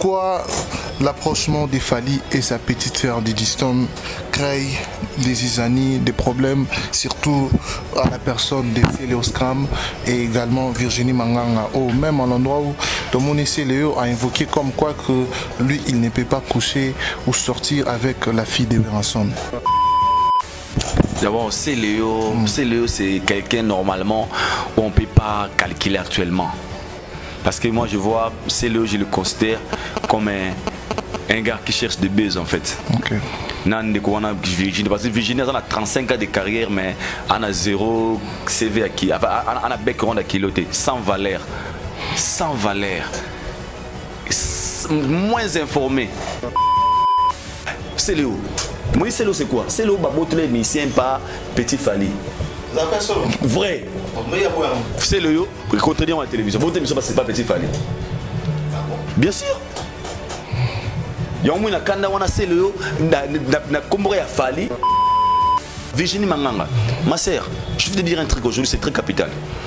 Pourquoi l'approchement des Fally et sa petite sœur Didistom crée des zizanies, des problèmes, surtout à la personne de Céléo Scram et également Virginie Manganga, même à l'endroit où Tomoni Céléo a invoqué comme quoi que lui, il ne peut pas coucher ou sortir avec la fille de Berenson. D'abord, Céléo, c'est quelqu'un normalement où on ne peut pas calculer actuellement. Parce que moi je vois Céléo, je le considère comme un gars qui cherche des buzz en fait. Okay. Virginie, parce que Virginie a 35 ans de carrière, mais elle a 0 CV à qui, elle a background à kiloter, sans valeur, moins informé. Céléo. Moi, Céléo, c'est quoi? Céléo, les musiciens, pas Petit Fally. Vrai. Céléo, contredire à la télévision. Votre émission, c'est pas Petit Fally. Bien sûr. Il y a un monde qui a Céléo, na Comboré à Fally. Virginie Manganga. Ma sœur, je vais te dire un truc aujourd'hui, c'est très capital.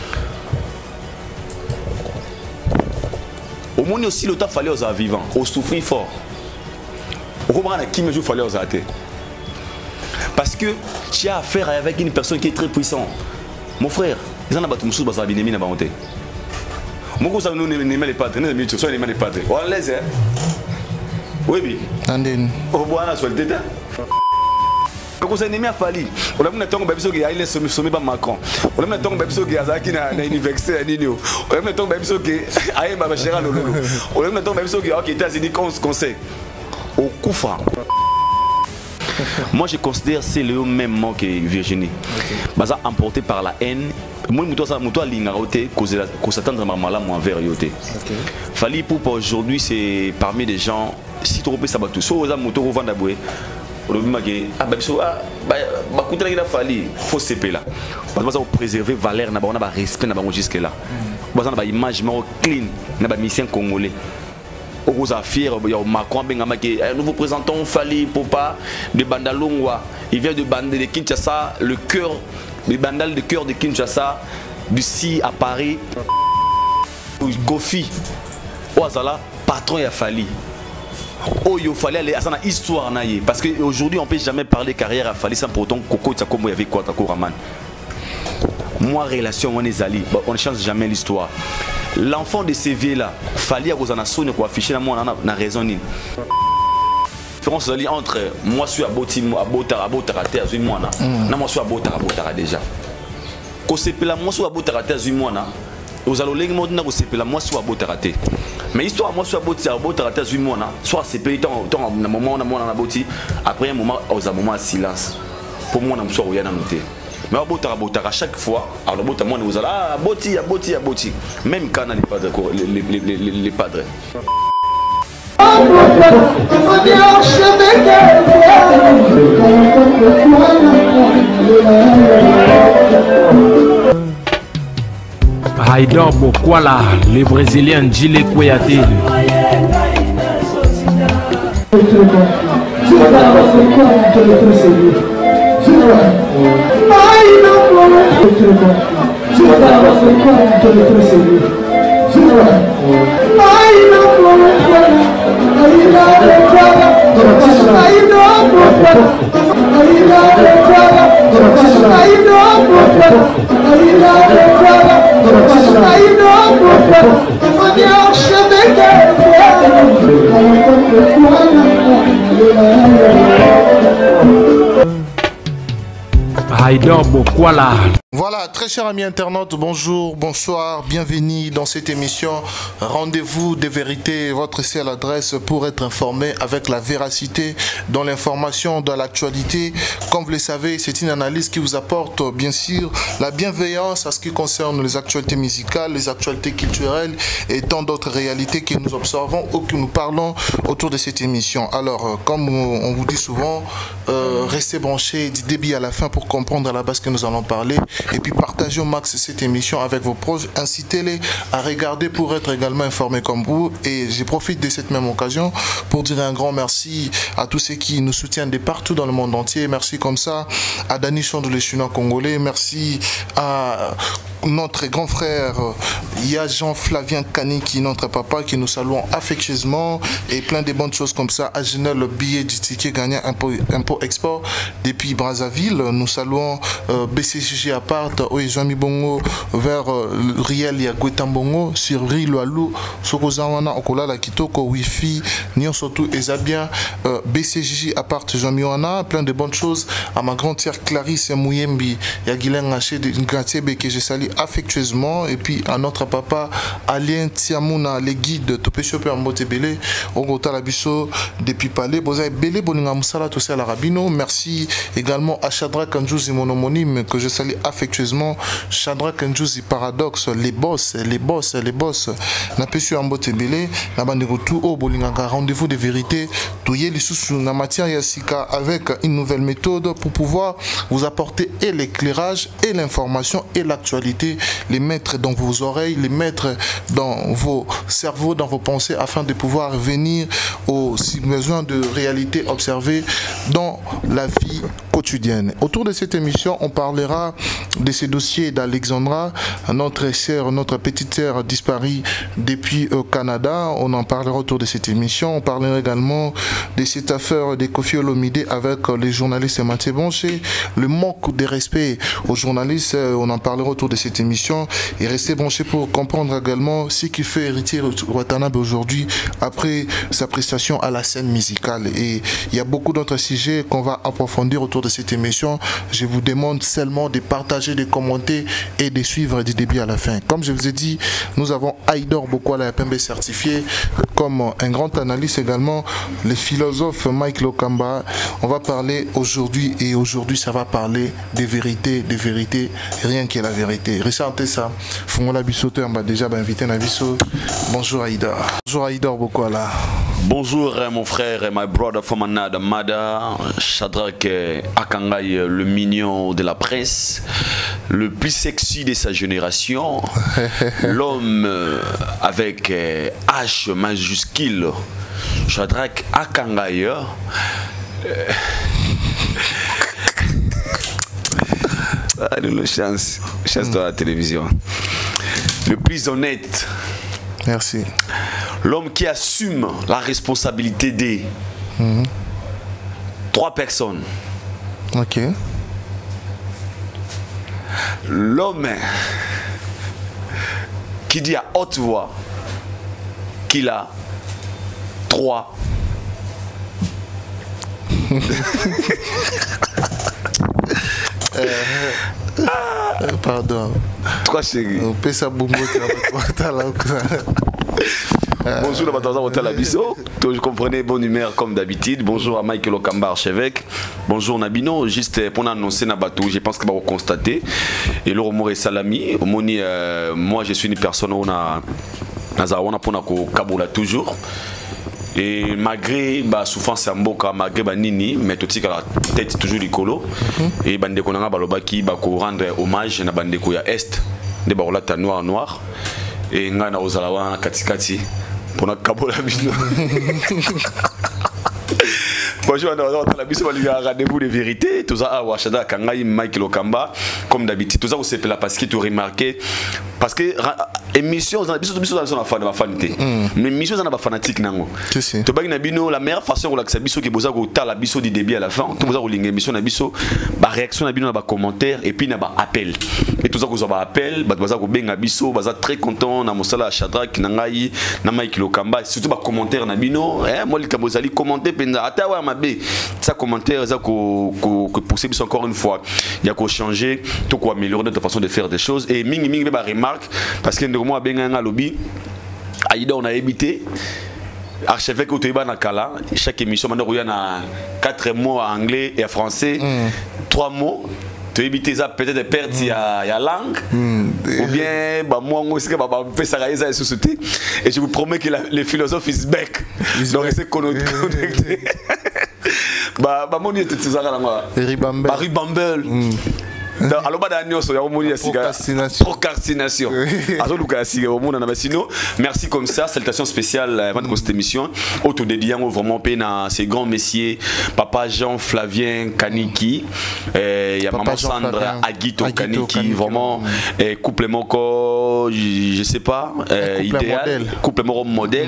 Au monde aussi, le temps fallait aux vivants, au souffrir fort. Au comprendre qui me joue fallait aux athées. Parce que tu as affaire avec une personne qui est très puissante. Mon frère, ils en ont battu sous basa binemi na baonté. Moi comme ça nous n'aimons les padres, nous aimons tous les padres. On les hein. Oui oui. Andine. Au bois na solté. Quand ça n'aimait Fally, on a mis un temps babiso qui a il sommet pas Macron. On a mis un temps babiso qui a zaki na université à Nino. On a mis un temps babiso qui a eu ma chère lolo. On a mis un temps babiso qui a OK États-Unis conseil. Au Koufa. Moi je considère Céléo même que Virginie. Baza emporté par la haine. Moi muto lingaroté cause s'attendre malamu envers yoté. Fally pour aujourd'hui c'est parmi des gens si tu repères ça ba tout so za muto vendre boé. On me dit ah bah biso ah bah coûter la Fally faut CP là. Parce que préserver valeur na ba on a ba respect na ba jusque là. Baza na ba image clean na ba mission congolais. Aux affaires, Macron nous vous présentons Fally Popa de Bandalongwa. Il vient de Kinshasa, le cœur, le bandal de cœur de Kinshasa, d'ici à Paris. Kofi, Ouazala, patron et Fally. Oh, il fallait aller à sa histoire. Parce qu'aujourd'hui, on ne peut jamais parler carrière à Fally sans pourtant Coco Tsakomo avec quoi Tako Raman. Moi, relation, on est allé, on ne change jamais l'histoire. L'enfant de ces vieux-là, Fally a besoin de afficher la moi na raison ni. Différence entre moi je suis à Botara terre moi na moi je suis à Botara déjà. Ko sepela moi je suis à Botara terre moi na. Aux alloleng mo na ko sepela moi je suis à Botara terre. Mais histoire moi je suis à Botara terre moi na, soit c'est pays temps na moment na boti après un moment aux moments silence. Pour moi na me soit na noter. Mais à chaque fois, alors moi nous allons à boti. Même quand on les padres. Haïdor Bokwala, le Brésilien Gilles Kouyaté. Haïdor Bokwala. Voilà, très chers amis internautes, bonjour, bonsoir, bienvenue dans cette émission Rendez-vous des vérités, votre seule adresse pour être informé avec la véracité dans l'information, dans l'actualité. Comme vous le savez, c'est une analyse qui vous apporte bien sûr la bienveillance à ce qui concerne les actualités musicales, les actualités culturelles et tant d'autres réalités que nous observons ou que nous parlons autour de cette émission. Alors, comme on vous dit souvent, restez branchés du début à la fin pour comprendre à la base que nous allons parler. Et puis partagez au max cette émission avec vos proches, incitez-les à regarder pour être également informés comme vous. Et je profite de cette même occasion pour dire un grand merci à tous ceux qui nous soutiennent de partout dans le monde entier. Merci comme ça à Dani Chando, le Chinois congolais. Merci à notre grand frère, il y a Jean-Flavien Kaniki, notre papa, qui nous saluons affectueusement et plein de bonnes choses comme ça. À Genève, le billet du ticket gagnant import-export depuis Brazzaville. Nous saluons BCGG Apart, Oejami Bongo, vers Riel Yagwetambongo, sur Rilualou, Sokozawana, Okola, la Kitoko, Wi-Fi, Nyon surtout, Ezabien, BCGG Apart, Jamiwana, plein de bonnes choses. À ma grande sœur Clarisse Mouyembi, Yagilen Haché de Ngatiebe, que je salue affectueusement, et puis à notre papa Alien Tiamouna, les guides Topé Chopper Mbotebele, Ogota Labiso, depuis Palais, Bozaï Bele, Boninga Moussala, tout ça à la Rabino. Merci également à Chadra Kanjouzi, mon homonyme, que je salue affectueusement. Chadra Kanjouzi Paradoxe, les boss, n'a pas su Mbotebele, n'a pas de retour au Bolinga, rendez-vous de vérité, touyer les sous la matière Yassika avec une nouvelle méthode pour pouvoir vous apporter et l'éclairage et l'information et l'actualité, les mettre dans vos oreilles, les mettre dans vos cerveaux, dans vos pensées, afin de pouvoir venir aux besoins de réalité observée dans la vie quotidienne. Autour de cette émission, on parlera de ces dossiers d'Alexandra, notre sœur, notre petite sœur disparue depuis au Canada. On en parlera autour de cette émission. On parlera également de cette affaire de Kofi Olomide avec les journalistes Mathieu Bonché, le manque de respect aux journalistes. On en parlera autour de cette émission et restez branchés pour comprendre également ce qui fait héritier Watanabe aujourd'hui après sa prestation à la scène musicale. Et il y a beaucoup d'autres sujets qu'on va approfondir autour de cette émission. Je vous demande seulement de partager, de commenter et de suivre du début à la fin. Comme je vous ai dit, nous avons Aïdor Bokwala PMB certifié comme un grand analyste également, le philosophe Mike Lokamba. On va parler aujourd'hui et aujourd'hui ça va parler des vérités, rien que la vérité. Ressentez ça. Fongola Bissoteur m'a déjà invité à Bisso. Bonjour Aïdor. Bonjour Aïdor Bokwala. Bonjour mon frère et my brother from another mother, Shadrach Akangaï, le mignon de la presse, le plus sexy de sa génération, l'homme avec H majuscule, Shadrach Akangaï. Allez, chance dans la télévision. Le plus honnête. Merci. L'homme qui assume la responsabilité des 3 personnes. Ok. L'homme qui dit à haute voix qu'il a 3. Pardon. 3 chéris. On peut ça bongo. Bonjour à Bisso. Je comprenais bonne humeur comme d'habitude. Bonjour à Mike Lokamba, archevêque. Bonjour Nabino. Juste pour annoncer Nabatou, je pense que vous constater. Et le Romore Salami. Moi je suis une personne où on a pour Kaboula toujours. Et malgré la souffrance en boka, malgré nini, mais tout la tête toujours l'écolo. Et bande konanga balobaki bako rendre hommage na bande ko ya est de barolata noir. Et nga na ozalawa katikati pour na kabola bino. Bonjour, on a la mission rendez-vous de vérité. Tout ça, à Wachada, Kangaï, Mike Lokamba, comme d'habitude. Tout ça, vous savez, parce que tu remarqué. Parce que émission, on a la fanité. Mais émission, on a la fanatique. Tu vois, la meilleure façon pour que biso qui boza go ta la biso du début à la fin. Tu boza go linga émission na biso, ba réaction na bino na ba commentaire et puis na ba appel. Et tout ça, vous avez appel, ba boza go benga biso, baza très content na mosala Shadrach Nangaï, na Mike Lokamba, surtout ba commentaire na bino. Moi, les kabozali commenter penda. Atawa ça commentaire ça que pousser encore une fois il y a qu'à changer tout quoi améliorer notre façon de faire des choses et mingi ba remarque parce que moi benga lobby Aïda on a évité archevêque au Toiba na kala chaque émission maintenant il y a 4 mots en anglais et en français 3 mots tu évites ça peut-être perdre il y a langue ou bien bah moi aussi que bah faire ça et société et je vous promets que le philosophe is back donc c'est connecté bah mon dieu tout ça là moi Ribambel Alors procrastination. Merci comme ça, salutations spéciales avant de cette émission. Autodédiant vraiment à ces grands messieurs, Papa Jean Flavien Kaniki, il y a Maman Sandra Aguito Kaniki, vraiment couple moko, je sais pas, idéal, couple moko modèle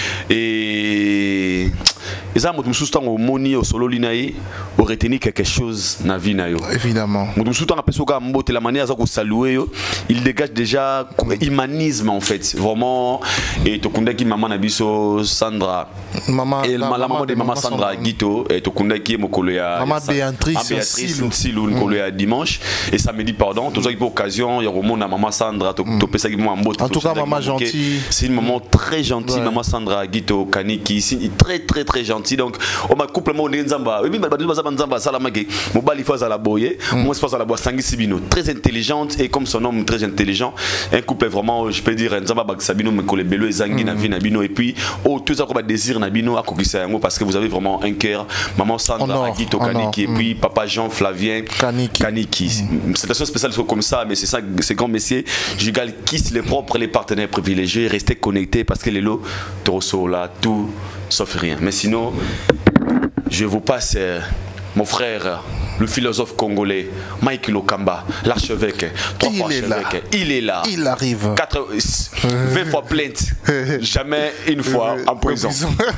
et ça me soutient au moni au solo linae pour retenir quelque chose na vie na yo. Évidemment. Me soutient à la manière dont saluer il dégage déjà humanisme en fait vraiment et to kundaki maman na biso Sandra maman et la maman de maman Sandra Guito et to kundaki mokolo ya maman Béatrice Silou mokolo ya dimanche et samedi pardon toujours pour occasion il y a romon na maman Sandra to pesa ki mo mbote. En tout cas maman gentille, c'est une maman très gentille maman Sandra Guito Kaniki c'est très gentil donc on m'a complètement nzamba et bien nzamba salamake mobali fois à la boyer moi je pense à la bois sangi sibino très intelligente et comme son nom très intelligent un couple vraiment je peux dire nzamba bak sabino me kole belo ezangi na vie na bino et puis tout ça qu'on va désir na bino akokisa yango parce que vous avez vraiment un cœur maman Sandra Aguito Kaniki et puis papa Jean Flavien Kaniki c'est une spéciale comme ça mais c'est ça c'est grand messieurs je gale kiss les propres les partenaires privilégiés restez connectés parce que les lots trosso là tout sauf rien mais sinon je vous passe mon frère le philosophe congolais Mike Lokamba l'archevêque il est là il arrive 20 fois plainte jamais une fois en prison.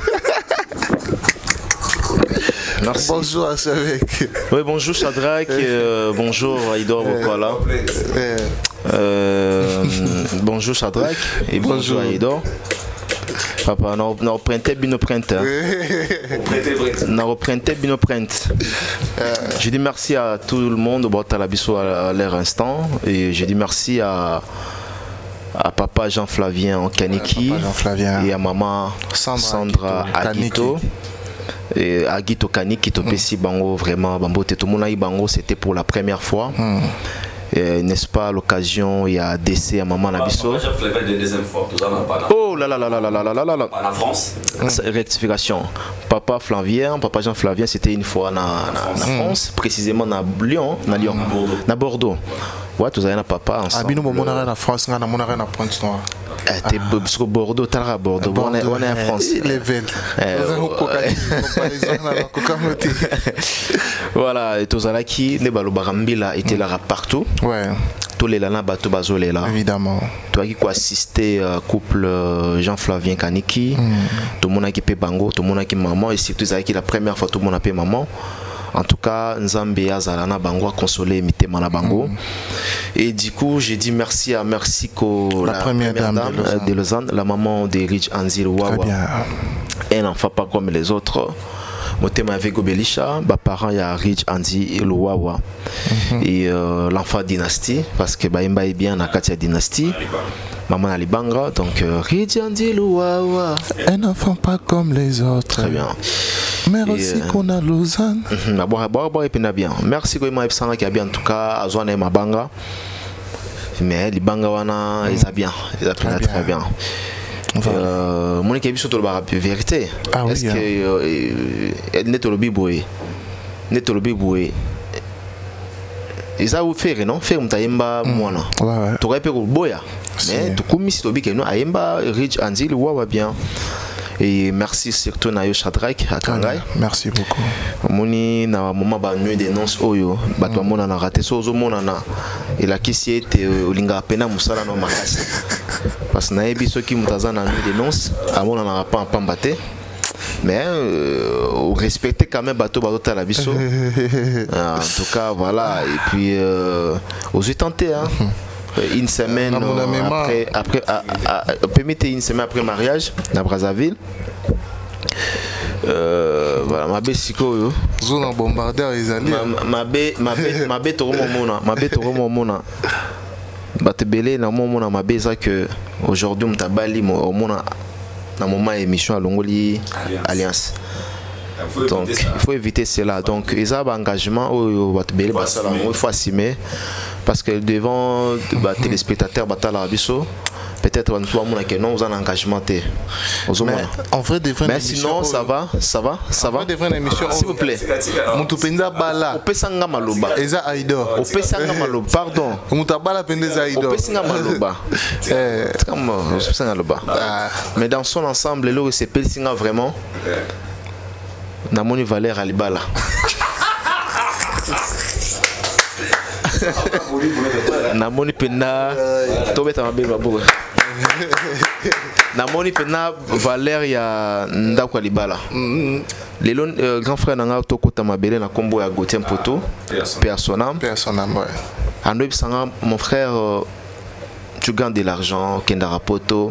Merci. Bonjour archevêque. Oui, bonjour Shadrach, bonjour Aïdor Bokwala. Bonjour Shadrach et bonjour Aïdor. Papa, on reprentait Bino Print. On reprentait Bino Print. Je dis merci à tout le monde au Botalabiso à leur instant et je dis merci à papa Jean Flavien Kaniki et à maman Sandra Aguito. Et Aguito Kaniki Topesi Bango vraiment Bambote tout le monde Bango c'était pour la première fois. N'est-ce pas l'occasion il y a décès à maman Nabiso. Oh là là là là là là là là là. En France. Rectification. Papa Flavien, papa Jean Flavien c'était une fois en France, précisément à Lyon, à Bordeaux. Ouais, tu as un papa ensemble. Abino monara na France, na monara na Pointe-Noire. T'es sur Bordeaux, t'as à Bordeaux. On est en France. Level. Voilà, et Tozalaki, Nebalo Barambila était là partout. Ouais. Tous les lana bateau bazolé là. Évidemment. Toi qui quoi assister couple Jean Flavien Kaniki, tout le monde a qui paie bango, tout le monde a qui maman et surtout Zaki la première fois tout le monde a paie maman. En tout cas, Nzambe Azalana Bango a consolé Mitema na Bango. Et du coup, j'ai dit merci à Mercico, la première dame de Lausanne, la maman de Rich Anzil Wawa. Un enfant pas comme les autres. Mon thème avec Gobelisha, mes parents y a Rich Anzil Wawa. Et l'enfant dynastie, parce que Baimba est bien à Katia dynastie. Maman Alibanga, donc Rich Anzil Wawa. Un enfant pas comme les autres. Très bien. Merci qu'on a Lausanne. Merci qu'on m'a qui a bien en tout cas à Zone Mabanga. Mais les banga wana ils a bien, ils a très bien. Mon équipe surtout la vérité. Est-ce que net le biboué, net le biboué. Ils a offert non, faire mtaimba mwana. Tu aurais pu boya. Mais tu comme si tu bique non, aimba Rich Anzil Wawa bien. Et merci surtout Nayo Shadrach à Kangai. Merci beaucoup. Moni na mama ba nuit de nonce oyo bato mona na raté so zo mona na ela kisi ete olinga pena musala no makasi. Parce na ebi soki mutaza na nuit de nonce amona na pa pambate. Mais respecter quand même bateau bateau la biso. En tout cas voilà et puis aux tenté hein. Une semaine après permettez une semaine après mariage à Brazzaville. Voilà ma bessiko yo zone bombardeur ezali ma be to mona batebele na mona ma beza que aujourd'hui mtabali mo mona na moment émission à Longoli Alliance. Donc il faut éviter cela. Donc ils ont un engagement où il faut assumer parce que devant les téléspectateurs batala biso peut-être on soit non vous en engagement té. En vrai des vraies mais sinon ça va. Des vraies émissions. S'il vous plaît. Mutupenda bala. Opesanga maloba. Eza Aïdor. Opesanga maloba. Pardon. Mutabala pendeza Aïdor. Opesanga maloba. Opesanga maloba. Mais dans son ensemble le c'est Pelsinga vraiment. Namoni Valère Alibala. Namoni pena tobeta mabeba boko. Namoni pena Valère ya ndako Alibala. Lelo grand frère nanga tokota mabele na kombo ya Gauthier Mpoto. Personnam ouais. Ando bisanga mon frère tu gagnes de l'argent Kendara Poto.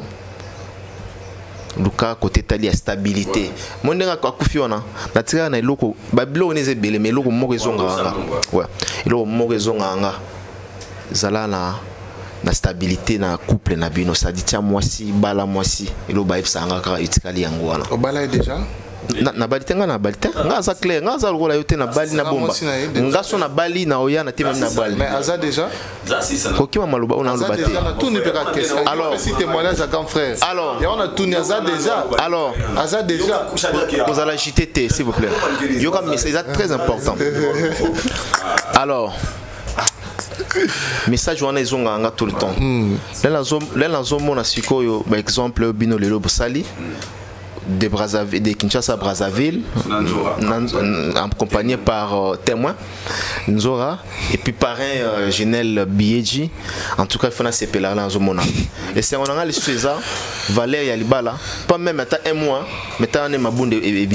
Luka côté tali à stabilité. Mon ndenga kwa kufiona na tira na iloko babilo oneze bele mais iloko mo raison nga. Ouais. Iloko mo raison nga. Zala na stabilité na couple na bino ça dit tia moi si bala moi si ilo ba ipsanga ka itikali yango wana. O bala déjà na balite nga za clair nga za rola yote na bali na bomba nga so na bali na oya na tema na bali mais aza déjà kokima maloba on a loba te tout ne peut pas question alors si témoignage à grand frère alors et on a tout aza déjà alors aza déjà vous allez JTT s'il vous plaît yo comme message très important alors message wana ezonga nga tout le temps lela zomo na sikoyo par exemple bino lelo bosali de Brazzaville, de Kinshasa à Brazzaville, accompagné par témoin Nzora et puis parrain Genel Biedji. En tout cas, il faut que c'est là dans Zomona. Et c'est on a les César, Valère Yalibala, pas même un mois, mais t'as un maboun de Ebi.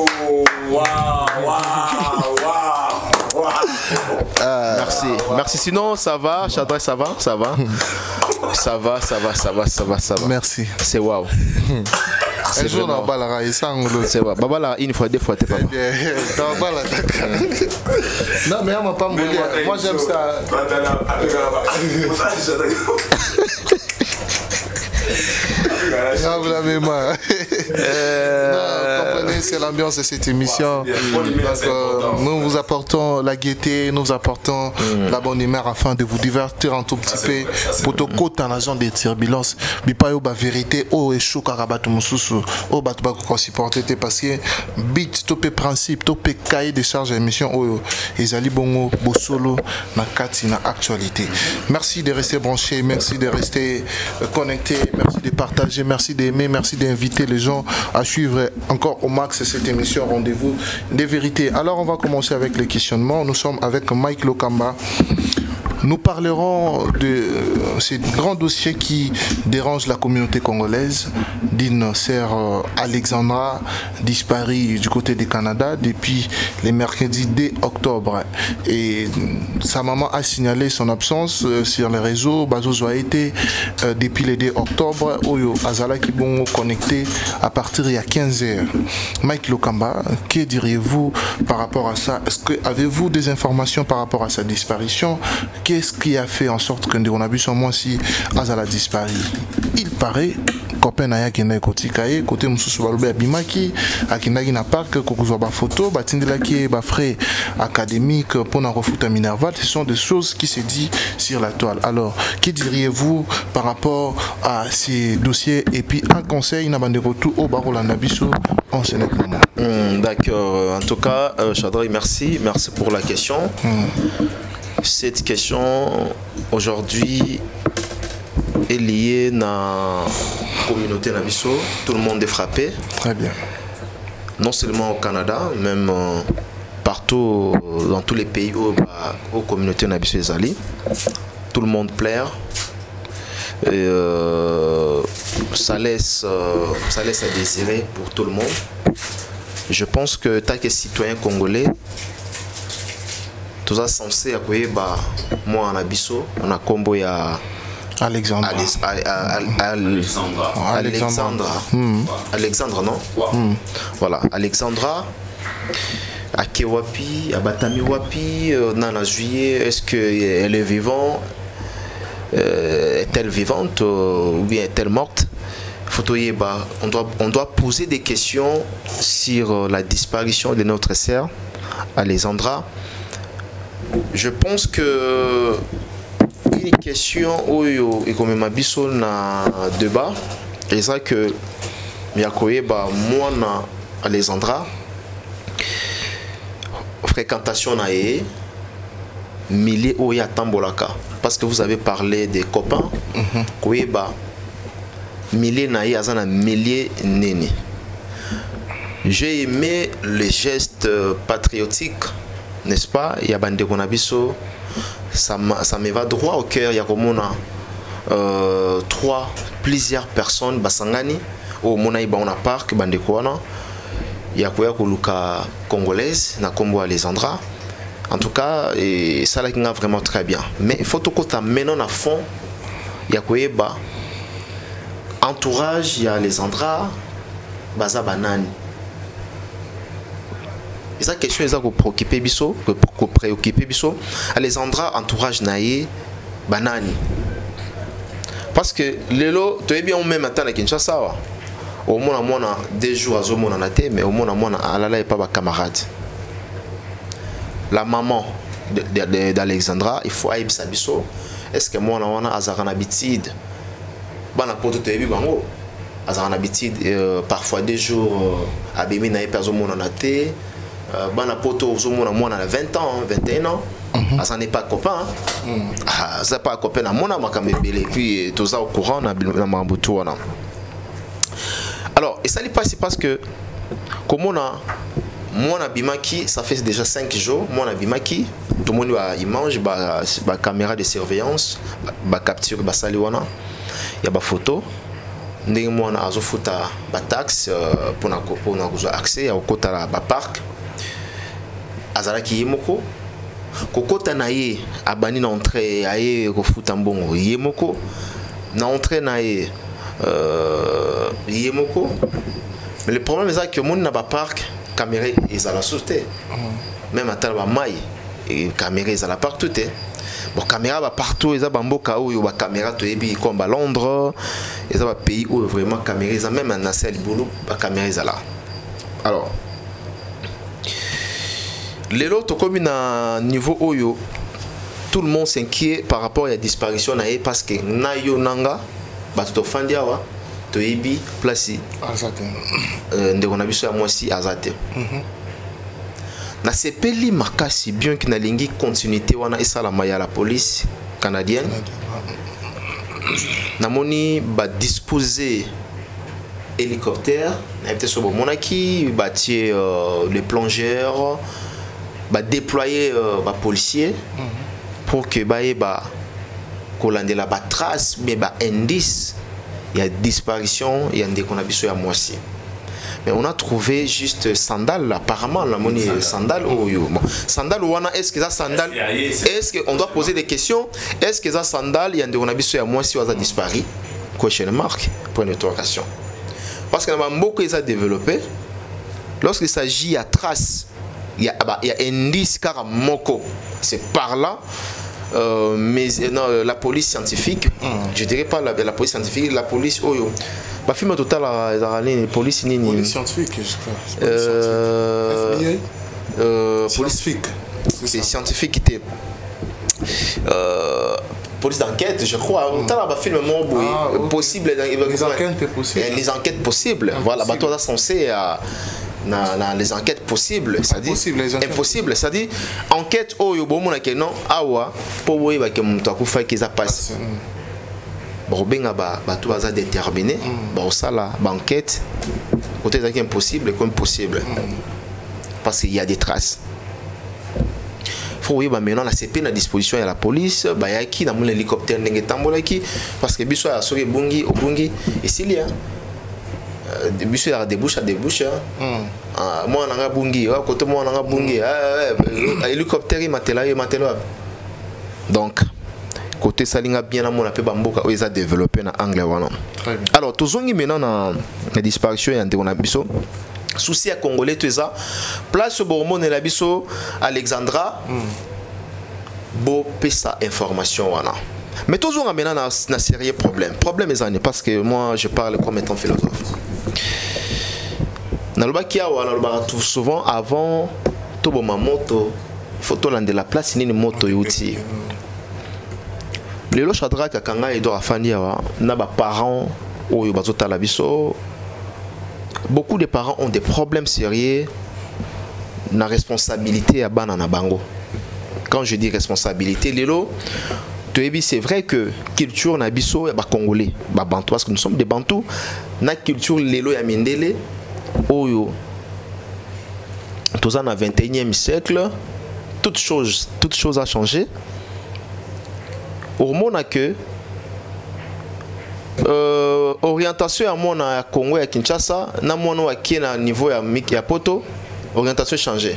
Merci. Sinon, ça va, Chadra, ça va. Ça va. Merci. C'est waouh. C'est jour dans Balara et ça c'est vrai. Babala une fois deux fois t'es pas. Dans Balara. Non mais on m'a pas moulé. Moi j'aime ça. Vous l'avez marre. Comprenez, c'est l'ambiance de cette émission. Donc, nous vous apportons la gaieté, nous vous apportons la bonne humeur afin de vous divertir un tout petit peu. Pour te côté en agent des turbulences, bipayo ba vérité, oh et chou karabatu mususu, oh batu ba ko supporter parce que bit topé principe, topé cahier de charge émission oh ezali bongo bosolo na kati na actualité. Merci de rester branché, merci de rester connecté, merci de partager, merci d'aimer, merci d'inviter les gens à suivre encore au max cette émission Rendez-vous des vérités. Alors on va commencer avec les questionnements. Nous sommes avec Mike Lokamba. Nous parlerons de ces grands dossiers qui dérangent la communauté congolaise. D'une sœur Alexandra disparue du côté du Canada depuis les mercredis 2 octobre. Et sa maman a signalé son absence sur les réseaux. Bazozo a été depuis le 2 octobre. Oyo Azala qui bon connecté à partir il y a 15 heures. Mike Lokamba, que diriez-vous par rapport à ça? Est-ce que avez-vous des informations par rapport à sa disparition? Qu'est-ce qui a fait en sorte que on a vu son mois si Azala disparu? Il paraît copain na yaki na kotika côté mususu balobe abimaki akindaki na parc kokuzwa ba photo batindelaki ba frais académiques pour na refuta Minerval. Ce sont des choses qui se dit sur la toile. Alors, que diriez-vous par rapport à ces dossiers et puis un conseil na bande retour au Barolanda biso en ce moment? D'accord, en tout cas Chadra, merci pour la question. Cette question aujourd'hui est liée à la communauté Nabiso. Tout le monde est frappé. Très bien. Non seulement au Canada, même partout dans tous les pays où la communauté Nabiso est allée. Tout le monde pleure. Et, ça laisse à désirer pour tout le monde. Je pense que tant que citoyen congolais, tout ça censé accueillir moi en abisso, on a combo ya Alexandra. Alexandra, non? Voilà, Alexandra. À Kewapi, à Batami Wapi, Nana Juillet, est-ce qu'elle est vivante? Est-elle vivante ou bien est-elle morte? On doit poser des questions sur la disparition de notre sœur, Alexandra. Je pense que une question oyo ekomema biso na débat eza que yakoyeba mwana Alexandra fréquentation na ye milieu oyo atambolaka parce que vous avez parlé des copains koyeba milieu na ye aza na milieu nini. J'ai aimé les gestes patriotiques, n'est-ce pas? Il y a bande konabiso, ça me va droit au cœur. Il y a comme plusieurs personnes basangani au Monaïba on a parc bande koana. Il y a quoi koluka congolaise na kombo Alexandra. En tout cas, et ça là vraiment très bien. Mais il faut tout que tu amènes à fond. Il y a quoi entourage, il y a Alexandra, baza banani. Et ça question est pour préoccuper biso, pour préoccuper biso. Alexandra entourage naïe banani. Parce que lelo tu es bien au même temps à Kinshasa. Au moins à moi 2 jours à zomo na té, mais au moins à moi alala et pas ma camarade. La maman d'Alexandra, il faut aïe biso. Est-ce que moi on a azarana habitude? Bana poto tu es bien bango. Azarana habitude parfois 2 jours à bimi na pas zomo na té. Bana poto zomo na moi na 20 ans, 21 ans. Ça n'est pas copain. Ça pas copain na mona makamebele puis tout ça au courant na mambutu wana. Alors, et ça n'est pas c'est parce que comme on a moi na bimaki, ça fait déjà 5 jours, moi na bimaki, tout le monde il mange ba caméra de surveillance, ba capture ba saliwana. Il y a ba photo. Ndenge moi na azofuta ba taxe pour na accès au kota ba parc. Azalaki yemoko kokota na ye abani na entrée aye kofuta mbongo yemoko na entrée na ye yemoko. Mais le problème est que mon na ba parc caméra ils à la sauter même à tel ba mai et caméra ils à la partout bon caméra ba partout ils a bamboka ou ba caméra to ebi comme à Londres ils a ba pays où vraiment caméra ils a même un assez boulot ba caméra ils là. Alors les autres comme un niveau oyo tout le monde s'inquiète par rapport à la disparition na parce que nayo nanga bato fandia wa to ebi place azate ndeko na biso ya mwasi azate na sepeli makasi bien que na lingi continuité wana esalama ya la police canadienne na moni ba disposer hélicoptère na peut-être sur monaki bâtir les plongeurs ba déployer ba policiers pour que ba kolande la ba trace mais ba indice il y a disparition il y a des conabiso ya moisi. Mais on a trouvé juste sandal apparemment la monnaie sandal ou bon sandal wana est-ce que ça sandal est-ce qu'on doit poser des questions est-ce que ça sandal il y a des conabiso ya moisi ou ça disparu question marque point d'interrogation parce que la mambo qu'ils a développé lorsqu'il s'agit à trace il y a indice car moko c'est par là mais non, la police scientifique je dirais pas la police scientifique la police oyo ba film total la police nini police scientifique je crois police scientifique c'est scientifique qui était police d'enquête je crois total ba film possible les enquêtes possibles voilà ba toi censé dans les enquêtes possibles, c'est-à-dire impossible, c'est-à-dire enquête au yobomona que non awa pour voir que mon takou fait qu'ils a passé. Bon benga ba tout va déterminer, bon ça là enquête côté ça qui est impossible comme possible parce qu'il y a des traces. Faut voir maintenant la CP à disposition de la police, ba yaki na mon hélicoptère ndenge tambolaki parce que biso ya soki bungi obungi et s'il y a biso ya débouche à débouche moi nanga bungi côté moi nanga bungi hélicoptère matela donc côté salinga bien mon appel bamboka ils a développé na anglais wana. Alors tozongi maintenant na disparition ya ndeko na biso souci à congolais tout ça place bormone la biso Alexandra bo pesa information wana. Mais toujours maintenant na sérieux problème est parce que moi je parle comme étant philosophe. Souvent avant tout ma moto, il faut de la place ni une moto yuti. lelo Shadrach akanga Edouard afandi awa na ba parents oyo bazotala biso. Beaucoup de parents ont des problèmes sérieux na responsabilité à bana na bango. Quand je dis responsabilité, lelo c'est vrai que culture na biso ya ba congolais, ba bantou parce que nous sommes des bantous, na culture lelo ya mindele oyo tous en 21e siècle, toute chose a changé. Au moment que orientation à mon à Congo et à Kinshasa, na mon qui na niveau ya poto, orientation changé.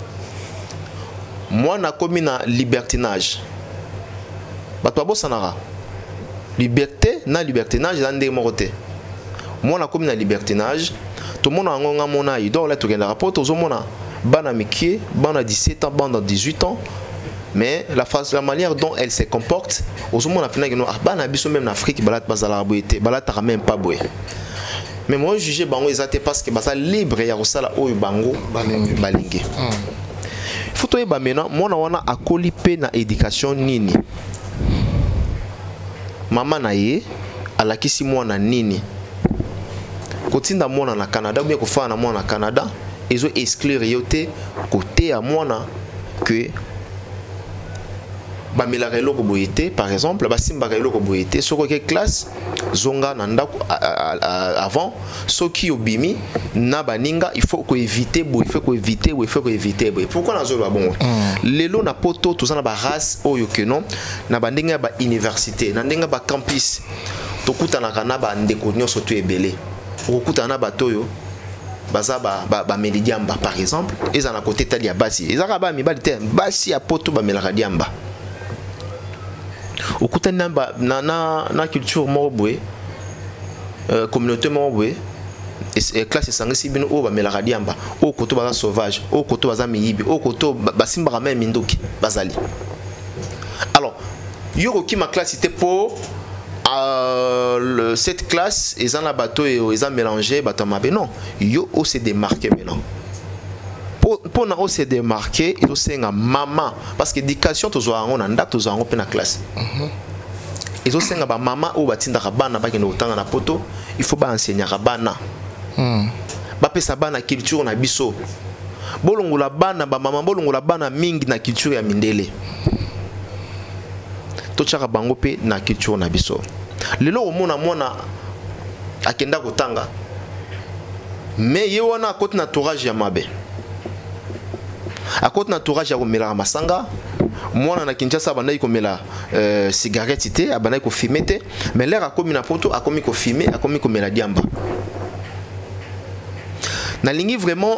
Moi na commis na libertinage. Batwabo sanara. Liberté na libertinage dans des moroté. Moi na commis na libertinage, tout le monde a ngonga mona idole là tout genda rapport tout mona bana mikie, bana 17 ans, bana 18 ans. Mais la manière dont elle se comporte, aux hommes on a fini que nous bana biso même en Afrique balat bazala boité, balat ta même pas boé. Mais moi juger bango exacté parce que basa libre ya kosala oyo bango balingi. Faut to yeba maintenant moi na wana akoli pe na éducation nini. Mama na ye alakisi mwana nini. Kotinda mwana na Canada ou bien kofa na mwana na Canada, ils ont exclure yote côté à mwana que ba melaka eloko boyete par exemple ba simbaka eloko boyete soko ke classe zonga na ndako avant soki obimi na baninga il faut ko éviter bo il faut ko éviter bo pourquoi na zolo bon lelo na poto tozana ba race oyo ke non na bandinga ba université na ndinga ba campus tokutana kana ba ndeko nyonso to ebele okutana ba toyo baza ba melidiamba par exemple ils en à côté tali ya basi ezaka ba mibali te basi ya poto ba melaka diamba. Au côté na culture morobwe communauté morobwe et classe sangisi bino o ba melaka diamba o koto baza sauvage o koto baza miyibi o koto basimba même mindoki bazali. Alors yo ki ma classe était pour cette classe ils en a bateau et ils ont mélangé bateau mabe non yo o se démarqué maintenant. Pour na se démarquer il faut nga maman parce que éducation tozoa on anda tozoa on pe na classe il faut nga ba maman ou batinda bana ba kino tanga na poto il faut ba enseigner bana ba pesa bana culture na biso bolongola bana ba maman bolongola bana mingi na culture ya mindele to chaka bango pe na culture na biso lelo omona mona akenda kotanga mais ye wana côté na tourage ya mabe à côté de l'entourage, il y a masanga. Moi, na Kinshasa, il y a cigarette, il y a fumer. Mais l'air a commis na poto, a commis fumer, a commis la diamba. Na lingi vraiment,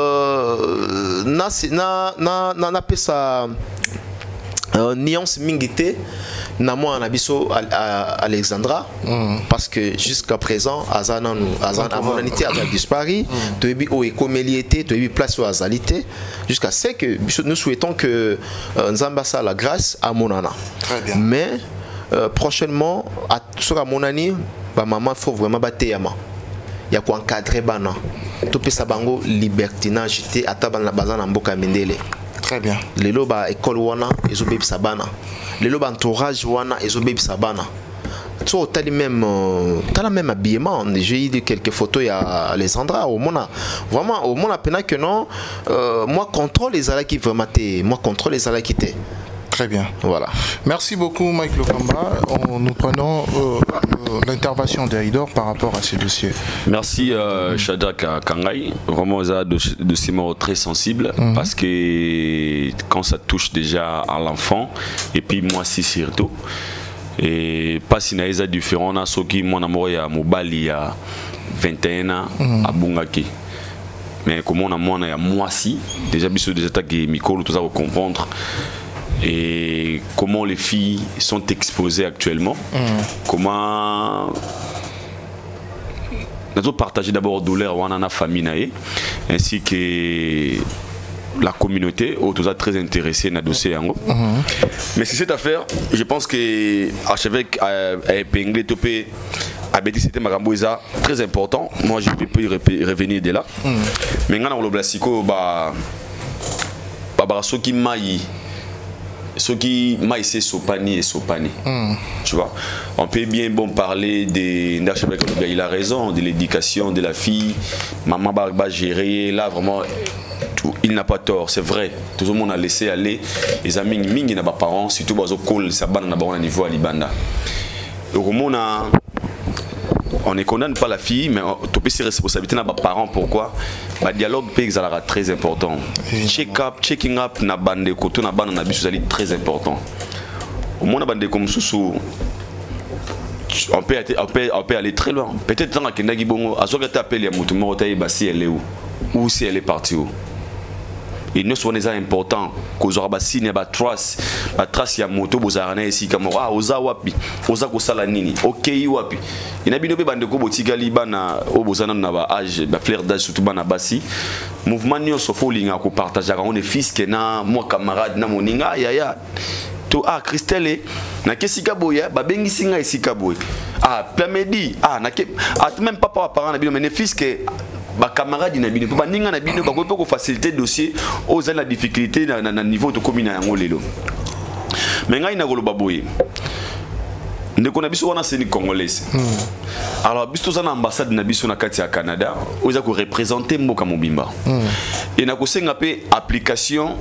na pesa nuance mingité. Na moi, na biso Alexandra, parce que jusqu'à présent, Azana monanité a disparu. Tu es au écoméliété, tu es place au azalité. Jusqu'à ce que nous souhaitons que Nzambasa la grâce à Monana. Très bien. Mais prochainement, sur Monani, maman, il faut vraiment battre Yama. Il y a quoi encadrer Bana. Tout peut sabango libertinage, à Tabana Bazana Mboka Mendele. Très bien. Les loba école wana ils ont bébi sabana. Les loba entourage wana ils ont bébi sabana. Tu as le même habillement. J'ai eu quelques photos à Alexandra. Au monde vraiment au monde appena que non. Moi contrôle les ala qui vraiment moi contrôle les ala qui étaient. Très bien. Voilà. Merci beaucoup Mike Lokamba. Nous prenons l'intervention d'Aïdor par rapport à ce dossier. Merci Shadrach Kangai. Vraiment un dossier très sensible parce que quand ça touche déjà à l'enfant et puis moi aussi surtout. Et pas si naïsa différent na soki mon amour ya mobali ya 21 ans à Bungaki. Mais comme on a moins ya moi si déjà biso déjà ta Mikolo tout ça pour comprendre. Et comment les filles sont exposées actuellement, comment nous avons partagé d'abord douleur dans la famille ainsi que la communauté, tout ça très intéressé dans le dossier. Mais c'est cette affaire, je pense que l'archevêque a épinglé Topé a dit c'était Maramboisa très important. Moi je peux revenir de là. Mais quand on a le blassico, bah, qui maille. ce qui m'a essayé Sopani et Sopani. Tu vois, on peut bien parler des. Il a raison, de l'éducation de la fille. Maman va gérer. Là, vraiment, il n'a pas tort, c'est vrai. Tout le monde a laissé aller. Les amis, ils n'ont pas parents, surtout dans le col, ça va dans le niveau à Libanda. On ne condamne pas la fille, mais on peut ses responsabilités dans les parents. Pourquoi? Le dialogue est très important. Checking up na bande koto na bande na biso c'est très important. Au moins na bande comme sous on peut aller très loin. Peut-être dans la bongo azoka t'appelle ya mutu moko tayi basi elle est où ou si elle est partie où. Et nous sommes important que aura basi ne ba trace ya moto bozarana ici comme oza wapi oza ko sala nini OK wapi. Il n'a pas de botika libana au bozana na ba âge ba fleur d'âge surtout bana basi mouvement nyo sofo linga ko partager on est fils que na moi camarade na moninga ya to Christelle na kesika boya ba bengisi nga esika boy plamedi na ke même papa parent na bino mais fils que ba camarade na bino ba ninga na bino ba ko faciliter dossier aux la difficulté na niveau de commune yango lelo mais nga ina koloba boye ndeko na biso wana c'est ni congolaise. Alors biso za na ambassade na biso na kati ya Canada oza ko représenter mboka mobimba. Et na ko senga pe application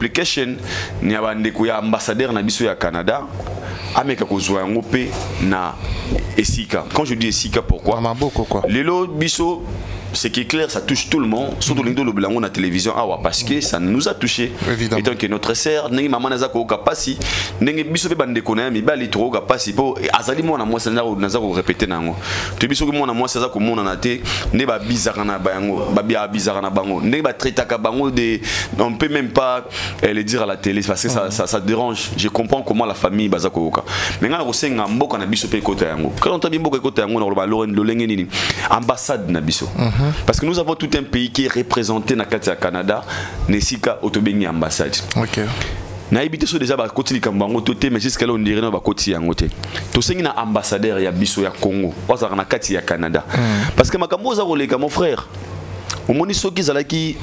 ni abandeko ya ambassadeur na biso ya Canada ameka ko zwa yango pe na esika. Quand je dis esika pourquoi? Lelo biso ce qui est clair, ça touche tout le monde, surtout les deux blancs na télévision parce que ça nous a touché. Étant que notre sœur, nengi maman nazako kapasi, nengi biso pe bande kona mi bali tro kapasi po azali mona moi nazako répéter nango. To biso ko mona moi nazako mona na te, ne ba bizarra na bango, ba bia bizarra na bango, ne ba traiter ka bango de on peut même pas le dire à la télé parce que ça dérange. Je comprends comment la famille bazako ka. Mais ngana ko senga mboka na biso pe kota yango. Quand on tabi mboka kota yango na ba lolenge nini ambassade na biso. Parce que nous avons tout un pays qui est représenté dans le Canada, Nesika Otobeni ambassade. OK. Na habité sur déjà ba koti likambango toté mais jusqu'à là on dirait na ba koti yango te. To sengi na ambassadeur ya biso ya Congo, oza na kati ya Canada. Parce que makambo za koleka mon frère. Au moni soki zalaki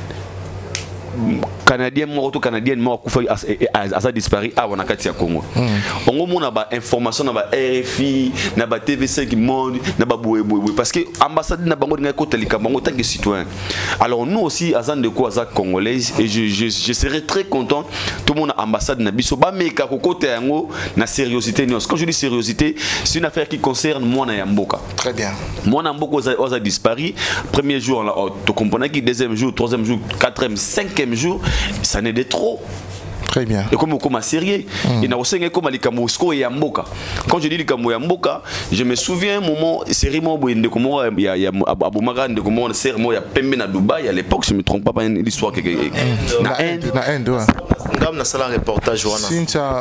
Canadien mort Canadienne mort a disparu à Wanakati à Congo. On a ba information na ba RFI, na ba TV5 Monde, na ba Boué parce que ambassade na bango nga côté likambango tant que citoyen. Alors nous aussi azan de quoi azak congolaise et je serais très content tout le monde ambassade na biso ba meka ko côté yango na sérieuxité nyos. Quand je dis sérieuxité, c'est une affaire qui concerne moi na Yamboka. Très bien. Moi na Yamboka a disparu, premier jour là tu comprends que deuxième jour, troisième jour, quatrième, cinquième jour ça n'est de trop. Très bien. Et comme sérieux, il n'a aussi comme les Kamousko et Yamboka. Quand je dis les Kamou Yamboka, je me souviens un moment, c'est Rimo de comment il y a Aboumagan de comment c'est il y a Pembe à Dubaï à l'époque, je ne me trompe pas l'histoire que na Inde. Ngam na sala reportage wana. Cynthia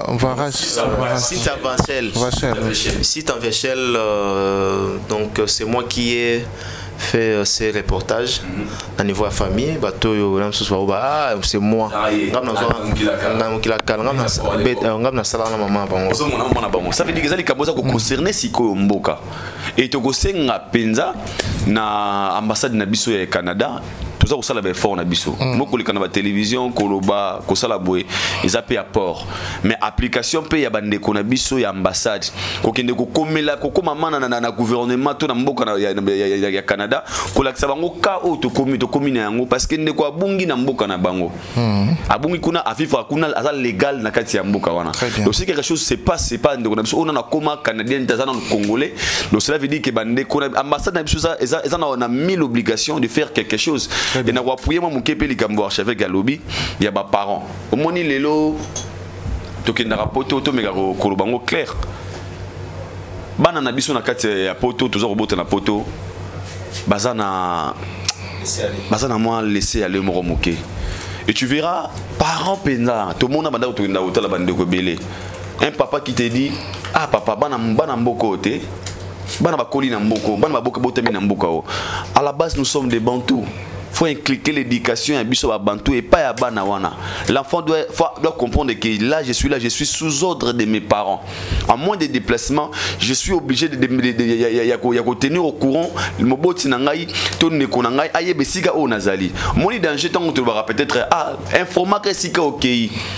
Vachel donc c'est moi qui ai fait ces reportages à niveau de la famille c'est moi ça veut dire que ça concerné mboka et to kosenga penza na ambassade na biso ya Canada tout ça va fort na biso moko likana ba télévision koloba kosala boye ils appellent apport mais application pe ya bande ko na biso ya ambassade ko kende ko komela ko koma mana na gouvernement to na mboka ya Canada ko lakisa bango ka o to commune yango parce que ndeko abungi na mboka na bango abungi kuna afifa kuna azal légal na kati ya mboka wana donc c'est quelque chose c'est pas ndeko na biso on a koma canadien tazana congolais donc cela veut dire que bande ko na ambassade na biso ça na 1000 obligations de faire quelque chose. Et na wapuye mo mukepe likambo archevêque galobi ya ba parents omoni lelo tokenda rapoto to mega ko bango clair bana na biso na kati ya poto toujours robota na poto bazana moi laisser aller mo moké et tu verras parents penda tout le monde banda tokenda otala bande ko belé un papa qui te dit papa bana mboko te bana bakoli na mboko bana baboka botami na mboka à la base nous sommes des bantous. Il faut inculquer l'éducation à biso bantou et pas à banawana. L'enfant doit comprendre que là je suis sous ordre de mes parents. En moins de déplacements, je suis obligé de tenir au courant le moboti nangai to neko nangai ayebe sika o nazali. Moni danger tant que tu vas peut-être informa que sika OK.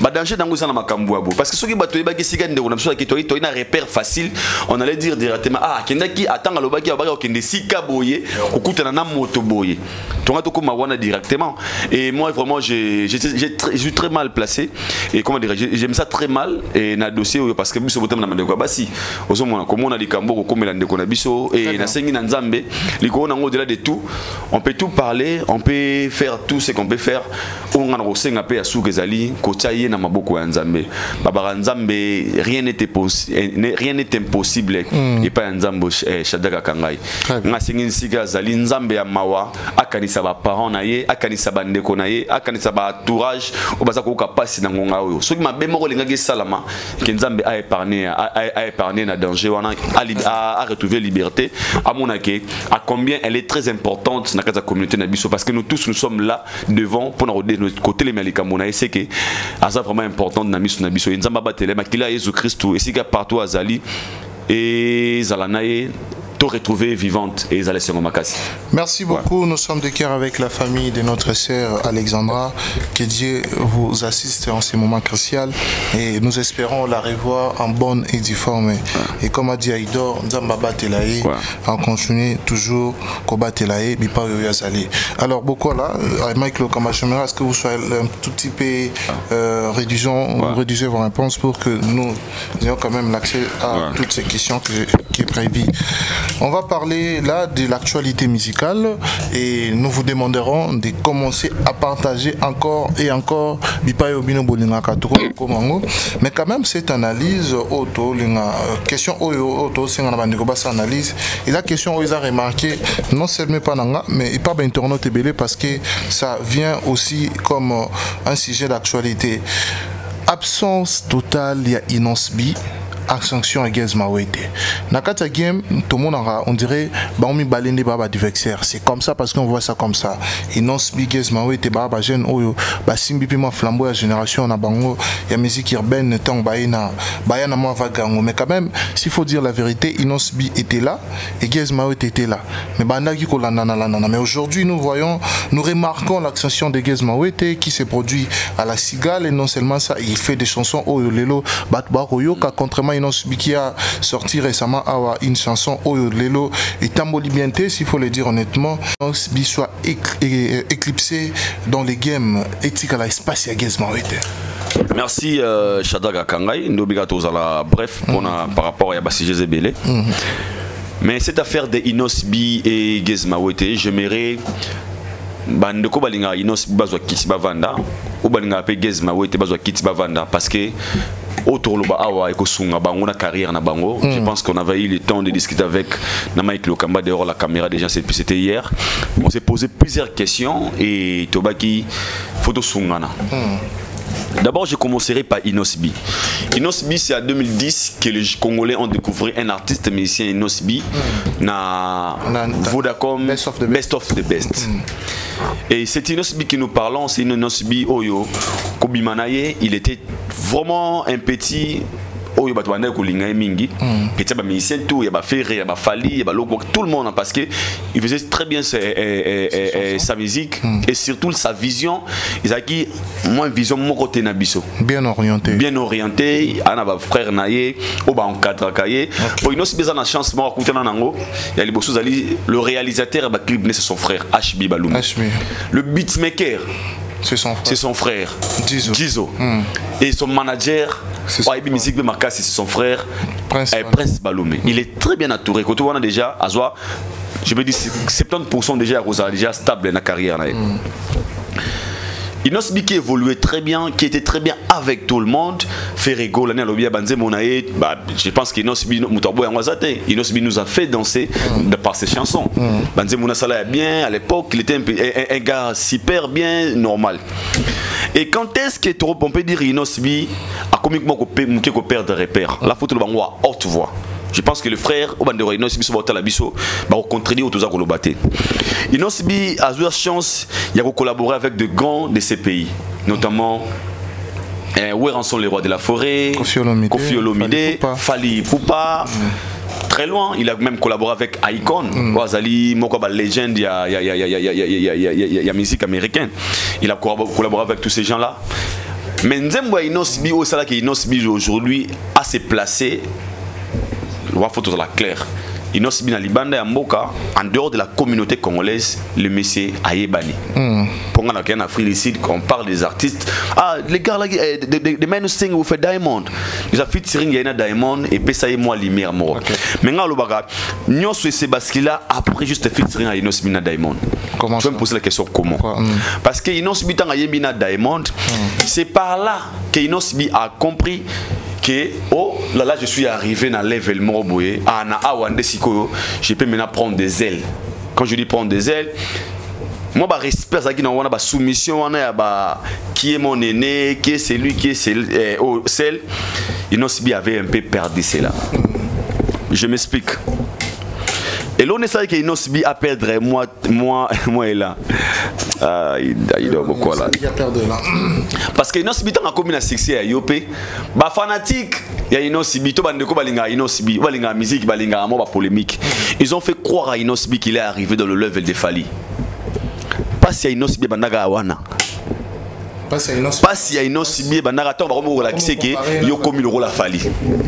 ba danger dango ça na makambo abo parce que ceux qui bato ba kesika ndeko na biso ki to ina repère facile on allait dire directement ah kendaki atanga lobaki ba ka kende sika boye okutana na moto boye tonga to koma wana directement et moi vraiment je suis très mal placé et comment dire j'aime ça très mal et na dossier parce que biso botam na mandeko basi ozomona comme on a likambo ko komela ndeko na biso et na sengi na nzambe liko na ngo au-delà de tout on peut tout parler on peut faire tout ce qu'on peut faire on a rosenga pe asu kezali ko tsaye na maboko ya nzambe baba nzambe rien n'est impossible et pas nzambo Shadrach Kangai nga sengi nsika zali nzambe ya mawa akanisa ba parents na ye akanisa ba ndeko na ye akanisa ba entourage obaza ko kapasi na ngonga oyo soki mabemo ko lingaki salama ke nzambe a épargné na danger wana a retrouvé liberté à mon avis à combien elle est très importante dans la communauté nabiso parce que nous tous nous sommes là devant pour nous de notre côté les malika mona et c'est que ça vraiment important dans nabiso nzamba batele makila Jésus Christ et si partout azali et zalanaye tout retrouver vivante et Zalé Sengomakasi. Merci beaucoup. Ouais. Nous sommes de cœur avec la famille de notre sœur Alexandra. Que Dieu vous assiste en ces moments cruciaux et nous espérons la revoir en bonne et due forme. Ouais. Et comme a dit Aïdor, Nzambaba Telaé, on continue toujours Koba Telaé, Bipa Yoyazali. Alors, beaucoup là, Michael Kamachemera, est-ce que vous soyez un tout petit peu réduisez vos réponses pour que nous ayons quand même l'accès à toutes ces questions qui est prévues. On va parler là de l'actualité musicale et nous vous demanderons de commencer à partager encore et encore mais quand même cette analyse auto question auto c'est analyse et la question ils a remarqué non seulement pas nanga mais pas internaute belé parce que ça vient aussi comme un sujet d'actualité. Absence totale il y a Inosbi en sanction à Gez Mawete. Nakata game, tout le monde on dirait Baomi Balende Baba adversaire. C'est comme ça parce qu'on voit ça comme ça. Et non Gez Mawete Baba jeune Oyo, Basimbi Pima Flambeau à génération na bango, ya musique urbaine tant Bayana moi vagango. Mais quand même, s'il faut dire la vérité, Inosbi était là et Gez Mawete était là. Mais Bandagi Kolanana. Mais aujourd'hui nous remarquons l'ascension de Gez Mawete qui s'est produit à la Cigale et non seulement ça, il fait des chansons Oyo Lelo Batba Oyoka contrairement Inosbi qui a sorti récemment une chanson Oyo Lelo et Tamboli Bienté, s'il faut le dire honnêtement, Inosbi soit éclipsé dans les games éthiques à l'espace et à Mawete. Merci Shadrach Kangai, nous bref par rapport à Bassi Jezebele. Mais cette affaire de Inosbi et Gez Mawete, j'aimerais bandeko balinga Inosbi bazwa kiti bavanda ou balinga pe Gez Mawete bazwa kiti bavanda parce que autour de awa ekosunga bango na carrière na bango. Je pense qu'on avait eu le temps de discuter avec Namaïk Lokamba dehors la caméra déjà c'était hier. On s'est posé plusieurs questions et Tobaki photo sungana. D'abord, je commencerai par Inosbi. Inosbi, c'est en 2010 que les Congolais ont découvert un artiste musicien Inosbi na Vodacom Best of the Best. Et c'est Inosbi que nous parlons, c'est Inosbi Oyo Kobimanaye. Il était vraiment un petit Oyo batwanda kolinga mingi petit ba musicien tout il y a ba Ferré il y a ba Fali il y a ba Logo tout le monde parce que il faisait très bien sa musique et surtout sa vision il a qui moi vision mon côté na biso bien orienté ana ba frère naye o ba encadre kaye pour une aussi besoin de chance moi écouter na nango il y a les bossous ali le réalisateur ba clip c'est son frère HB Balum le beatmaker c'est son frère Gizo. Et son manager c'est son frère Prince Balumé. Il est très bien entouré. Quand on a déjà je me dis 70% déjà stable dans la carrière. Inosbi qui évoluait très bien, qui était très bien avec tout le monde, Ferrego, l'année à Banze Monae, je pense qu'Inosbi nous a fait danser par ses chansons. Banze Monae bien, à l'époque, il était un gars super bien, normal. Et quand est-ce que on peut dire Inosbi a comiquement perdre des repères? La photo de Bango à haute voix. Je pense que le frère Obandero Inosbi Sobota Labiso va contredire autour de Kolobaté. Inosbi a eu la chance de collaborer avec de grands de ces pays, notamment où sont les rois de la forêt, Kofi Olomide, Fali Poupa. Très loin, il a même collaboré avec Icon, Wazali, Mokoba légende, il y a musique américaine. Il a collaboré avec tous ces gens-là. Mais Nzembo Inosbi, au salaire qui Inosbi aujourd'hui, a se placé, on va photo la claire. Inosbi na Libanda Mboka, en dehors de la communauté congolaise, le monsieur Ayebani. Pour en Afrique ici, quand on parle des artistes, ah, les gars là, the men who sing with a diamond. Ils ont fait tirer un diamond et puis ça y est moi lumière mort. Maintenant le bagarre, nous sur ces basques là après juste fait tirer un Inosbi na diamond. Comment je vais me poser la question comment? Parce que Inosbi tant Ayebani na diamond, c'est par là que Inosbi a compris que oh là je suis arrivé dans level morboye na awande siko je peux maintenant prendre des ailes. Quand je dis prendre des ailes, moi bah respect ça qui dans wana ba soumission wana ba qui est mon aîné, qui est celui qui est celle Inosbi avait un peu perdu cela. Je m'explique. Et l'on est ça que Inosbi a perdre moi et là. Ah, il doit beaucoup là. Parce que Inosbi tant a commis un succès à Yopé, bah fanatique, il y a Inosbi, tout bande de quoi balinga Inosbi, balinga musique, balinga moi ba polémique. Ils ont fait croire à Inosbi qu'il est arrivé dans le level de Fali. Pas si Inosbi bandaga awana. Pas si Inosbi bandaga tant ba ko la qui c'est que yo commis le rôle à Fali.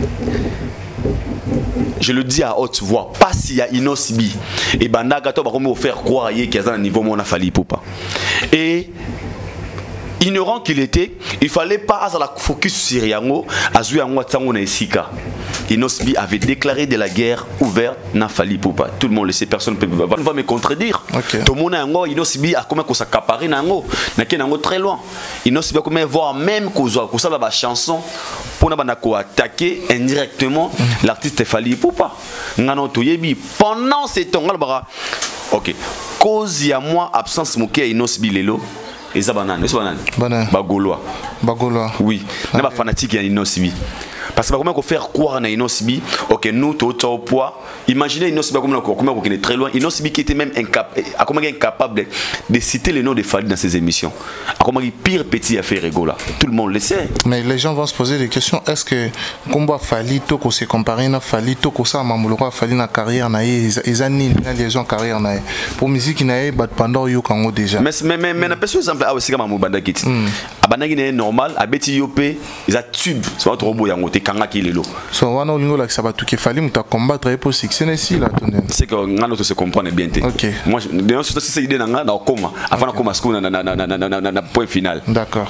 Je le dis à haute voix, pas s'il y a Inosbi et Bandaga, tu vas faire croire qu'il y a un niveau mon afali pour pas. Et ignorant qu'il était, il fallait pas à la focus sur Yango, à jouer en Watsango na Isika. Inosbi avait déclaré de la guerre ouverte na Fali Poupa. Tout le monde le sait, personne ne va me contredire. Tout le monde a un Inosbi a comment qu'on s'accaparer nango, n'a qu'un nango très loin. Inosbi a comment voir même qu'on ça la chanson pour n'abanako attaquer indirectement l'artiste Fali Poupa. Ngano toyebi pendant ces temps là ok cause y a moi absence moké Inosbi lelo. Et ça banane, Bagolois. Bagolois. Oui. N'est pas fanatique à Inosbi. Parce que comment faire croire à Inosbi, ok nous tout au poids. Imaginez Inosbi comment est très loin. Inosbi qui était même incapable de citer le nom de Fali dans ses émissions. Comment il pire petit affaire rigola. Tout le monde le sait. Mais les gens vont se poser des questions. Est-ce que combat Fali to ko se comparer na Fali to ko ça mamuloko Fali na carrière na ils anni na liaison carrière na pour musique na bat pendant yo kango déjà. Mais na personne exemple ah c'est comme Mubanda Kiti. Abana qui est normal, abeti yopé, ils a tube, c'est pas trop beau yango te kanga ki lelo. So wana olingo la sabatu ke Fali muta combattre pour succès ici là tonne. C'est que ngano to se comprendre bien té. OK. Moi d'ailleurs c'est cette idée na koma, avant na koma skou na point final. D'accord.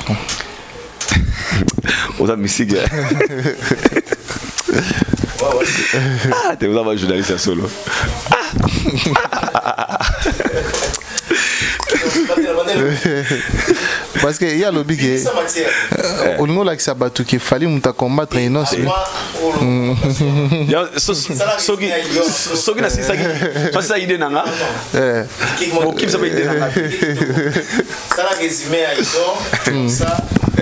Aux musique. Ah, t'es vraiment journaliste à solo. Parce que il y a le big au niveau là que ça battu qu'il fallait muta combattre et non c'est na sisa ça idée nanga bon qui ça idée nanga ça la résumé à idon ça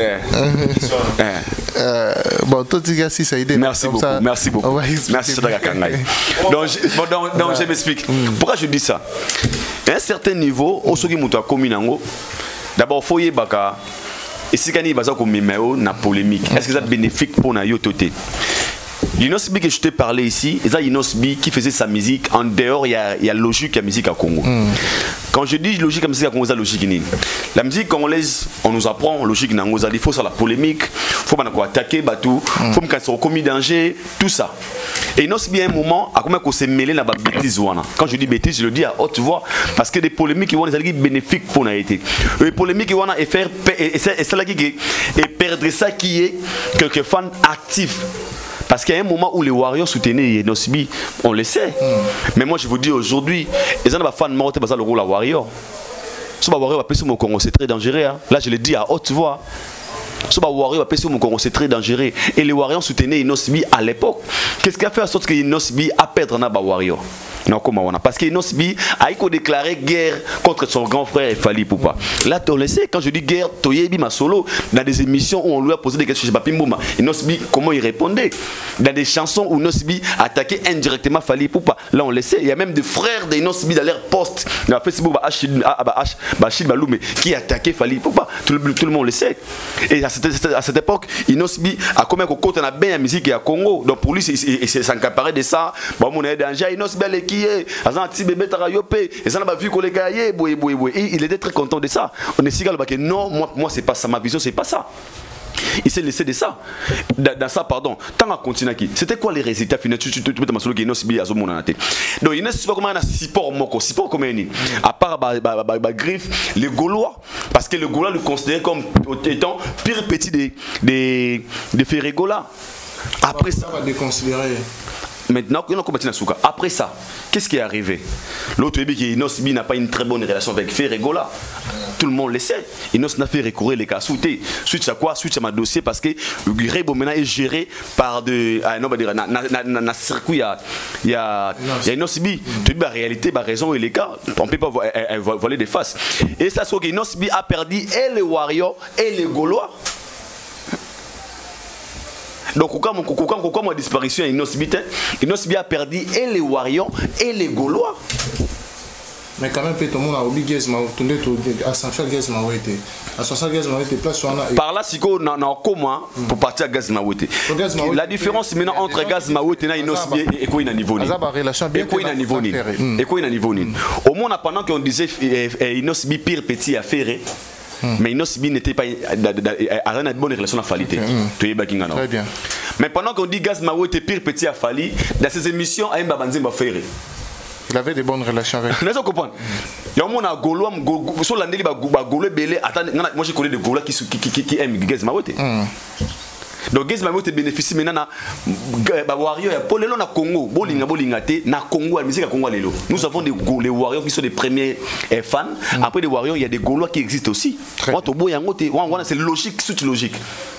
bon tout dit si ça idée merci beaucoup merci Sadaka Kangai donc je m'explique pourquoi je dis ça à un certain niveau au soki muta kominango d'abord foyer baka et si kani baza ko mimeo na polémique est-ce que ça bénéfique pour na yo toté Inosbi que je t'ai parlé ici, c'est Inosbi qui faisait sa musique en dehors, il y a logique à la musique à Congo. Quand je dis logique à la musique à Congo, c'est logique. La musique congolaise, on nous apprend logique à Congo, il faut ça la polémique, il faut attaquer, il faut me commis danger, tout ça. Et Inosbi à un moment, à comment qu'on s'est mêlé dans la bêtise. Quand je dis bêtise, je le dis à haute voix, parce que des polémiques qui vont être bénéfiques pour nous. Les polémiques qui vont faire, et c'est là qui est perdre ça qui est quelques fans actifs. Parce qu'il y a un moment où les Warriors soutenaient Inosbi, on le sait. Mais moi je vous dis aujourd'hui, les gens ne fans morts, c'est le rôle à Warrior. Ce Warrior va passer mon Congo, c'est très dangereux. Là je le dis à haute voix. Ce Warrior va passer mon Congo, c'est très dangereux. Et les Warriors soutenaient Inosbi à l'époque. Qu'est-ce qui a fait en sorte que Inosbi a perdu na Warrior? Non, comment on a? Parce qu'Inosbi a déclaré guerre contre son grand frère Fali Poupa. Là, tu le sais, quand je dis guerre, Toyebi ma solo, dans des émissions où on lui a posé des questions, je ne sais pas, Pimbouma, Inosbi, comment il répondait? Dans des chansons où Inosbi attaquait indirectement Fali Poupa. Là, on le sait. Il y a même des frères d'Inosbi dans leur poste, dans Facebook, Bachid Baloumé, qui attaquaient Fali Poupa. Tout le monde le sait. Et à cette époque, Inosbi a quand même côté la bien la musique à Congo. Donc pour lui, il s'encaparait de ça. Bon, mon danger, Inosbi il était très content de ça. On est si que non, moi c'est pas ça, ma vision c'est pas ça. Il s'est laissé de ça. Dans ça, pardon. Tant à continuer, c'était quoi les résultats finaux? Tu peux te mentionner que Inosbi a zoné. Donc, il ne sait pas comment on a support moko. Support comme il à part griffe, les Gaulois, parce que les Gaulois le considéraient comme étant pire petit des Ferregola. Après ça, va déconsidérer. Maintenant, après ça, qu'est-ce qui est arrivé? L'autre Inosbi n'a pas une très bonne relation avec Ferregola. Tout le monde le sait. Inos n'a fait recourir les cas soutés. Suite à quoi? Suite à ma dossier parce que le Rebo maintenant est géré par de. Non, on va dire, dans circuit, il y a Inosbi. La réalité, la raison et les cas, on ne peut pas voler des faces. Et ça, c'est que Inosbi a perdu et les Warriors et les Gaulois. Donc, comme la disparition de Inosbi a perdu et les Warriors et les Gaulois. Mais quand même, tout le monde a oublié à Ascension Gazmaouete. Ascension Gazmaouete, place où on a. Par là, si on a comment pour partir à Gazmaouete. La différence maintenant entre Gazmaouete et Inosbi et quoi il a niveau ni. Et quoi il a niveau ni. Et quoi il a niveau ni. Au moins, pendant qu'on disait Inosbi pire petit à faire. Mais Inosbi n'était pas à une bonne relation à Falite. Très bien. Mais pendant qu'on dit Gazmaouete pire petit à Fali, dans ces émissions, à Mbabanzi m'a fait. Il avait des bonnes relations avec. Vous comprenez? Il y a un monde à Gaulois, sur l'année, Gaulois belé. Moi je connais des Gaulois qui aiment Gazmaouete. Donc Gazmaouete bénéficie maintenant de Warriors. Pour les na Congo, na Congo, la musique à Congo lelo. Nous avons les Warriors qui sont les premiers fans. Après les Warriors, il y a des Gaulois qui existent aussi. C'est logique, c'est logique.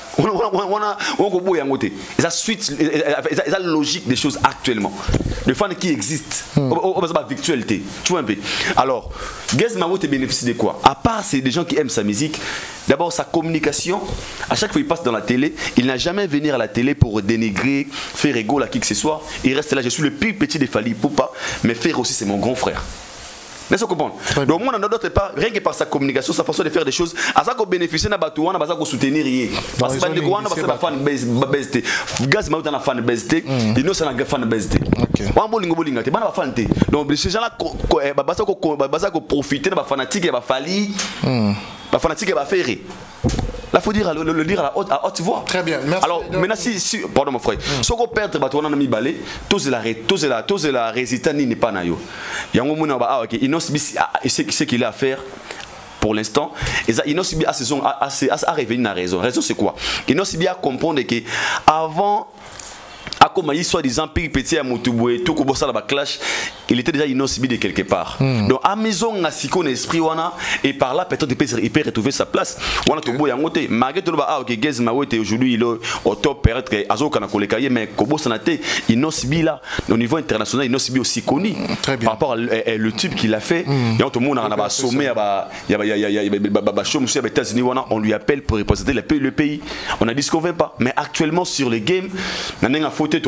Et ça suite, la logique des choses actuellement. Les fans qui existent, virtualité. Tu vois un peu. Alors, Gazmaouete bénéficie de quoi? À part c'est des gens qui aiment sa musique. D'abord sa communication. À chaque fois qu'il passe dans la télé, il n'a jamais venir à la télé pour dénigrer, faire rigole à qui que ce soit. Il reste là. Je suis le plus petit des Fali Poupa, mais faire aussi c'est mon grand frère. N'est-ce pas comprendre? Donc moi, d'autre part, rien que par sa communication, sa façon de faire des choses, à ça qu'on bénéficie na batu wana baza ko soutenir yé. Parce que les Gouana parce que la fan BST, Gazmaouete na fan BST, Inos na fan BST. Wan bolinga te bana ba fan te. Donc ces gens là baza ko profiter na ba fanatique ba Fali. Ba fanatique ba faire. Là, il faut dire, le dire à haute voix. Très bien, merci. Alors, maintenant, pardon mon frère, si on perd on a mis balai, tous la résultat n'est pas naïo. Il y a un moment où Inosbi sait ce qu'il a à faire pour l'instant. Et Inosbi a révélé une raison. La raison, c'est quoi? Inosbi a comprendre que avant. Comme il soit disant petit à Moutouboue, tout comme ça la clash, il était déjà Inosbi de quelque part. Donc à maison on a si qu'on esprit wana et par là peut-être il peut retrouver sa place. Wana Toubou yangote malgré tout le ah ok Gazmaouete aujourd'hui il est au top peut-être que Azo kana kolekaye mais Kobo sanate Inosbi là au niveau international Inosbi aussi connu par rapport à le type qu'il a fait. Il y a tout le monde on a sommé il y a show monsieur aux États-Unis wana on lui appelle pour représenter le pays. On a dit ce qu'on veut pas mais actuellement sur les games nanenga faute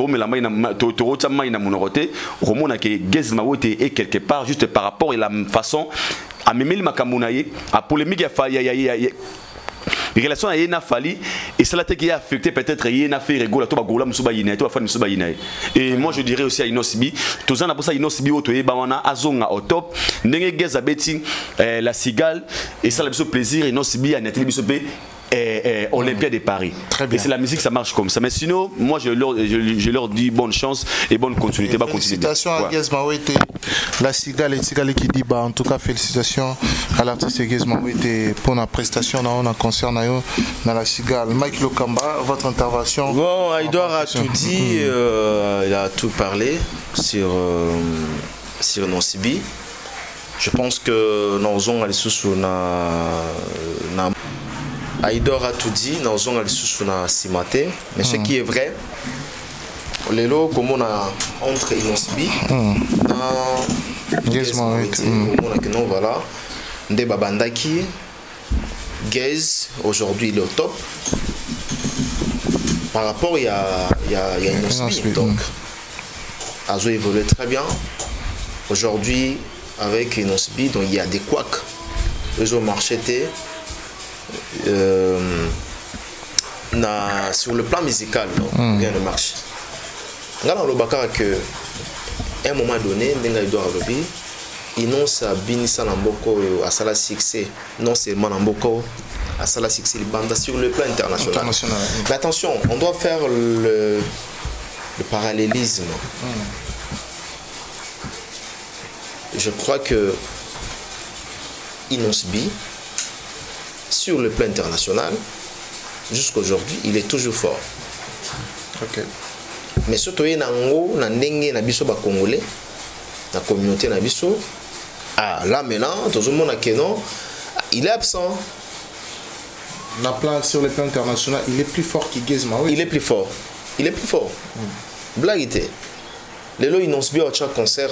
Gazmaouete est quelque part juste par rapport à la façon à Memeli Makamunaye à polémique les relations à Yéna Fali et cela qui a affecté peut-être Yéna fait rigolo à toi Gola Musuba Yinae toi fan Musuba Yinae et moi je dirais aussi à Inosbi tous en ça Inosbi auto et bawana azonga au top ndenge Gazabeti la cigale et ça le plaisir Inosbi a Nathalie Bisopé Olympia de Paris. Et c'est la musique, ça marche comme ça. Mais sinon, moi je leur dis bonne chance et bonne continuité. Félicitations à Gazmaouete, la cigale et cigale qui dit en tout cas félicitations à l'artiste Gazmaouete pour la prestation dans un concert dans la cigale. Mike Lokamba, votre intervention. Bon, Aïdor a tout dit, il a tout parlé sur Inosbi. Je pense que nous avons Aïdor a tout dit, nous avons Simate, mais ce qui est vrai, les lots comme on a entre Inosbi, Gazmaouete, voilà, Nde Babandaki, Gaz, aujourd'hui il est au top. Par rapport, il y a Inosbi, donc Azo évolue très bien. Aujourd'hui, avec Inosbi, donc il y a des couacs. Ils ont marché. Sur le plan musical, rien ne marche. Dans le Bakar que à un moment donné, il annonce à Binissa Namboko à Sala succès, non seulement Namboko, à Salah Sixi Banda sur le plan international. Mais attention, on doit faire le parallélisme. Je crois que Inosbi, sur le plan international, jusqu'aujourd'hui, il est toujours fort. Ok. Mais surtout, il y a un Congolais, la communauté Nabiso. Ah, là maintenant, tout le monde a que non, il est absent. Sur le plan international, il est plus fort que Gez Maouete. Il est plus fort. Il est plus fort. Blague était. Les lois ils bien à chaque concert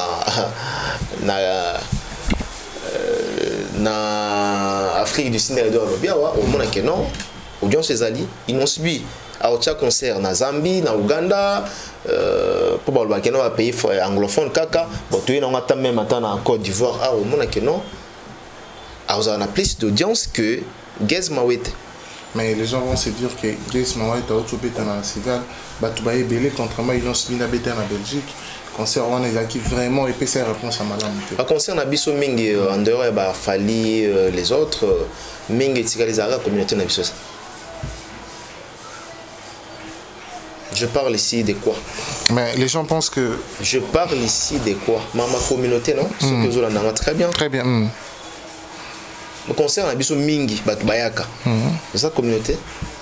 na Afrique du Sud bien au monde que non. Audience ses alliés, ils n'ont subi à chaque concert na Zambie, na Ouganda, pour le Bakeno va payer anglophone kaka, bon tu es dans attend même attendre en Côte d'Ivoire, ah au monde que non. Alors on a plus d'audience que Gez Maouete. Mais les gens vont se dire que Gez Maouete a autre bête dans la civile, Batoubaye Belé contrairement ils ont subi la bête en Belgique. Concert on est qui vraiment épais sa réponse à madame. À concert na biso mingi en dehors ba Fali les autres mingi tigalizara communauté na biso. Je parle ici de quoi? Mais les gens pensent que... Je parle ici de quoi? Ma communauté, non? Ce que vous avez très bien. Très bien. Le concert a biso mingi, Bayaka. C'est ça communauté?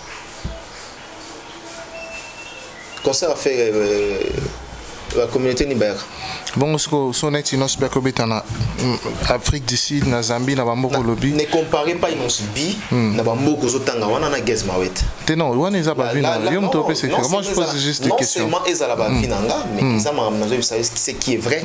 Le concert a fait la communauté ni Bayaka. Bon, ce que honnête, ils ont subi en Afrique du Sud, na Zambie, na Bamboko lobby. Ne comparez pas ils ont subi na Bamboko zotanga wana na Gez Maouete. Non, on est à Bavina. Moi, je pose juste des questions. Non seulement ils à la Bavina, mais ils ont ce qui est vrai.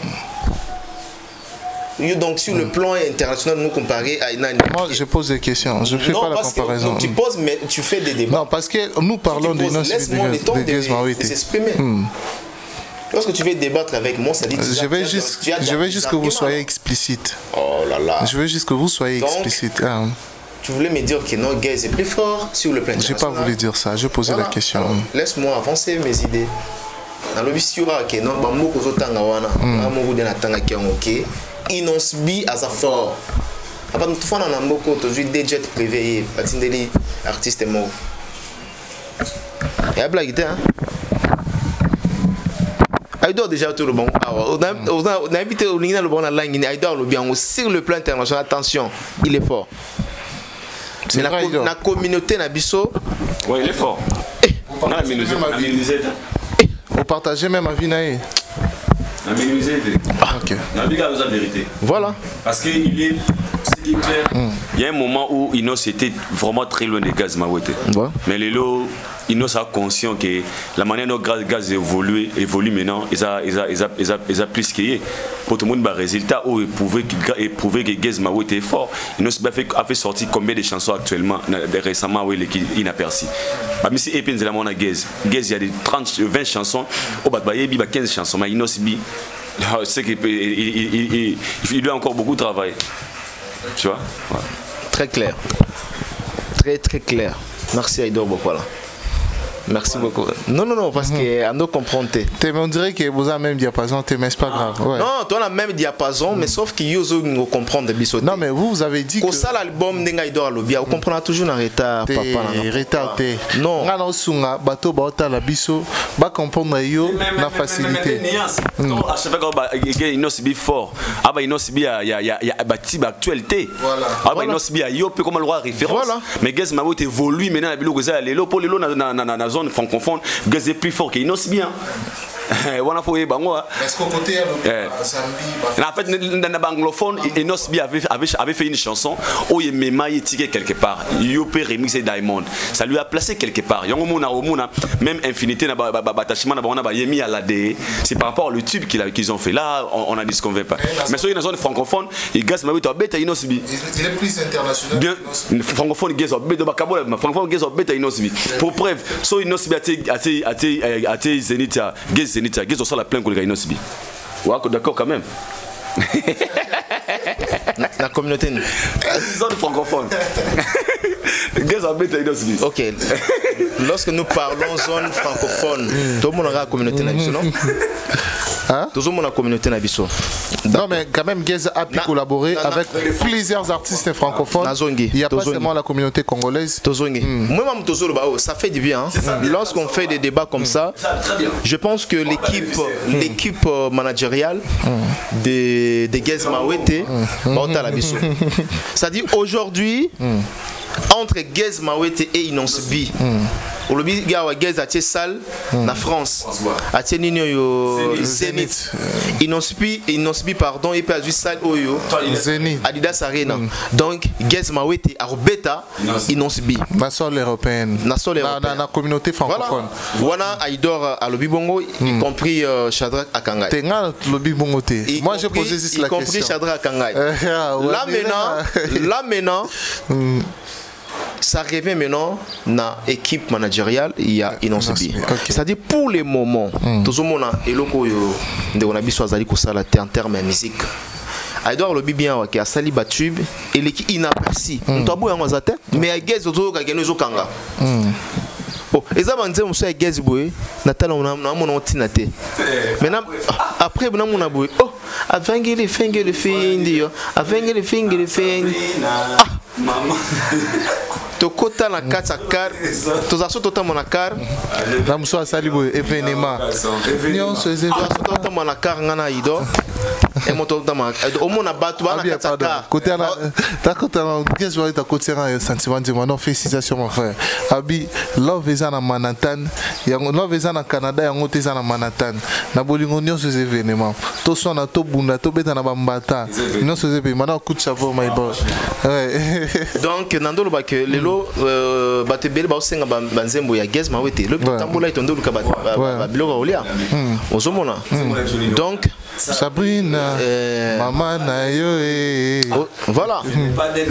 Donc sur le plan international, nous comparer à une... Moi, je pose des questions. Je ne fais pas la comparaison. Tu poses, mais tu fais des débats. Non, parce que nous parlons de nos Gez Maouete. Lorsque tu veux débattre avec moi, ça dit... Je veux juste que vous soyez explicite. Oh là là. Je veux juste que vous soyez explicite. Tu voulais me dire que non, Gez est plus fort sur le plan international. Je n'ai pas voulu dire ça. Je posais la question. Laisse-moi avancer mes idées. Dans le bis, il y aura que non, Bamboko Zotanga wana, Bamboko de Natanga qui est ok. Inosbi à sa fort. Après, nous faisons un Bamboko, tu joues des jets privés, Atindeli, artiste mort. Il y a blague, hein? Aïdor déjà tout le bon. On a invité au Lina le bon à ligne. Aïdor le bien sur le plan international. Attention, il est fort. Mais la communauté Nabiso. Oui, il est fort. On partageait même ma vie naïe. Ok. La vérité. Voilà. Parce qu'il est. Il y a un moment où Inos était vraiment très loin des Gez Maouete. Mais les lots, Inos a conscient que la manière dont Gaz évolue maintenant, ils ont plus qu'il y a. Pour tout le monde, résultat où il prouvait que Gez Maouete est fort. Inos a fait sortir combien de chansons actuellement, récemment, où il est aperçu. Même si Epen Zela Mona Gez, il y a des 20 chansons, au Batbaye, il y a 15 chansons, mais Inos c'est qu'il doit encore beaucoup travailler. Tu vois? Ouais. Très clair. Très clair. Merci Aïdor Bokwala. Merci beaucoup. Non, parce que nous comprenons. On dirait que vous avez le même diapason, mais c'est pas grave. Ouais. Non, tu as le même diapason, mais sauf qu'il y a nous comprendre des non, mais vous avez dit que ça l'album d'Aïdor Lobia, vous comprenez toujours un retard, papa. Non. On a sunga bateau bata la biso, ba comprendre yo na facilité. Non, à chaque fois il nous bien fort. Ah bah il nous bien il y a bâti actualité. Voilà. Ah bah il nous bien yo peut comme le roi référence. Mais Gez Maouete évolue maintenant la bilo que ça les lo pour les lo na zone francophone, Gez est plus fort que Inos bien. On a fait bango. Est-ce qu'au côté en fait dans anglophone Inos bien avait fait une chanson où il met maille ticket quelque part. Il peut remixer Diamond. Ça lui a placé quelque part. Yango mona même Infinité na attachement na on a yemi à la DE. C'est par rapport au tube qu'ils ont fait. Là on a dit ce qu'on veut pas. Mais sur une zone francophone, il Gez Maouete bête Inos bien. Il est plus international. Bien francophone Gez bête bakabo francophone Gez bête Inos bien. Pour preuve, so Inos bien à Zenith Zenith Gez aussi la plainte pour les Inos bien. Ouais, d'accord quand même. La communauté zone francophone. Ok. Lorsque nous parlons zone francophone, tout le monde aura la communauté nabiso, non? Tout le monde a la communauté nabiso. Non, mais quand même, Gez a pu collaborer avec plusieurs artistes francophones. Il n'y a pas seulement la communauté congolaise. Moi-même, ça fait du bien. Lorsqu'on fait des débats comme ça, je pense que l'équipe managériale de Gez Mawete va à la biso. C'est-à-dire aujourd'hui, entre Gez Mawete et Inonsbi, aujourd'hui, il y a Gez à Salle, en France, à Zénith. Inonsbi, pardon, il peut avoir salle Oyo, Adidas Arena. Donc, Gez Mawete à Robeta, Inonsbi. La sol européenne. La communauté francophone. Voilà, Aïdor à Lobibongo, y compris Shadrach Akangai. Moi, j'ai posé juste la question. Y compris Shadrach Akangai. Là maintenant, ça revient maintenant dans l'équipe managériale, il y a Inonsbi. C'est-à-dire pour le moment, tout le monde a en termes de musique. Aïdor le bien qui a sali batube et l'équipe inaperçue. On doit boire en zate, mais à Gez autour de Gageno Kanga. Bon, les amis disent monsieur Gez boy, Natal on a mon tinate. Maintenant après on a mon aboué. Oh, avec les fingers de fin, avec les fingers de fin. Maman. Tokota na kata car, tozaso tota monakar. La muso asali boy événement. Nyon se tota monakar ngana ido. Et mon tota ma. Au mona batu na kata car. Côté na ta côté na qu'est-ce que tu as côté na sentiment de mon félicitations mon frère. Abi love is na Manhattan. Yango love is na Canada yango te na Manhattan. Na bolingo nyon se événement. To so na to bunda to beta na bambata. Nyon se événement na coup de chapeau my boy. Donc nandolo ba que batebele ba osenga banzembo ya Gez Mawete le tambola itondo luka ba biloko olia ozomona donc Sabrina maman na yo voilà pas des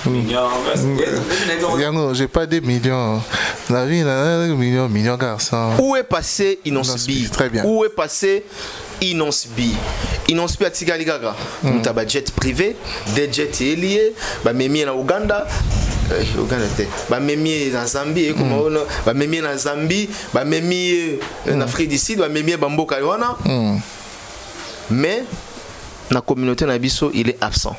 millions j'ai pas des millions la vie na millions garçon. Où est passé Inonsbi? Très bien. Où est passé Inonsbi? Inonsbi a Tigali Gaga. On a un jet privé, des jets liés, bah même en Ouganda. Bah même en Zambie, bah même en Zambie, bah même en Afrique du Sud, bah même Bambo Kaywana. Mais la communauté Nabiso, il est absent.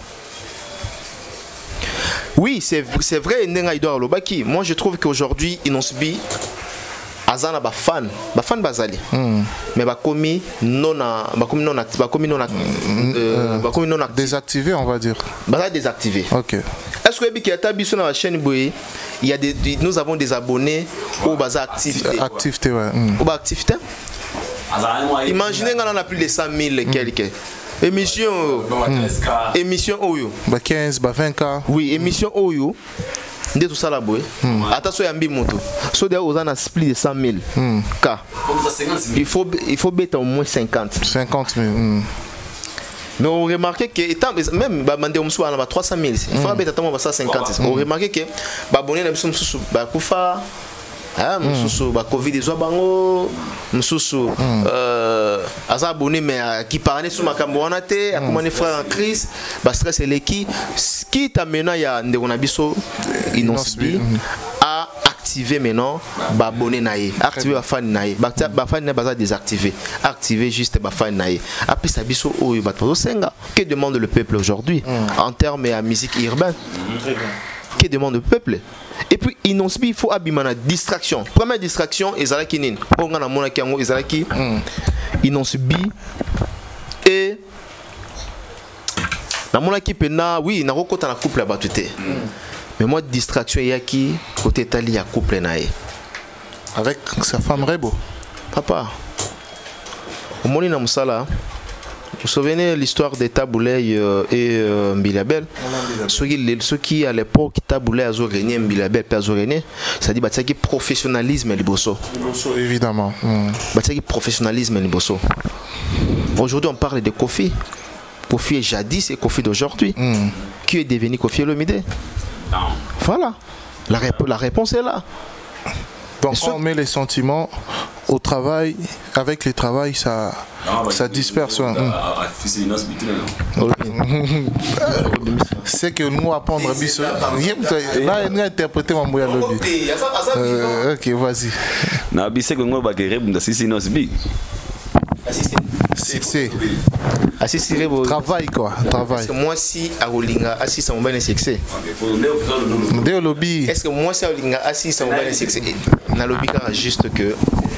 Oui, c'est vrai, moi je trouve qu'aujourd'hui, Inonsbi, Azana ba fan bazali. Mais ba komi non désactivé on va dire. Ba désactivé. OK. Est-ce que bi kiata biso na chaîne boy, il y a nous avons des abonnés au baza activité ouais. Au ba activité. Imaginez qu'on a plus de 100 000 quelques. Émission Oyo. 15, 20K. Oui, émission Oyo. Ndé tout ça là boy. Attention yambi moto. So there aux a split de 100 000 K. Il faut mettre au moins 50 000. Mais on remarque que étant même mandé on soit à 300 000. Il faut mettre à 50. On remarque que abonné na biso sous ba kufa. Ah, mususu ba Covid ezwa bango mususu aza abonné mais qui parlait sur makambo wana te akomane frère en crise ba stress eleki qui t'amena ya ndeko na biso Inonsbi a activer maintenant ba abonné naé activer ba fan naé ba fan na baza désactiver activer juste ba fan naé après ça biso oyo ba to senga que demande le peuple aujourd'hui en termes de musique urbaine. Que demande le peuple? Et puis Inonsbi il faut abimana distraction. Première distraction ezalaki nini? On a mona ki yango ezalaki Inonsbi et na mona ki pena oui na kokota na couple ba tuté. Mais moi distraction yaki côté tali ya couple naé avec sa femme Rebo. Papa. Au moni na musala. Vous vous souvenez l'histoire de Taboulay et Mbilabel? Ceux qui à l'époque Taboulay a régné, Mbilabel a régné, ça dit que professionnalisme liboso. Évidemment. Professionnalisme liboso. Aujourd'hui on parle de Kofi. Kofi est jadis et Kofi d'aujourd'hui. Qui est devenu Kofi Olomide? Voilà. La réponse est là. Donc on met les sentiments au travail, avec les travails, ça disperse. C'est que nous apprendre biso. Là, nous interpréter mon moyen lobby. Ok, vas-y. Na bise que nous bagere bunda sisi nos bi. Succès. Travail quoi, travail. Est-ce que moi si à Olinga assis ça m'a succès? Dès le lobby. Est-ce que moi si à Olinga assis ça m'a succès? Na lobby quand juste que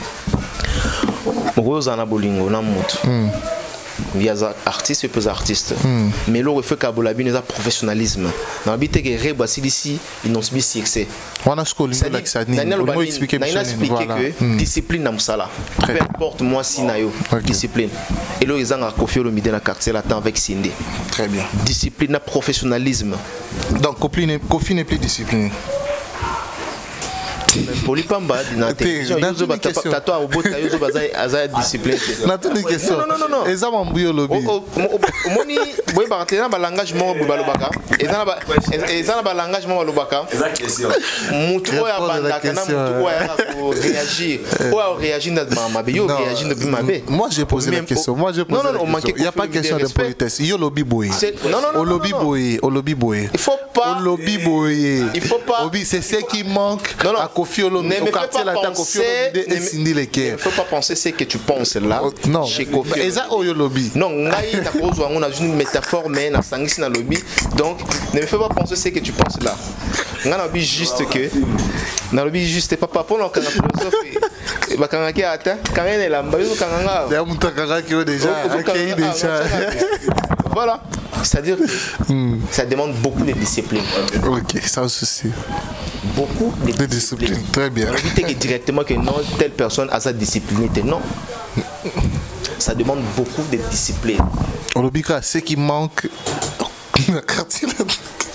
Rose en a bolingo na moto. Il y a des artistes et peu artistes. Mais là, il faut qu'il y ait un professionnalisme. Dans le but que Reba ici, ils n'ont pas succès. On a expliqué que discipline dans ça là. Peu importe moi si nayo discipline. Et là, ils ont confié le midi dans le quartier là avec Cindy. Très bien. Discipline, professionnalisme. Donc, Kofi n'est plus discipliné. Pour les pamba, na télévision, yozo batato obota yozo baza discipline. Na toute une question. Non. Eza mambuyo lobby. Moni boy bartena ba langage mo balobaka. Eza na ba langage mo balobaka. Eza question. Mutu oya banda kana mutu oya ko réagir. Oya réagir na mabe, yo réagir na mabe. Moi j'ai posé la question. Il y a pas question de politesse. Yo lobby boy. Au lobby boy. Il faut pas. Au lobby boy. Il faut pas. C'est ce qui manque. Kofi Olomide au quartier là, Kofi Olomide et Cindy Leker. Il ne faut pas penser ce que tu penses là. Non. Chez Kofi. Eza oyo lobby. Non, ngai na kozwa on a une métaphore mais na sangisi na lobby. Donc ne me fais pas penser ce que tu penses là. Ngai na lobby juste que na lobby juste papa pour l'on philosophie. Ba kanga ki ata, kanga ne lamba yo kanga nga. Ya muta kanga ki déjà. Akei déjà. Voilà. C'est-à-dire que ça demande beaucoup de discipline. Ok, sans souci. Beaucoup de discipline. Très bien. On évite que directement que non, telle personne a sa discipline. Non. Ça demande beaucoup de discipline. On le dit que ce qui manque dans le quartier là.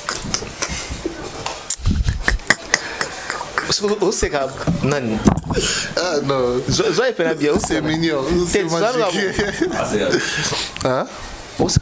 C'est grave. Non. Ah non. C'est mignon. C'est magique. Hein? Parce que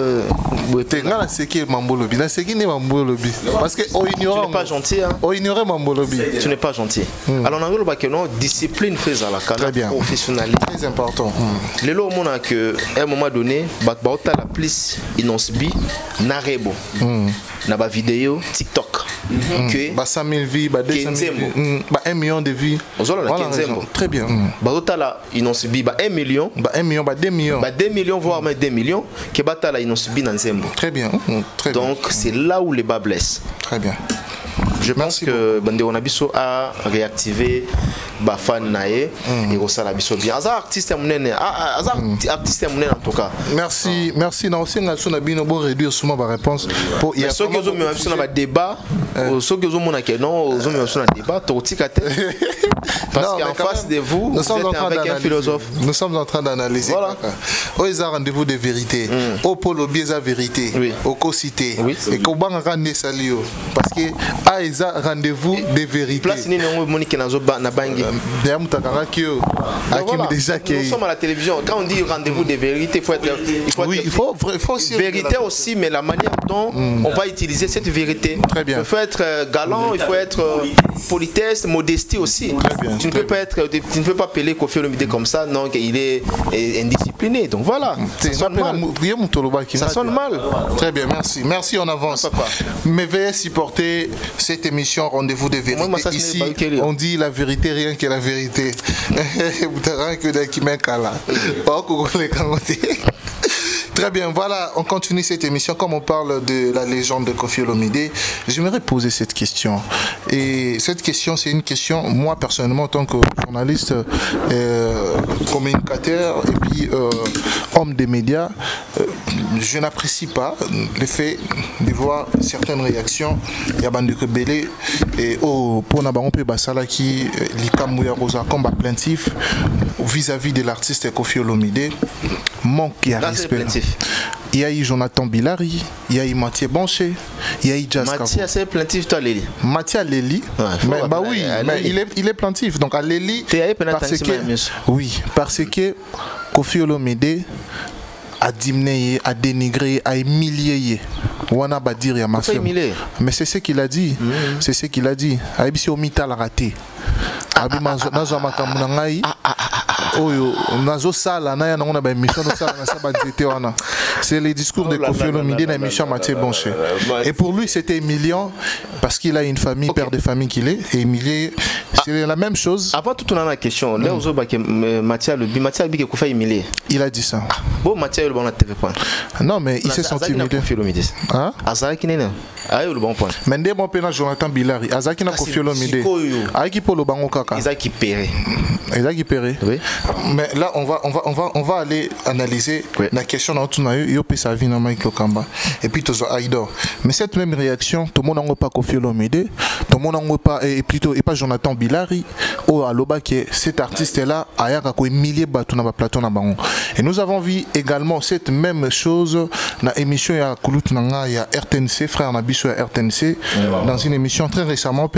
parce que tu n'es pas gentil. Tu n'es pas gentil. Alors, on a dit que discipline fait ça, la professionnalisme. Très important. Les lots, on a que à un moment donné, la plus inonsbi, narebo, na ba vidéo TikTok. Que 100 000 vies, 200 000 vies, 1 million de vies. Très bien. Là, inonsbi, 1 million, 1 million, 2 millions. 2 millions, voire même 2 millions. Que batala inonsbi dans Zembo. Très bien. Donc c'est là où les bas blessent. Très bien. Je pense que Bande Onabiso a réactivé Bafan Nae et Rosala Biso bien. Azar artiste Mounene, artiste Mounene en tout cas. Merci. Non, c'est un bien bon réduire souvent ma réponse. Pour il y a ceux qui ont un débat, ceux qui ont un débat, parce qu'en face de vous, vous êtes avec un philosophe. Nous sommes en train d'analyser. Voilà. Au rendez-vous de vérité, au polo biesa vérité, au co-cité, et qu'au banc rendre salio, parce que a rendez-vous de vérité. Place ni non Monique Nazoba na bangi. Nous sommes à la télévision. Quand on dit rendez-vous de vérité, il faut aussi vérité aussi, mais la manière dont on va utiliser cette vérité. Très bien. Il faut être galant, il faut être politesse, modestie aussi. Tu ne peux pas être, tu ne peux pas appeler Kofi Olomide comme ça, non, il est indiscipliné. Donc voilà. Ça sonne mal. Ça sonne mal. Très bien, merci. Merci, on avance. Mais veuillez supporter cette émission Rendez-vous de vérité. Ici, on dit la vérité, rien que la vérité. Très bien, voilà, on continue cette émission. Comme on parle de la légende de Kofi Olomide, j'aimerais poser cette question. Et cette question, c'est une question, moi personnellement, en tant que journaliste, communicateur et puis homme des médias, je n'apprécie pas le fait de voir certaines réactions. Il y a Bandeko Belé et pour Nabango Basala qui Likamouya Rosa comme plaintif vis-à-vis de l'artiste Kofi Olomide. Manque à respect. Il y a eu Jonathan Bilari, il y a eu Mathieu Banché, il y a eu Jazz Kavo. Mathieu, c'est plaintif, toi, Léli. Mathieu Léli, bah oui, mais il est plaintif. Donc à Léli, parce que Kofi Olomide à diminuer, à dénigrer, à humilier. Wana ba dire ya mafia. Mais c'est ce qu'il a dit. C'est ce qu'il a dit. Aibisi omita la raté. Abi nazo makamuna ngai. Oyo nazo sala na ya na ba émission na sala na saba nzete wana. C'est les discours de Koffi Olomide na émission Mathieu Bonché. Et pour lui c'était humiliant parce qu'il a une famille, père de famille qu'il est, et humilié, c'est la même chose. Avant tout, on a la question. Là, on a Mathieu Albi qui fait humilier. Il a dit ça. Bon, Mathieu Albi, on a TV point. Non, mais il s'est senti humilié. Hein? Azaki n'est pas. Ah, le bon point. Mais dès mon père, Jonathan Bilari, Azaki n'a Koffi Olomide. Aiki Polo Bango Kaka. Azaki Péré. Azaki Péré. Oui. Mais là, on va aller analyser la question dans tout le monde. Sa vie dans Mike Okamba. Et puis, tout Aïdor. Mais cette même réaction, tout le monde n'a pas Koffi Olomide, tout le monde n'a pas, et plutôt, et pas Jonathan Bilari, ou Aloba, qui est cet artiste-là, Ayaka, qui est millier bateau dans plateau na bango. Et nous avons vu également cette même chose dans l'émission ya Koulout Nanga, il y a RTNC, frère Nabiso à RTNC, dans une émission très récemment,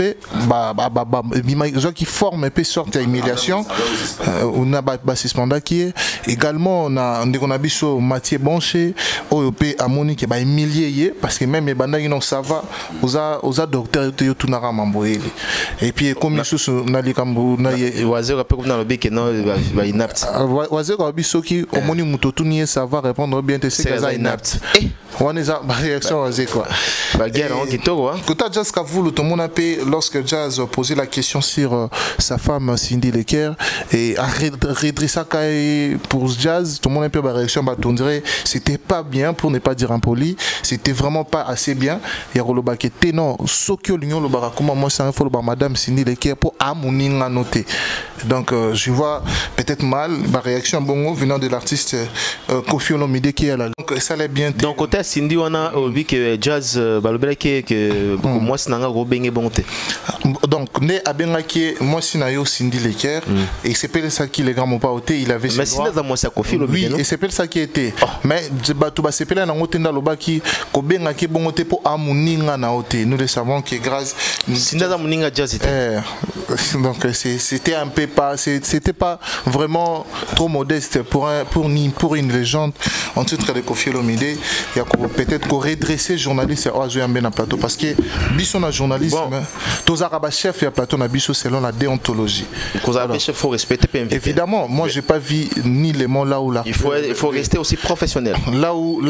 qui forme et sorte à humiliation, on a Bassismanda qui est également, on a Nabiso Mathieu Bonché, OEP à Monique, bah humilié, parce que même les bandes non ça va, aux docteurs de Tunara Mamboeli. Et puis comme ils sont nali kambu na oiseau après comme dans le bec non va inapte. Oiseau comme biso qui au moni mutotuni ça va répondre bien c'est ça inapte. On est à réaction oiseau quoi. Ba guerre en kitoko hein. Kota Jazz ka voulu tout le monde a payé lorsque Jazz posait la question sur sa femme Cindy Leker et a redressé Kai pour Jazz tout le monde a payé la réaction bah on dirait c'était pas bien pour ne pas dire impoli, c'était vraiment pas assez bien. Il y a le baquet non Sokyo l'union le barakuma moi c'est un faux le madame Cindy Leker pour amuninga noté. Donc je vois peut-être mal ma réaction bongo venant de l'artiste Koffi Olomide qui est là. Donc ça l'est bien. Donc côté Cindy on a vu que Jazz balobela que moi c'est nanga robenge bonté. Donc né abengaki moi sinayo Cindy Leker et c'est peut-être ça qui les grands m'ont pas ôté, il avait mais Cindy za moi c'est Koffi Olomide. Oui, et c'est peut-être ça qui était. Mais bato ba sepela na ngotenda lobaki ko bengaki bongote pour amuninga na ôté. Nous le savons que grâce Cindy za muninga Jazz était. Donc c'était un peu pas, c'était pas vraiment trop modeste pour une légende en titre de Koffi Olomide. Il y a peut-être qu'on redresser journaliste à Oazoyambe na plateau parce que biso na journaliste tozaraba chef ya plateau na biso selon la déontologie. Kozaraba chef faut respecter pas invité. Évidemment, moi j'ai pas vu ni les mots là ou là. Il faut rester aussi professionnel. Là où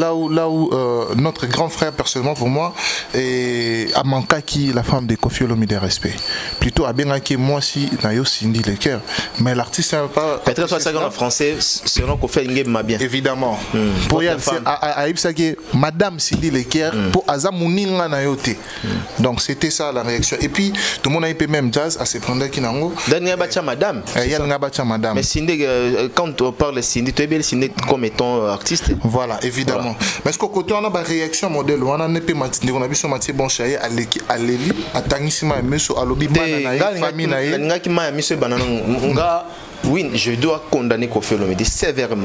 notre grand frère personnellement pour moi a manqué qui la femme de Koffi Olomide respect. Plutôt a bien que moi si nayo Cindy Leker, mais l'artiste n'a pas. Peut-être soit ça en français selon qu'on fait une bien. Évidemment. Pour y aller Madame Cindy Leker pour Azamuninga nayote. Donc c'était ça la réaction. Et puis tout le monde a été même Jazz à se prendre qui nango. Dernier bacha madame. Il y a un bacha madame. Mais Cindy quand on parle de Cindy, tu es bien Cindy comme étant artiste. Voilà, évidemment. Voilà. Mais est-ce qu'au côté on a une réaction modèle, on a un peu on a vu son Mathieu Bonchaye à l'éli à Tangisima et monsieur Alobi famille naïe. Ngaki ma monsieur banana nga oui, je dois condamner Koffi Olomide sévèrement.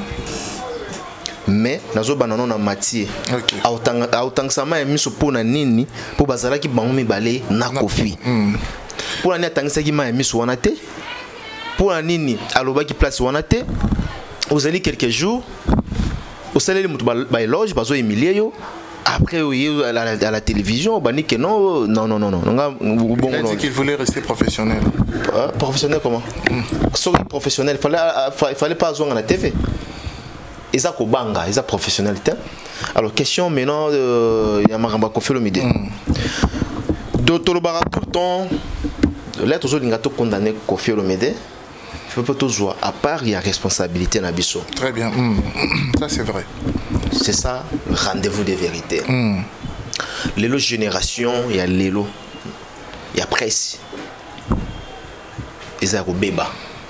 Mais nazo banana na Mathieu. Autant ça ma monsieur pona nini pour bazala ki bango mibale na Koffi. Pour la tangisa ki ma monsieur wana te. Pour la nini aloba ki place wana te. Vous allez quelques jours. Vous allez mutu ba éloge bazo humilier yo. Après, à la télévision, on a dit que non. Il a dit qu'il voulait rester professionnel. Professionnel comment? Professionnel, il fallait pas jouer à la TV. Ils ont kobanga, ils ont professionnalité. Alors, question maintenant, il y a Maramba Koffi Olomide. Docteur Bara tout le temps, là, toujours, il y a condamné Koffi Olomide. Il faut pas tout jouer. À part, il y a responsabilité dans Bisso. Très bien. Ça, c'est vrai. C'est ça, le rendez-vous des vérités. L'élo génération, il y a l'élo. Il y a presse. Il y a Béba.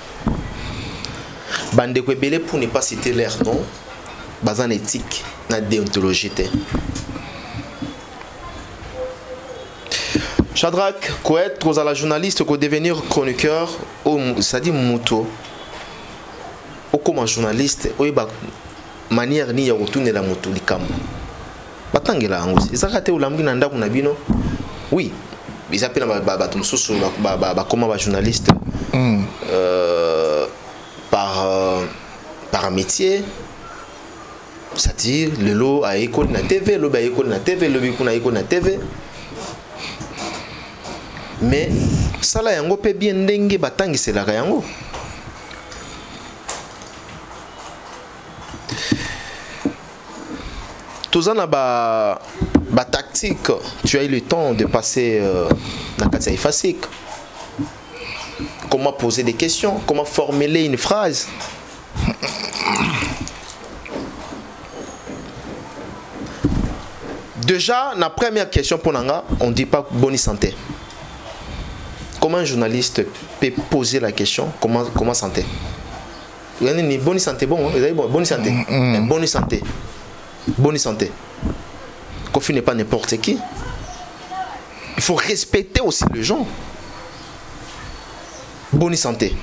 Bande Kwebele, pour ne pas citer leur nom, bazan éthique, na déontologie. Shadrach, quoi être à la journaliste, quoi devenir chroniqueur, c'est-à-dire moto, ou comme journaliste, ou manière ni ya retourner la moto likambo. Batangela angosi. Ils raté ou lambi nanda kuna bino. Oui, ils appellent batum soso comme ba journaliste par métier. c'est-à-dire le lot a école na TV, le ba école na TV, le bikuna école na TV. Mais ça là yango peut bien ndenge batangi c'est la yango. Tout ça na ba tactique, tu as eu le temps de passer dans Katia Fasik. Comment poser des questions, comment formuler une phrase. Déjà, la première question pour Nanga, on ne dit pas bonne santé. Comment un journaliste peut poser la question, comment santé? Il y a une bonne santé, bon, bonne santé, bonne santé, bonne santé. Kofi n'est pas n'importe qui. Il faut respecter aussi les gens. Bonne santé.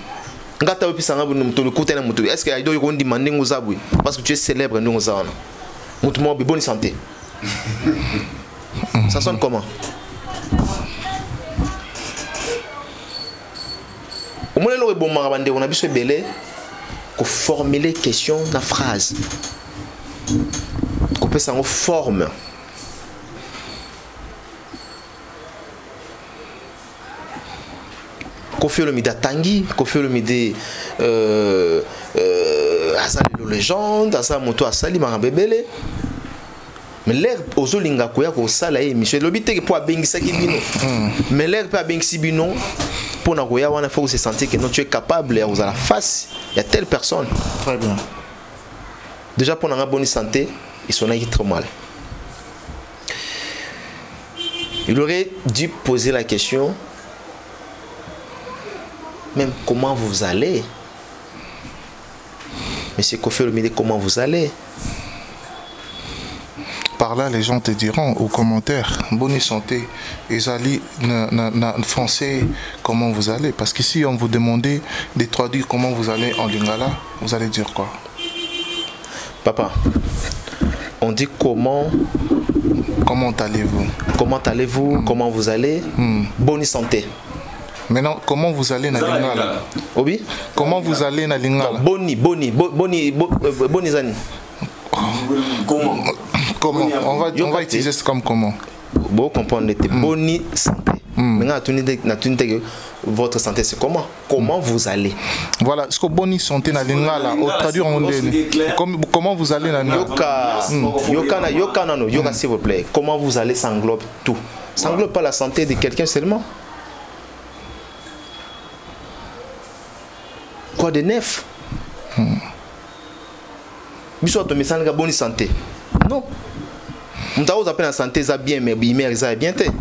Est-ce qu'il y a des demander parce que tu es célèbre nous bonne santé. Ça sonne comment? Au moins le bon marabande on a besoin de belé pour formuler question na phrase. Qu'on peut ça en forme. Qu'on fait le midi tangi, qu'on fait le midi asali le légende, asali moto asali marabebele. Mais l'air aux olinga koya ko sala émission l'obité pour abengisa kibino. Mais l'air pas abengisi bino pour na koya wana faut se sentir que non tu es capable à la face il y a telle personne. Très bien. Déjà pour na bonne santé, ils sont là trop mal. Il aurait dû poser la question même comment vous allez. Monsieur Kofi Olomide, comment vous allez? Par là, les gens te diront aux commentaires, bonne santé, Ezali, français, comment vous allez? Parce que si on vous demandait de traduire comment vous allez en lingala, vous allez dire quoi? Papa, on dit comment allez-vous? Comment allez-vous? Comment vous allez? Bonne santé. Maintenant, comment vous allez dans lingala? Oui? Comment vous allez dans lingala? Boni zani. Comment? On va utiliser ça comme comment? Bon, comprendre, bonne santé. Maintenant, votre santé, c'est comment? Comment vous allez? Voilà, ce que bonne santé na lingala, au traduire en comment vous allez na Yoka, s'il vous plaît. Comment vous allez s'englobe tout. S'englobe pas la santé de quelqu'un seulement. Quoi de neuf? Bisous to misanga bonne santé. Non. On t'a appelé la santé ça bien mais bimer ça bien té.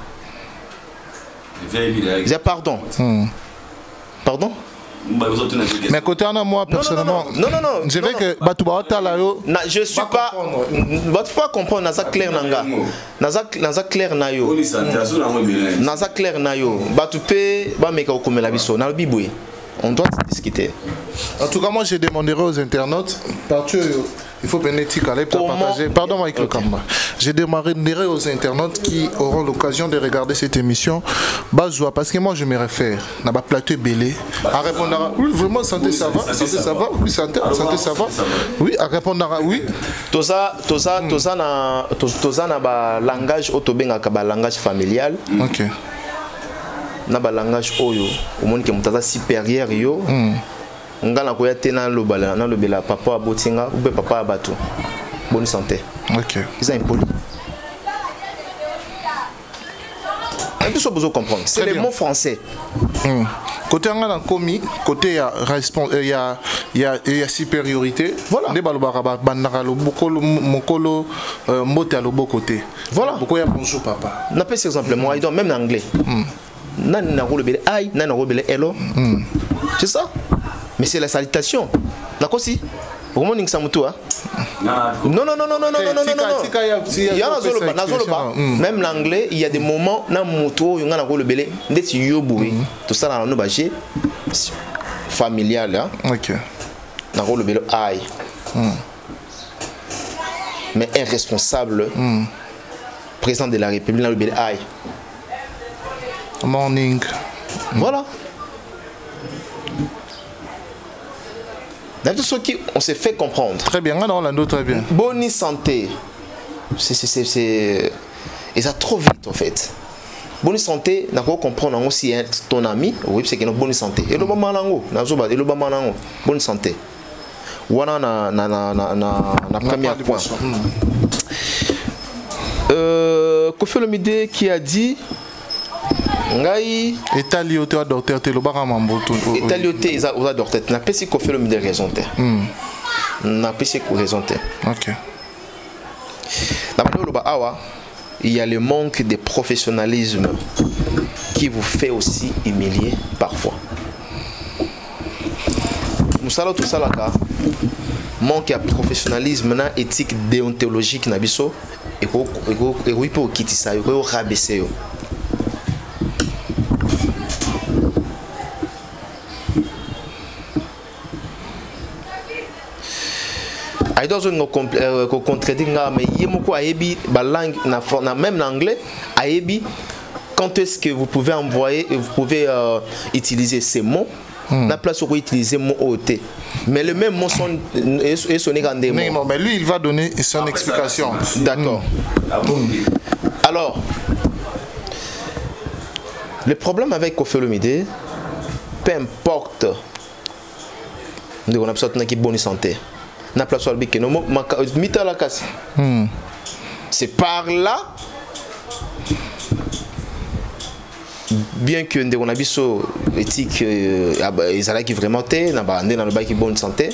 Pardon. Pardon? Mais côté en moi personnellement non. Je vais que Batoubaota là yo. Je suis pas votre fois comprendre na ça clair nanga. Na ça clair na yo. Na ça clair na yo. Batoupe ba meka okomela biso na biboué. On doit discuter. En tout cas, moi, je demanderai aux internautes, il faut venir partager. Pardon, avec le Kamba. Je demanderai aux internautes qui auront l'occasion de regarder cette émission, parce que moi, je me réfère à ma plateau belé, à répondre à oui, vraiment, santé, ça va, santé, ça va, oui, santé, ça va, oui, à répondre à oui. Tout ça, na langage autobenga ka langage familial. Ok. Na ba langage oyo au monde que mutaza supérieur yo ngala ko yate na lobala na lobela papa abotinga ou papa abatu bonne santé. OK, ils ont impoli un peu besoin comprendre c'est les mots français. Côté ngala komi côté il y a supériorité. Voilà ne balobara bandaka lo bokolo mokolo mote à lobo côté. Voilà beaucoup ya bonjour papa n'a pas exemple moi donc même en anglais nan na robele aïe nan na robele hello. C'est ça, mais c'est la salutation d'accord si comment ning samuto hein? Non même l'anglais il y a des moments na moto yonga na robele ndeti yoboui tout ça na no baché familial hein. OK na robele aïe mais un responsable président de la République na robele aïe morning. Voilà. On s'est fait comprendre. Très bien, très bien. Bonne santé. Et ça trop vite en fait. Bonne santé, n'a pas comprendre aussi ton ami, oui, c'est qu'il a une bonne santé. Et le bonne santé. Voilà na premier point. Kofi Olomide qui a dit ngai état lioté docteur te lobaka mamboto état lioté ils a docteur na pesi Kofi Olomide raison te na pesi raison te. OK. Il y a le manque de professionnalisme qui vous fait aussi humilier parfois. Musala tout ça là manque de professionnalisme na éthique déontologique na biso et oui pour quitter ça et rabaisser. I don't know contredire mais yemoko ayebi ba langue na même l'anglais ayebi quand est-ce que vous pouvez envoyer et vous pouvez utiliser ces mots la place où utiliser mot OT mais le même mot son et sonner quand des mots mais lui il va donner son explication. D'accord. Alors le problème avec Kofi Olomide peu importe nous on a besoin d'une bonne santé. C'est par là, bien que on a vu sur l'éthique, ils allaient qui vraiment été, dans le bail qui bonne santé,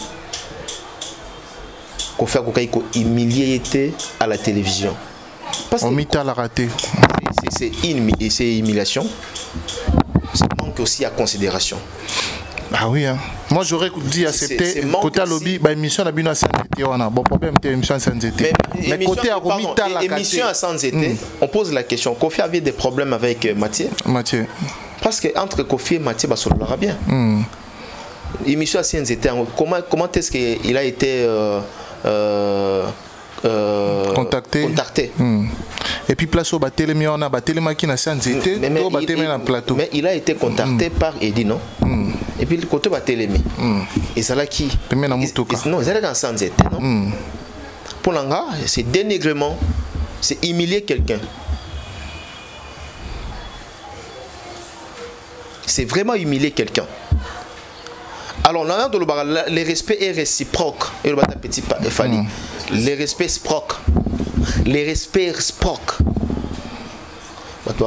qu'on fait qu'on humilié à la télévision. On mit à la rater. C'est humiliation. C'est manque aussi à considération. Ah oui, hein. Moi j'aurais dit accepter côté à lobby, bah émission à Bino Sanzete, on a bon problème, émission à Sanzete. Mais côté à Romita, émission à Sanzete, on pose la question. Kofi avait des problèmes avec Mathieu. Parce que entre Kofi et Mathieu, bah ça l'aura bien. Émission à Sanzete, comment est-ce qu'il a été contacté. Et puis place au Batelemi, on a Batelema qui n'a Sanzete, plateau. Mais il a été contacté par Eddie, non? Et puis le côté Batelemi. Et c'est là qui non, c'est là sans être, non. Pour l'anga, c'est dénigrement, c'est humilier quelqu'un. C'est vraiment humilier quelqu'un. Alors là, le respect est réciproque. Et le petit Fali. Le respect réciproque. Le respect réciproque. Le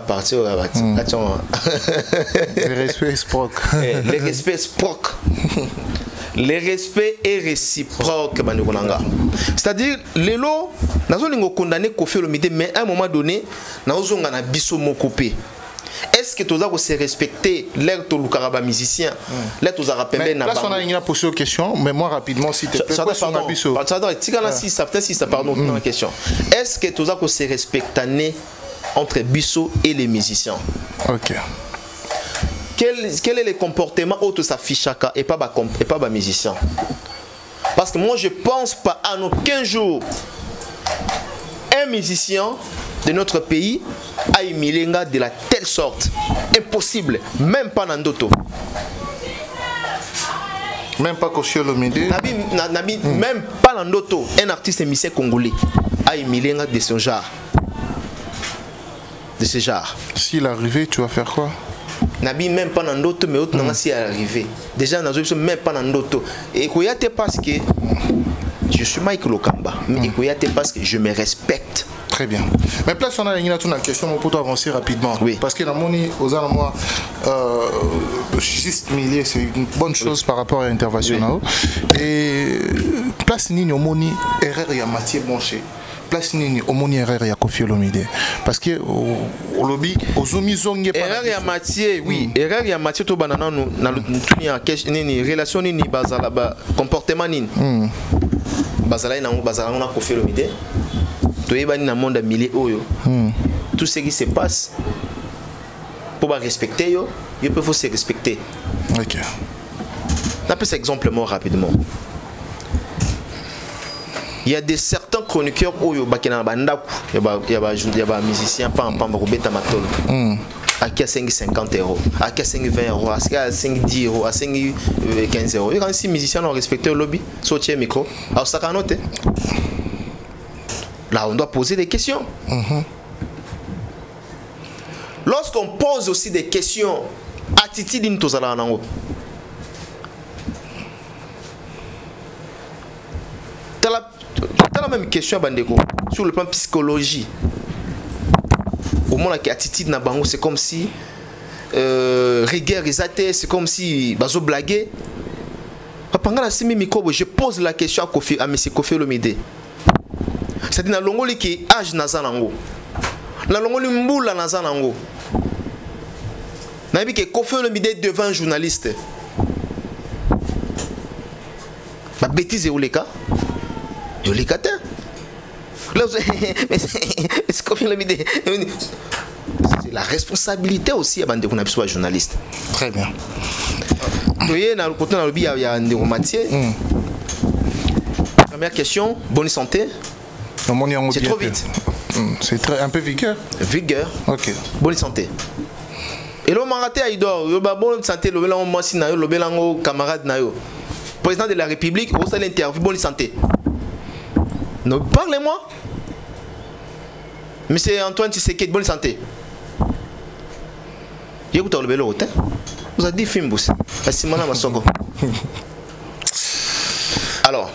respect réciproque. Le respect réciproque. Le respect est réciproque. C'est-à-dire, les lots, nous avons condamné Kofi Olomide, mais à un moment donné, nous avons un biso mokopé. Est-ce que tu as se respecter l'air de l'Ukaraba musicien? Là, tu as rappelé. Là, on a une posé aux questions, mais moi rapidement, si tu as pardon, la question. Est-ce que tu as se respecter entre Bisso et les musiciens? Ok. Quel est le comportement autre s'affiche et pas les musiciens? Parce que moi je pense pas à aucun jour un musicien de notre pays a humilié de la telle sorte. Impossible, même pas Nandoto. Même pas Kofi Olomide. Même pas Nandoto, un artiste musicien congolais a humilié de ce genre. De ce genre. S'il arrivait, tu vas faire quoi? Nabi même pas dans d'autres, mais autres n'ont pas arrivé. Déjà, nous sommes même pas dans d'autres. Et Koyate parce que je suis Mike Lokamba, mais Koyate parce que je me respecte. Très bien. Mais place on a une question pour avancer rapidement. Oui. Parce que la monnaie aux moi juste millier c'est une bonne chose par rapport à l'intervention. Oui. Et place ni monnaie erreur ya Mathieu Bonché. Place ni omoni erreur ya Kofi Olomide parce que au lobby ozomizonge pas erreur ya Mathieu oui erreur ya Mathieu to banana na tunia ni relation ni bazala ba comportement ni bazala na Kofi Olomide to yeba ni na monde milieu oyo tout ce qui se passe pour ba respecter yo il faut se respecter. OK. On peut cet exemple rapidement. Il y a des certains chroniqueurs où il y a des musiciens pas en beta matol. qui a 50 euros, à qui a 20 euros, à qui a 10 euros, à 15 euros. Et quand si musiciens ont respecté le lobby, sortir le micro, alors ça a noté. Là, on doit poser des questions. Lorsqu'on pose aussi des questions, attitude d'une tozala nango. T'as la même question Bandeko sur le plan psychologie. Au moment où attitude na bango, c'est comme si rigueur c'est comme si bazo blaguer. Pendant la semi micro, je pose la question à Kofi, à M. Kofi Olomide. C'est-à-dire na longoli qui âge nazanango. Na longoli mboula nazanango. Na que Kofi Olomide devant un journaliste. Ba bêtise ou les cas. Yo les cas. C'est Kofi Olomide. C'est la responsabilité aussi avant de qu'on soit journaliste. Très bien. Voyez, dans le côté dans le lobby, il y a un Matié. Première question, bonne santé. C'est trop vite. C'est un peu vigueur. Vigueur. Ok. Bonne santé. Et là, on m'a raté à Idor. Bonne santé, le bélan, moi, si le bélan, camarade, nayo. Président de la République, au sein de l'interview, bonne santé. Non, parlez-moi. Monsieur Antoine Tshisekedi, bonne santé. Écoute le bélo, vous avez dit Fimbus. Alors,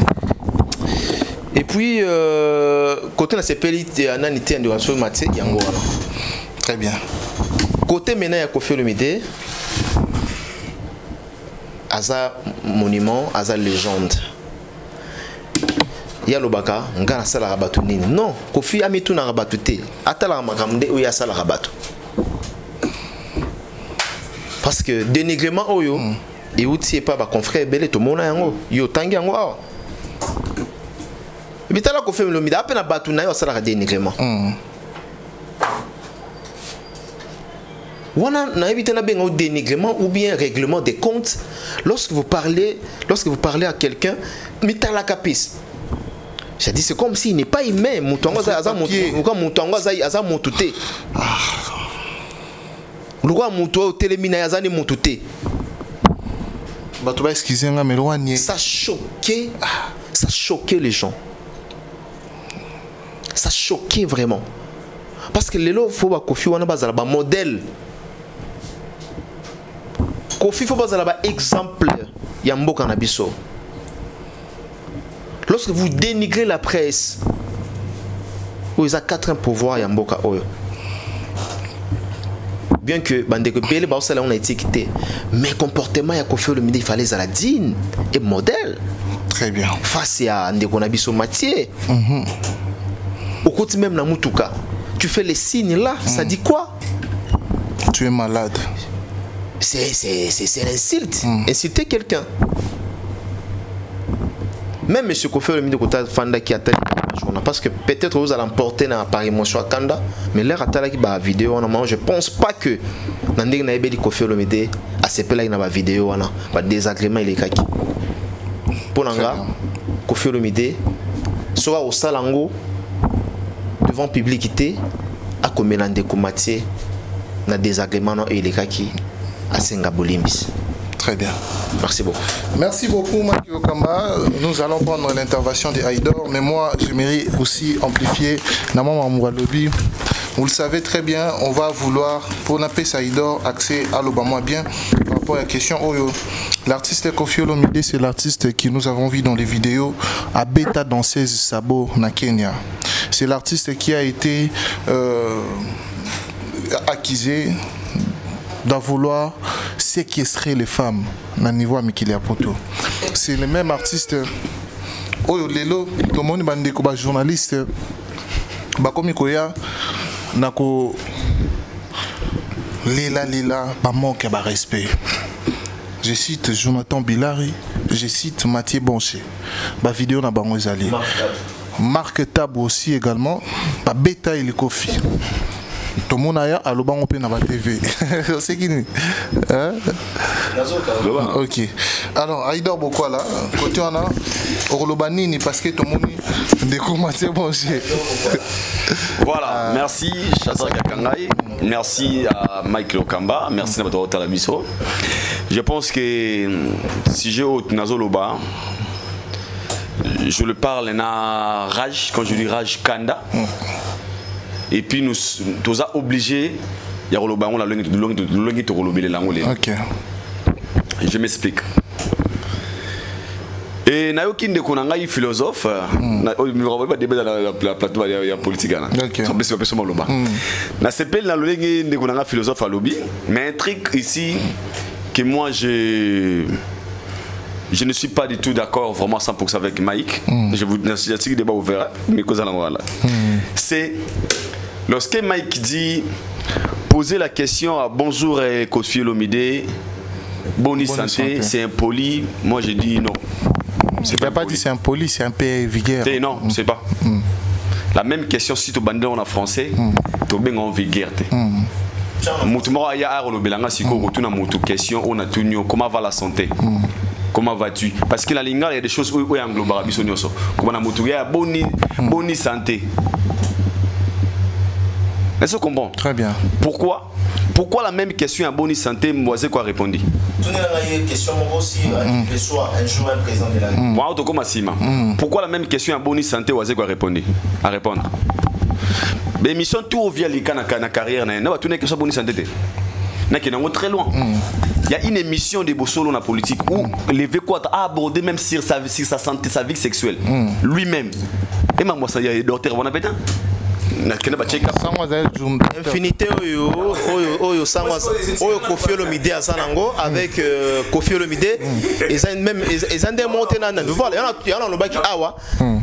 et puis, côté de la CPLI, il y a un anité de Rancho Maté, Yango. Très bien. Côté maintenant, il y a Kofi Olomide, Aza monument, Aza légende. Il y a l'Obaka, on a la rabatou. Non, Kofi a mis tout dans la rabatou. Atala Magamde, où il y a ça la rabatou. Parce que dénigrement, oyo, et où tu es pas, confrère, belé, tout le monde a un yo, tangi en haut. Et puis, tu as la Kofi Olomide, à peine à batou, na yo, ça la dénigrement. On a évité un dénigrement ou bien règlement des comptes lorsque vous parlez à quelqu'un, mais tu as la capice. J'ai dit, c'est comme s'il n'est pas aimé. Moutongo aza moutouté. Le roi moutou télémina yazani moutouté. Ça choquait les gens. Ça choquait vraiment. Parce que les lots, il faut que Kofi wana bazala ba modèle. Kofi faut bazala ba exemple. Yambo kanabiso. Lorsque vous dénigrez la presse, vous avez 4 ans pour voir Yamboka Oyo. Bien que Bandeko Bele Baosala on a étiqueté, mais comportement ya Kofi Olomide il fallait la digne et modèle. Très bien. Face à Ndeko Nabiso Mathieu. Au côté même na Mutuka, tu fais les signes là, ça dit quoi? Tu es malade. C'est l'insulte. Insulter quelqu'un. Même M. Kofi Olomide Kota Fanda qui attend parce que peut-être vous allez emporter dans Paris Motion à Kanda, mais l'air attend qui ba vidéo je pense pas que Nandek na ebeli Kofi Olomide a sepé là na vidéo wana ba désagrément il est kaki. Pour nanga Kofi Olomide soit au salango devant publicité a comme Ndeko Mathieu na désagrément il est kaki à Singabolimbis. Très bien. Merci beaucoup. Merci beaucoup, Maki Okamba. Nous allons prendre l'intervention de Aïdor, mais moi, j'aimerais aussi amplifier Namama Moualobi. Vous le savez très bien, on va vouloir, pour l'APS Aïdor, accès à l'Obama bien par rapport à la question Oyo. L'artiste Kofi Olomide, c'est l'artiste que nous avons vu dans les vidéos à Beta Danseuse Sabo, na Kenya. C'est l'artiste qui a été accusé d'en vouloir séquestrer les femmes dans le niveau Amikili Apoto. C'est le même artiste. Oyo lelo, tout le monde est journaliste. Bakomi Koya, nako Lila, pas manque de respect. Je cite Jonathan Bilari, je cite Mathieu Bonché. Ba vidéo na bango ezali. Marc Tab aussi également. Ba Beta et le Kofi. Tout le monde a à l'Oban na ba TV. C'est qui nous? Ok. Alors, Aïdor Bokwa là, côté on a Orlobanini parce que tout le monde est commencé à manger. Voilà, merci Shadrack Akangaï. Merci à Mike Lokamba, merci à votre Talamiso. Je pense que si j'ai autre Nazoloba, je le parle en rage, quand je dis rage Kanda. Et puis nous sommes obligés, il y a je m'explique. Et nayoki ndeko na ngai philosophe na va débat dans la plateau ya politique na ça peut se maloba na s'appelle na lolenge ndeko na ngai philosophe à lobby mais un truc ici que moi je ne suis pas du tout d'accord vraiment 100% avec Mike. Je vous dis débat ouvert mais cause là voilà. C'est lorsque Mike dit poser la question à bonjour et Kofi Olomide bonne santé, c'est impoli. Moi je dis non. Il n'a pas dit c'est impoli, c'est un peu vulgaire. Non, c'est pas. La même question si tu bandes en français, tu es en vulgaire. Comment va la santé? Comment vas-tu? Parce que la ligne, il y a des choses où il y a un global. Comment bonne santé. Est-ce que tu comprends? Très bien. Pourquoi la même question à bonne santé, moi c'est quoi répondre? Pourquoi la même question à bonne santé, moi c'est quoi répondre? À répondre. Mais mission tout via les na carrière na va tourner question bonne santé. Na qui est très loin. Il y a une émission de Bossolo dans la politique où les Véquat a abordé même sur sa santé, sa vie sexuelle. Lui-même. Et moi ça y a docteur on appelle Infinité oyo sangwa oyo Kofi Olomide asanango avec Kofi Olomide ils ont même ils ont démonté na voilà il y a lobaki awa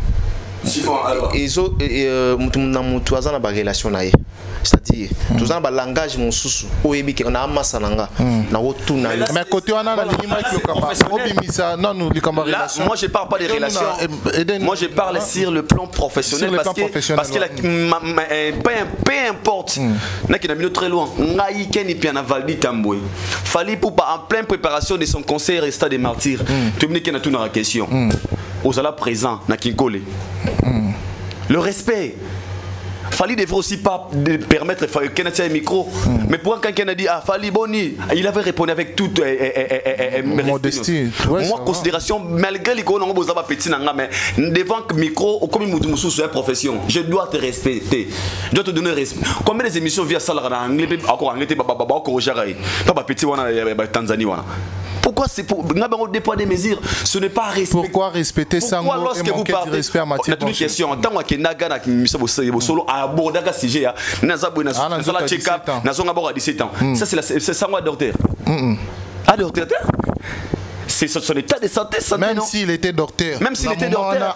ils ont mutu azana ba relation naye c'est-à-dire tous en langage mon susu oyebi ke na masananga na otuna mais côté wana na ligne Mike Lokamba obimisa non nous likamba relation. Moi je parle pas des relations, moi je parle sur le plan professionnel parce que peu importe na qui n'a mis très loin ngai keni piana valdi tambwe fallait pour en pleine préparation de son concert et stade des martyrs tu me dis qu'il y a tout dans la question aux ala présent na kinkole le respect. Fali devrait aussi pas permettre qu'il ait un micro. Mais pour quelqu'un a dit ah Fali Boni, il avait répondu avec toute modestie. Moi considération malgré les qu'on a besoin de petit nanga mais devant le micro comme une mutumu sous profession, je dois te respecter. Je dois te donner respect. Combien des émissions via ça en anglais encore anglais baba encore jarai. Pas petit wana Tanzanie wana. Pourquoi c'est pour déployer des mesures? Ce n'est pas respecter. Pourquoi respecter ça? Pourquoi lorsque vous parlez respect en matière de question en tant que naga na solo aborder un sujet na zabu na la check-up na zonga bora 17 ans. Ça c'est ça moi docteur. Ah docteur. C'est son état de santé. Même s'il était docteur. Même s'il était docteur.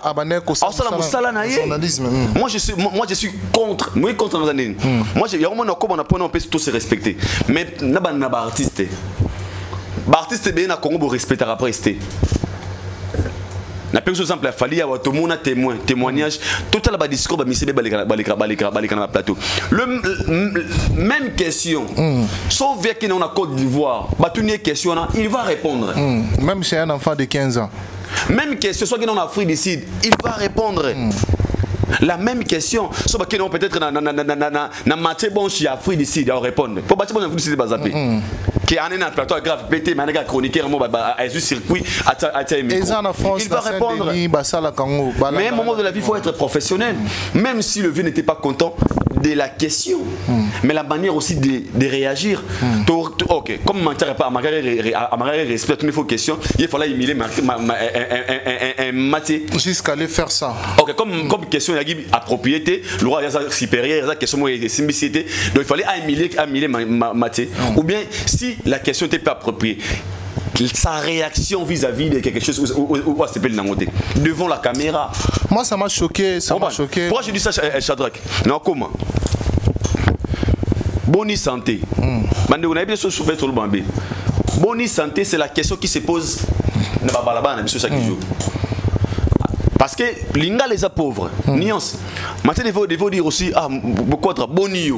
Moi je suis contre. Moi contre nos années. Moi il y a vraiment on peut tous se respecter. Mais na artiste. Artiste bien na Congo pour respecter après rester. Na par exemple, il fallait avoir tout le monde témoignage, total ba discours ba misé balika na plateau. Même question. Sauf via qui on a Côte d'Ivoire, ba toute question il va répondre. Même chez un enfant de 15 ans. Même question soit qui on a Afrique du Sud, il va répondre. La même question, sauf que peut-être na matière bon chez Afrique du Sud, il va répondre. Pour bâtir bon Afrique du Sud ba zapper. Qui a un plateau grave pété, mais un gars chroniqueur, à ce circuit, il va répondre. Mais à un moment de la vie, il faut être professionnel. Même si le vieux n'était pas content de la question, mais la manière aussi de réagir. Ok, comme à ma respect, toutes les questions, il fallait émuler un matier. Jusqu'à aller faire ça. Ok, comme question, il y a propriété, le roi, il y a supérieur, il y a question de simplicité. Donc il fallait émuler matier. Ou bien, si la question n'était pas appropriée, sa réaction vis-à-vis de quelque chose où c'est pas devant la caméra. Moi ça m'a choqué, Pourquoi je dis ça Shadrach? Non comment? Bonne santé. Bonne santé c'est la question qui se pose chaque jour. Parce que l'inga les a pauvres. Nuance. Maintenant il faut dire aussi ah beaucoup de bonio.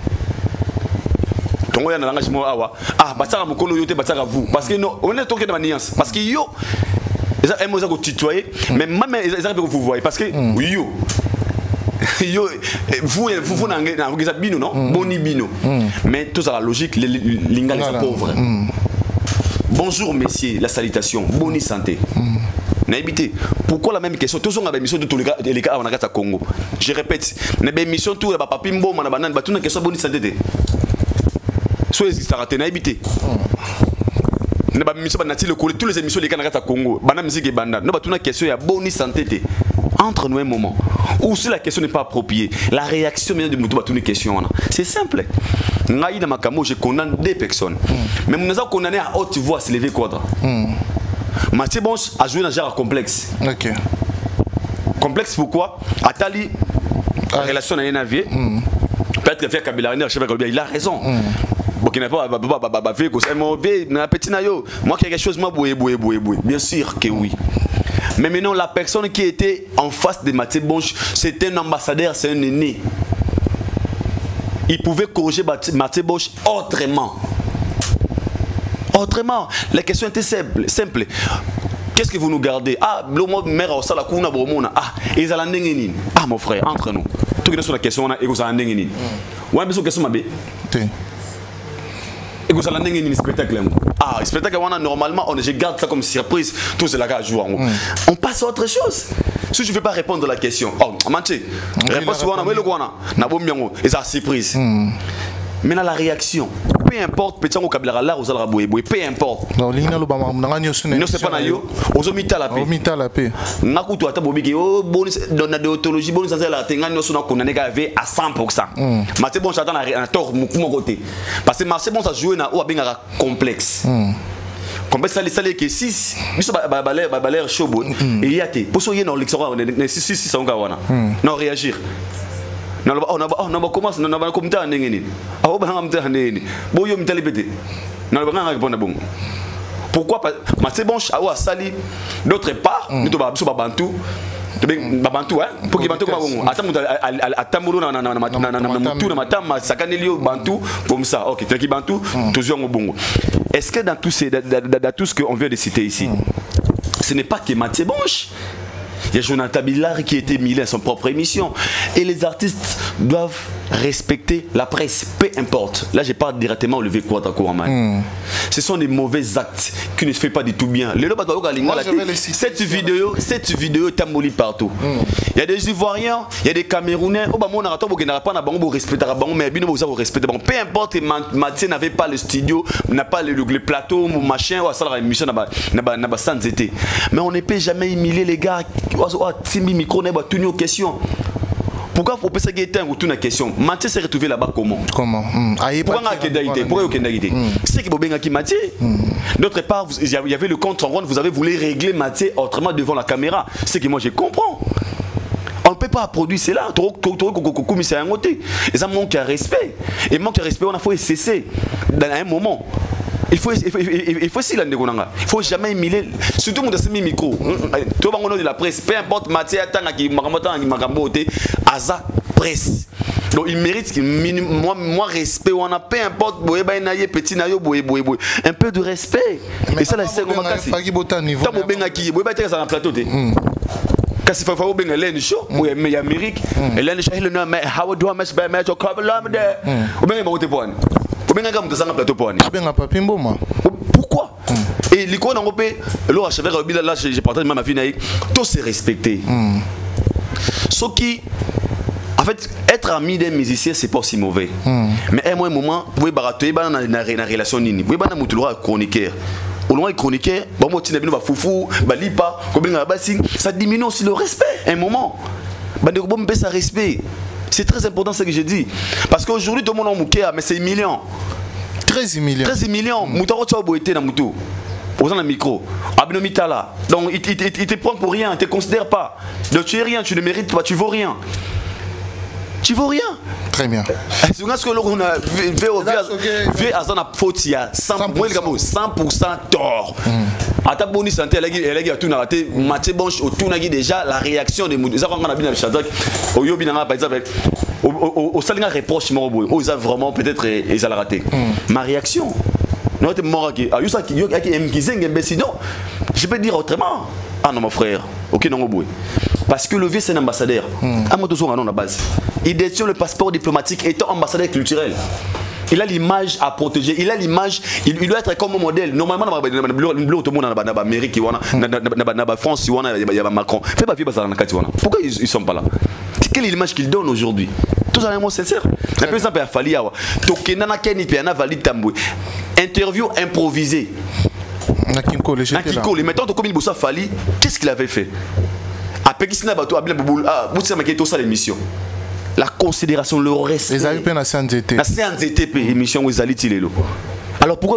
Parce que non, on est toqué de maniance. Parce que yo, ils ont tutoyer, mais même ils arrivent à vous voir. Parce que yo, vous n'avez bino non boni bino mais tout ça la logique l'ingal est pauvre. Bonjour messieurs, la salutation, bonne santé. N'habitez. Pourquoi la même question? Tous on a des missions de tous les cas on a gâté à Congo. Je répète, les missions tout les papa pimbo manabanan bah tout une question bonne santé. Soyez s'arrêter n'habitez. Ne pas mission banati le tous les émissions les cas on a gâté à Congo. Bana musique et banda. Ne pas tout une question ya bonne santé. Entre nous un moment. Ou si la question n'est pas appropriée, la réaction vient de nous toute une question. C'est simple. Ngaï dans ma camo, je condamne des personnes. Mais nous avons condamné à haute voix à se lever quoi. Mathieu Bonche a joué dans un genre complexe. Ok. Complexe pourquoi? Atali, la relation n'a rien à voir. Peut-être que Kabila il a raison. Bon, qui n'a pas fait que c'est mauvais, petit naïo. Moi, quelque chose, moi, bien sûr que oui. Mais maintenant, la personne qui était en face de Mathieu Bonche, c'était un ambassadeur, c'est un aîné. Il pouvait corriger Mathieu Bonche autrement. Autrement, la question était simple. Qu'est-ce que vous nous gardez? Ah, le mot mère au salakuna bromona. Ah, ils allaient n'engagner. Ah, mon frère, entre nous. Tout ce qui est sur la question, on a égout à n'engagner. On a besoin de question, ma bé. Et vous allez n'engagner un spectacle. Ah, le spectacle, normalement, je garde ça comme surprise. Tout c'est là qu'à jouer. On passe à autre chose. Si je ne veux pas répondre à la question, oh, manché, réponse à le guana, n'a pas bien, et ça surprise. Maintenant la réaction, peu importe, petit on kabila là, aux alra boye, peu importe. Non, l'ina le bama, n'a rien sur. Non c'est pas nayo, aux omita la paix. Omita la paix. N'a coutu ata bobi que oh bon dans la déontologie bon sans la tenga nous sommes condamnés à à 100%. Mathieu bon j'attends un tort mon côté. Parce que Mathieu bon ça jouer na ou abenga complexe. Complexe ça les que 6, biso baler chaud et yate. Pour soyer dans l'extérieur 6 ça on gawana. Non réagir. Non, on commence, on va commenter à n'engagner. Ah, on va commenter à n'engagner. Bon, yo m'tali pété. Non, on va répondre bon. Pourquoi pas? Mathieu Bonche a ou sali. D'autre part, nous te babou babantou. Babantou, hein? Pour qu'il bantou comme bon. Attends, moulou na mutu na matam sakanelio bantou comme ça. Ok, tu qui bantou, toujours au bon. Est-ce que dans tout ce qu'on vient de citer ici, ce n'est pas que Mathieu Bonche? Il y a Jonathan Billard qui était mis à son propre émission. Et les artistes doivent respecter la presse, peu importe. Là, je parle directement au lever Kwata Kouraman. Ce sont des mauvais actes qui ne se font pas du tout bien. Cette vidéo est amollie partout. Il y a des Ivoiriens, il y a des Camerounais. Peu importe, Mathieu n'avait pas le studio, n'a pas le plateau, machin, ou à émission, mais on ne peut jamais humilier les gars. Question. Pourquoi faut pas se guetter ou une question? Mathieu s'est retrouvé là-bas comment? Pourquoi c'est que Bobéga qui Mathieu. D'autre part, il y avait le compte en rond, vous avez voulu régler Mathieu autrement devant la caméra. C'est que moi je comprends. On ne peut pas produire cela. Et ça manque de respect. Et manque de respect, on a faut cesser dans un moment. Il faut jamais humilier, surtout mon deuxième micro. Tout le monde de la presse, peu importe matière, Aza presse. Donc il mérite moi respect. On a peu importe petit un peu de respect. Et ça la c'est comment casser. Plateau. Quand il faut bien aller show, il y a Amérique, et là le nom mais how do I match by match au cover là mais ou bien monter point. Pourquoi? Et l'icône en Europe, là j'ai partagé ma vie, tout c'est respecté. Ce qui, en fait, être ami d'un musicien, c'est pas si mauvais. Mais à un moment, vous pouvez barater dans la relation, vous pouvez être chroniqueur. Au loin, chroniqueur, ça diminue aussi le respect. À un moment, ça respect. C'est très important ce que je dis. Parce qu'aujourd'hui, tout le monde a mouké, mais c'est millions. 13 millions. 13 millions. Moutaro Tchao été dans Moutou. Aux micro. Abinomitala. Donc, il te prend pour rien, il ne te considère pas. Donc, tu es rien, tu ne mérites pas, tu vaux rien. Tu vaux rien. Très bien. C'est ce que l'on a vu à son faute, il y a 100% tort. À ta bonne santé, elle a tout raté. Mathieu Bonche, tout n'a déjà la réaction des mots. Ça, on a bien le Shadrach. Au Yobinanga, par exemple, au Salinga reproche, ils ont vraiment peut-être ils ont raté. Ma réaction. Je peux dire autrement. Ah non, mon frère. Ok, non, Parce que le vieux, c'est un ambassadeur. À mon tour, on a base. Il détient le passeport diplomatique étant ambassadeur culturel. Il a l'image à protéger, il a l'image, il doit être comme un modèle. Normalement, dans l'Amérique, dans la France, il y a Macron. Pourquoi ils ne sont pas là? Quelle est l'image qu'ils donnent aujourd'hui? Tout ça, c'est sincère. Par exemple, il a fallu interview improvisée. Maintenant, comme il a fallu, qu'est-ce qu'il avait fait? L'émission. La considération, le respect. Les amis na CNZT. La CNZT émission où ils allaient tilelo. Alors pourquoi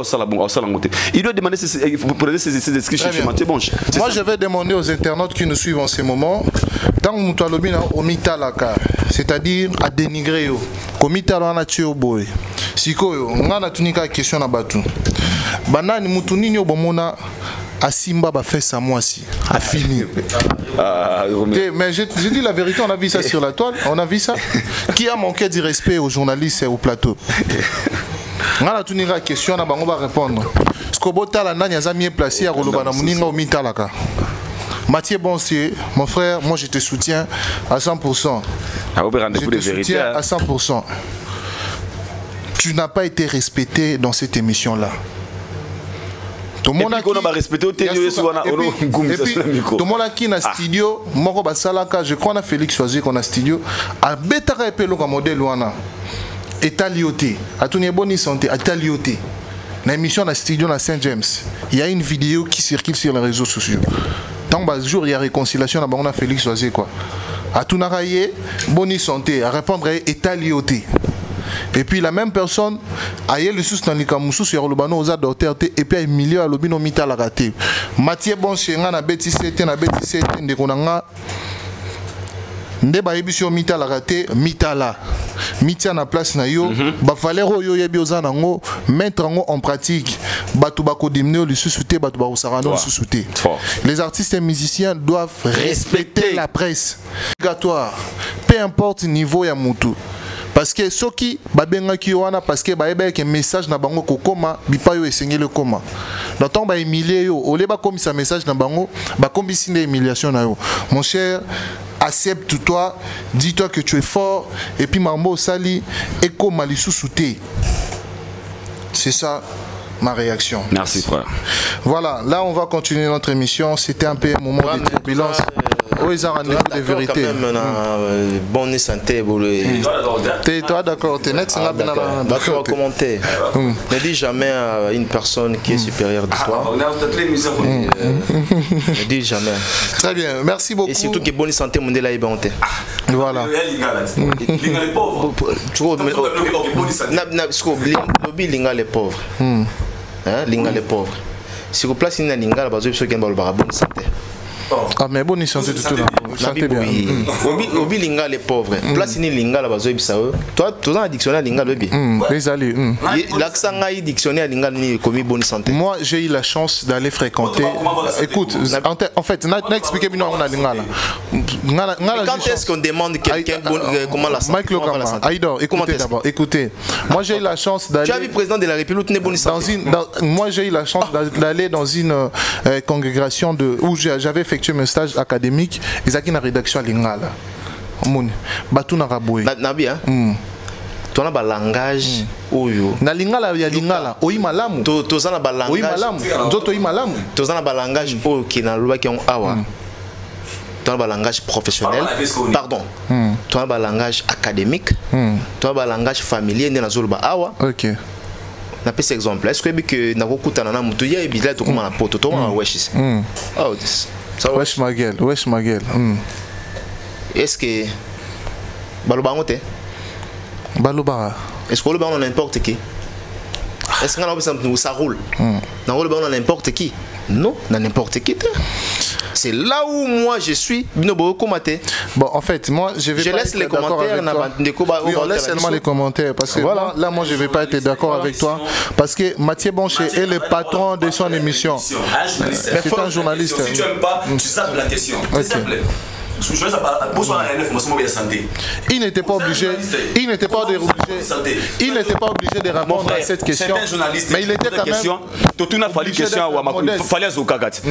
il doit demander ses inscriptions chez Mathieu Bonche. Moi je vais demander aux internautes qui nous suivent en ce moment, dans Moutalobi au mitalaka, c'est-à-dire à dénigrer yo. Komitalo na tio boy. Sikoyo, ngana tunika question na batu. Banani mutunini obomona Asimba va faire ça moi aussi. A fini. Mais je dis la vérité, on a vu ça sur la toile. On a vu ça. Qui a manqué du respect aux journalistes et au plateau? On a tout une question, on va répondre. Ce que Bota la nani a mieux placé à Rolobana Muninga au Mitalaka. Mathieu Bonsier, mon frère, moi je te soutiens à 100%. Je te soutiens à 100%. Tu n'as pas été respecté dans cette émission-là. Tout le monde a respecté au télé, tout le monde a qui na studio, moko basalaka, je crois na Félix Choisy qu'on a studio, a betara epelo comme modèle wana. État lioté, a tuni bonne santé, état lioté. Na émission na studio na Saint James, il y a une vidéo qui circule sur les réseaux sociaux. Tant bas jour il y a réconciliation na bana Félix Choisy quoi. A tunaraye bonne santé, à répondre état lioté. Et puis la même personne a eu le sous dans l'ikamusu sur le bano aux adopteurs et puis milieu à l'obino mita la raté. Mathieu Bonchenga na beti 7 de konanga ndeba ebisio mita la raté mita la mita na place na yo ba valero yo yebi ozana ngo mettre ngo en pratique batu bako dimné le sous-souté batu ba osarano sous-souté. Les artistes et musiciens doivent respecter la presse obligatoire peu importe niveau ya mutu. Parce que ceux qui babenga ki wana parce que baeba ke message na bango kokoma bipa yo esengele koma. Dans temps ba humilier yo, ole ba comme ça message na bango, ba kombisi na humiliation na yo. Mon cher, accepte-toi, dis-toi que tu es fort et puis mambo sali et koma li sous-souté. C'est ça ma réaction. Merci frère. Voilà, là on va continuer notre émission, c'était un peu un moment de turbulence. Oui, ils ont rendez-vous de vérité. Bonne santé. Toi d'accord, tu es net, c'est là. D'accord, commenter. Ne dis jamais à une personne qui est supérieure de toi. Ne dis jamais. Très bien, merci beaucoup. Et surtout que bonne santé, mon délat est bon. Voilà. Linga les pauvres. Linga les pauvres. Si vous placez une linga, la base de ceux qui ont bonne santé. Ah mais bonne santé tout là. Santé bien. Obi linga les pauvres. Place ni linga la bazo bisa. Toi tu as un dictionnaire linga le bi. Désolé. L'accent ngai dictionnaire linga ni commis bonne santé. Moi j'ai eu la chance d'aller fréquenter. Écoute, en fait, n'a expliqué bien on a linga là. Quand est-ce qu'on demande quelqu'un comment la santé? Mike Lokama, Aïdor, écoutez d'abord. Écoutez. Moi j'ai eu la chance d'aller. Tu as vu président de la République n'est bonne santé. Moi j'ai eu la chance d'aller dans une congrégation où j'avais effectué mes stages académiques. Ils ont une rédaction à Lingala. Batu na raboué. Nabi hein. Tu as un langage oyo. Na Lingala ya Lingala. Oi malamu. Tu as un langage. Oi malamu. Zoto oi malamu. Tu as un langage oyo qui na luba qui on awa. Tu as un langage professionnel. Pardon. Tu as un langage académique. Tu as un langage familier ne na zolba awa. OK. Na pese exemple. Est-ce que na kokutana na mutu ya ebila to koma na poto to na wesh. Oh this. Wesh ma gueule, wesh ma gueule. Est-ce que Baloba ngote? Baloba. Est-ce que le ballon n'importe qui? Est-ce que ça roule? Non, le ballon n'importe qui? Non, n'importe qui. C'est là où moi je suis. Bon, en fait, moi je vais je pas laisse être les commentaires. Oui, on laisse seulement les commentaires parce que voilà. Là, moi je vais pas être d'accord avec toi parce que Mathieu Bonché est le patron de son émission. C'est un journaliste. Si tu n'aimes pas, tu sapes la question. Il n'était pas obligé, il n'était pas obligé de répondre à cette question. Mais il était quand même. Tout n'a fallu question à fallait à Zokagat.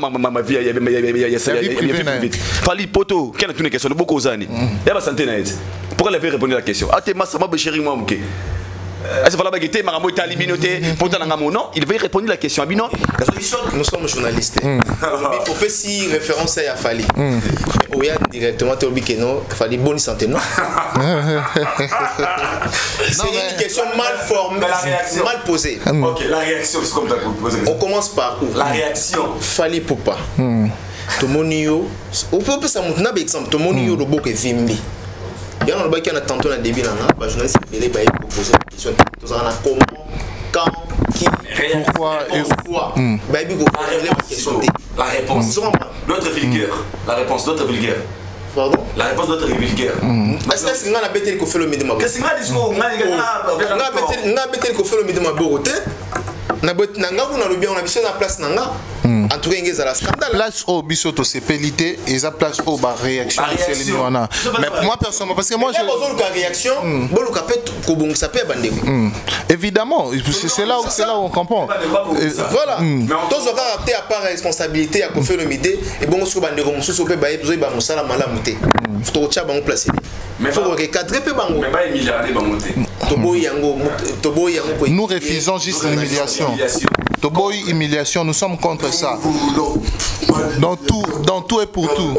Fallait poto, quelle est une question de beaucoup d'années. Il y a pas santé net. Pourquoi elle avait répondu à la question? Ah t'es ma sama béchéri moi ok. Est-ce que Bagité, Maramo est aliminoté, non, il veut répondre à la question. Nous sommes journalistes. Il faut pas si référence à Fali. Oui, directement, tu as dit que non, Fali bonne santé, non? C'est une question mal formée, mal posée. Ok, la réaction, c'est comme tu as posé. On commence par où? La réaction. Fali Poupa. Tout le monde, on peut pas ça montrer un exemple. Tout le monde, il y a beaucoup de Vimbi. Il y a un qui a tantôt un début, un journaliste qui a posé la question. Comment, quand, qui, pourquoi et pourquoi. La réponse. L'autre vulgaire. La réponse d'autre vulgaire. Pardon? La réponse d'autre vulgaire. Est-ce que c'est un bêtise qu'on fait le midi? Qu'est-ce que c'est qu'on fait le midi? Na le bien on a besoin de la place nanga en tout cas il y a la scandale place au bisoto c'est pelité et ça place au bas réaction mais moi personnellement parce que moi j'ai besoin de réaction bon le capet kobong ça peut bandé évidemment c'est là où on comprend voilà tous on va apter à part responsabilité à faire le midi et bon sur bandé comme sous peut bailler besoin ba mosala malamuté faut que tu bango placer mais faut recadrer peu bango mais pas milliardaire bangoté nous refusons juste l'humiliation. Toboy humiliation, nous sommes contre ça. Dans tout et pour tout.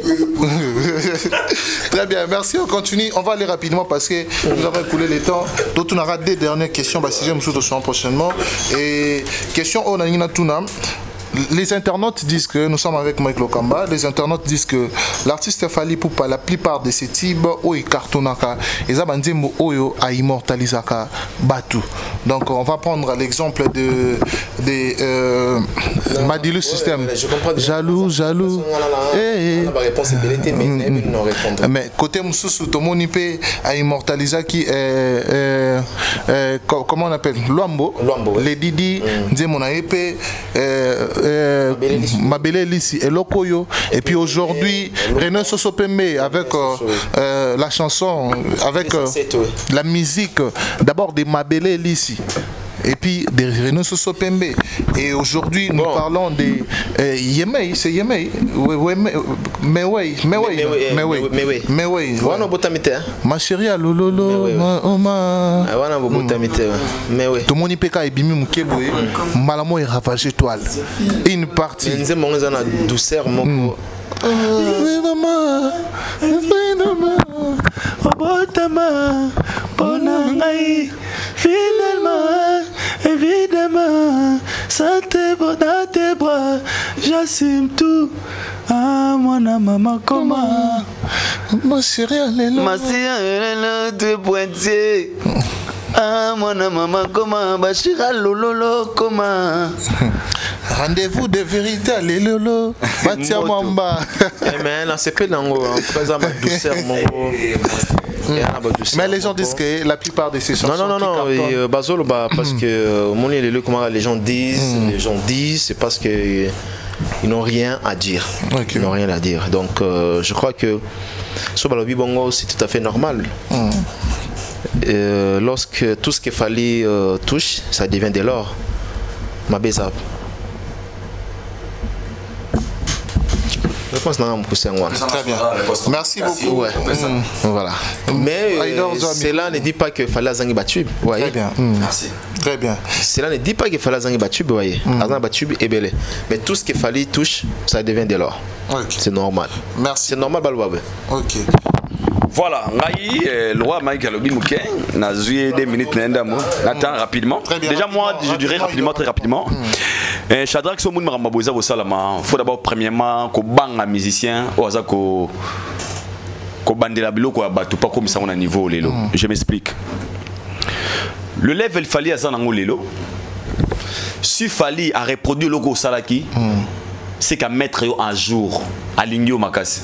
Très bien, merci, on continue. On va aller rapidement parce que nous avons écoulé le temps. Donc on aura des dernières questions. Si je me souviens prochainement. Et question on a une tunam. Les internautes disent que, nous sommes avec Mike Lokamba, les internautes disent que l'artiste Fally Poupa, la plupart de ces types, ils cartonnaka, ils ont à immortaliser Batu. Donc on va prendre l'exemple de Madilu System. Jaloux. Mais côté Moussou, tout le monde peut immortaliser qui comment on appelle Luambo, les Didi, Nzemonaepe, Mabele Lissi et Lokoyo. Et puis aujourd'hui, René Sosopembe avec la chanson, avec la musique d'abord de Mabele Lissi. Et puis de René Sosopembe. Et aujourd'hui, nous parlons de Yemei, c'est Yemei. Mais oui. Ma chérie, Lololo, Oma. Tout le monde peut pas bimi mukebo. Malamo est ravagé toile. Une partie. Douceur, évidemment, ça te beau dans tes bras, j'assume tout. Ah, mon maman, comment? Ma chérie, de pointier. Ah, mon maman, comment? Bachira, lololo, comment? Rendez-vous de vérité, les lolo. Batia Mamba. Mais là, c'est pas l'ango. Présent, douceur, mon. Mais les gens disent que la plupart de ces chansons. Non, Bazolo, parce que mon comment les gens disent, c'est parce que ils n'ont rien à dire. Ils n'ont rien à dire. Donc, je crois que sur Balobi Bongo, c'est tout à fait normal. Lorsque tout ce qu'il fallait touche, ça devient de l'or. Ma bézab. Je pense que très bien. Merci beaucoup. Ouais. Voilà. Mais cela ne dit pas qu'il fallait zangi battu. Très bien. Merci. Très bien. Cela ne dit pas qu'il fallait zangi battu. Voyez. Azan battu est belé. Mais tout ce qu'il fallait touche, ça devient de l'or. C'est normal. Merci. C'est normal, Balwabe. Ok. Voilà, le roi Mike Alobi Mouken, n'a joué 2 minutes, n'attend rapidement. Déjà, moi, je dirais rapidement, très rapidement. Shadrach, si on m'a dit que il faut d'abord, premièrement, qu'on bang un musicien, qu'on bande la bilo, qu'on batte pas comme ça, on a niveau lélo. Je m'explique. Le level fallait à ça dans lélo. Si fallait à reproduire le logo Salaki, c'est qu'à mettre un jour à l'Ingyo Makas.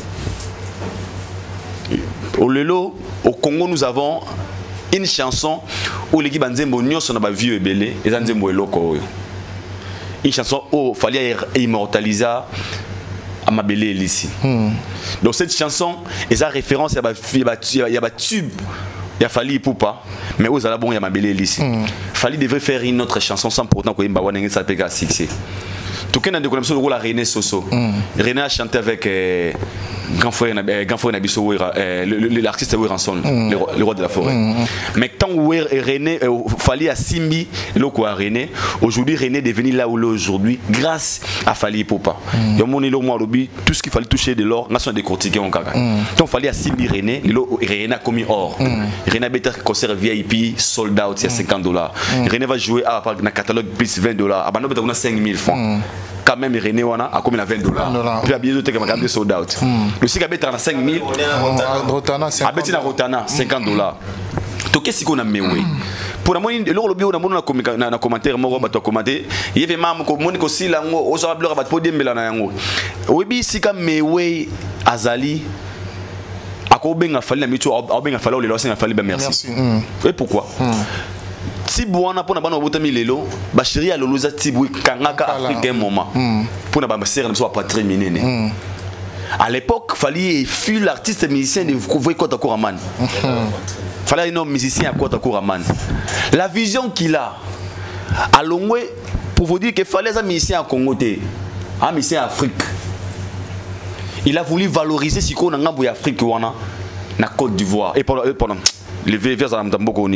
Au Lelo, au Congo, nous avons une chanson où l'équipe Nzembo Nyos n'a pas vu et belé et Nzembo Eloko. Une chanson où il fallait immortaliser à Mabélé ici. Donc cette chanson, et a référence à un tube. Il a fallu Poupa, mais aux alabons il y a Mabélé ici. Fali devrait faire une autre chanson sans pourtant que Mbawa n'ait pas péga succès. Tout cas, dans des connexions, le René Soso. René a chanté avec grand frère Nabiso, l'artiste Weranson, le roi de la forêt. Mais tant que René Fali a Simbi, le quoi René, aujourd'hui René est devenu là où il est aujourd'hui grâce à Fali Poupa. Il y a mon élo moi tout ce qu'il fallait toucher de l'or, nation décortiqué en caca. Tant Fali a Simbi René, René a commis or. René a better concert VIP sold out, il y a $50. René va jouer à un catalogue plus $20. Ah bah non, on a 5000 francs. Quand même René wana a commis $20. Puis à bien d'autres qui m'ont sold out. Le cigabet a 5000. A beti na Rotana $50. To qu'est-ce qu'on a mewe? Pour la moyenne, le lobby on a mon commentaire, moi on commenter. Il y avait même mon aussi là, on s'en va bleu rabat pour dembela na yango. Webi sika mewe azali. Ako benga fali na mitu, benga fali o le losin fali ben merci. Et pourquoi? Si Bouana pour n'avoir pas mis l'élo, Bachiri a l'olosa Tiboui Kangaka Afrique un moment pour n'avoir pas serré ne soit pas très miné. À l'époque, fallait fut l'artiste musicien de Kouvé Kota Kouraman. Fallait un homme musicien à Kota Kouraman. La vision qu'il a, à Longwe, pour vous dire qu'il fallait un musicien à Congo, un musicien à Afrique. Il a voulu valoriser ce qu'on a en Afrique, na Côte d'Ivoire. Et pendant les vers à Mdamboko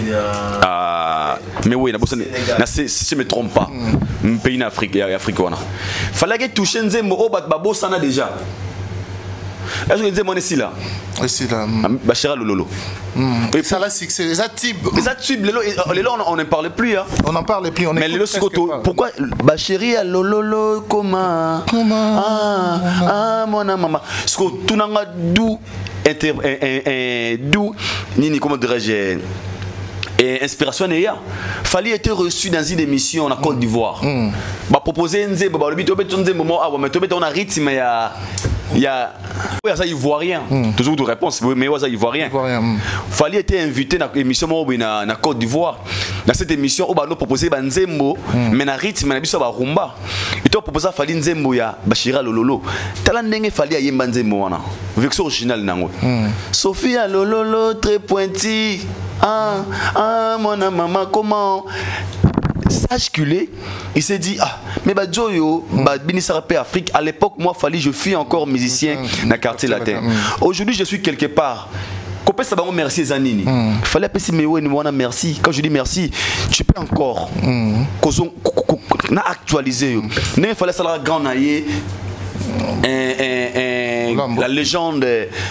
mais oui, si je ne me trompe pas, un pays africain. Fallait que toucher Nzembo Babo Sana déjà. Est-ce que Nzembo est ici là? Ici là. Bachira Lolo. Ça là, c'est les atibes. Les atibes, on n'en parle plus. On n'en parle plus. Mais les pourquoi Bachira Lolo comment? Ah, mon maman. Ce que tout n'a pas d'où. D'où Nini, comment dirais-je, inspiration n'est fallait être reçu dans une émission en Côte d'Ivoire. Bah proposer Nzé, bah le bito Nzé moment ah mais on a rythme il y a ça ivoirien. Toujours de réponse mais ça ivoirien. Fallait être invité dans l'émission na Côte d'Ivoire. Dans cette émission on va nous proposer Nzembo mais na rythme na biso ba rumba. Et toi proposer fallait Nzembo ya Bachira Lololo. Tala ndenge fallait yemba Nzembo wana. Version originale nango. Sophia Lololo très pointi. Mon maman comment sache qu'il est, il s'est dit ah mais bah Joyo bah Binisara Afrique à l'époque moi fallait je suis encore musicien dans le quartier latin. Aujourd'hui je suis quelque part. Copé ça va remercier Zanini. Fallait appeler mais ouais nous on merci. Quand je dis merci, tu peux encore na actualiser. Ne fallait ça la grand naïe. La légende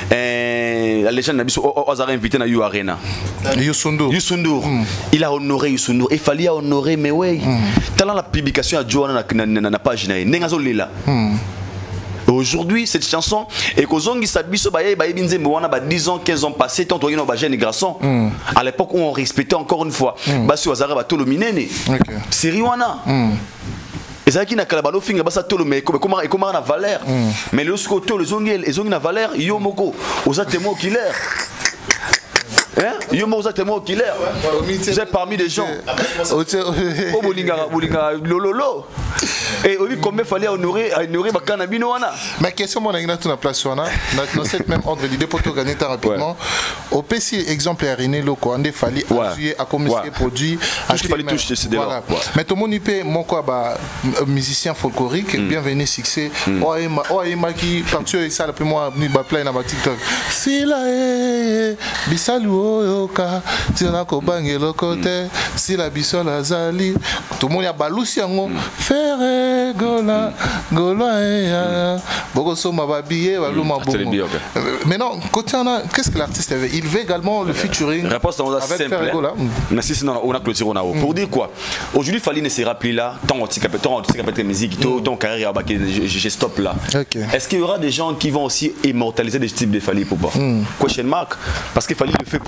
Ozara invité na You Arena. Youssou N'Dour. Il a honoré Youssou N'Dour. Il fallait honorer mais ouais. Talent la publication à Joana na page na Nengazo Lila. Aujourd'hui cette chanson et Kozongi Sabiso Baye Binze Mwana 10 ans 15 ans passés tant on ba jeune garçon. À l'époque où on respectait encore une fois Basu Ozara ba tolo minene. C'est Riwana. Et ça qui n'a qu'à la finir basa tolo mais comment na valeur mais le scoto les ongles na valeur yo moko aux témoins killer hein yo moko aux témoins killer vous êtes parmi des gens au bolinga lololo et oui combien fallait honorer bakana bino wana ma question mon na tout na place wana dans cette même ordre d'idée pour te gagner rapidement au PC exemple à René Loko ande fallait appuyer à commissaire produit à ce qu'il fallait toucher c'est voilà mais tout le monde peut mon quoi bah musicien folklorique bienvenue succès oema qui partout et ça le plus moi ni ba plein na TikTok si la bisalu oyoka tina ko bangelo côté si la bisola zali tout le monde a balusi yango faire gola beaucoup sont babillés maintenant côté qu'est-ce que l'artiste avait il veut également le featuring réponse avec simple mais si on a clôturé pour dire quoi aujourd'hui Fally ne sera plus là tant on musique ton carrière je stoppe là est-ce qu'il y aura des gens qui vont aussi immortaliser des types de Fally pour pas question mark parce que Fally le fait pour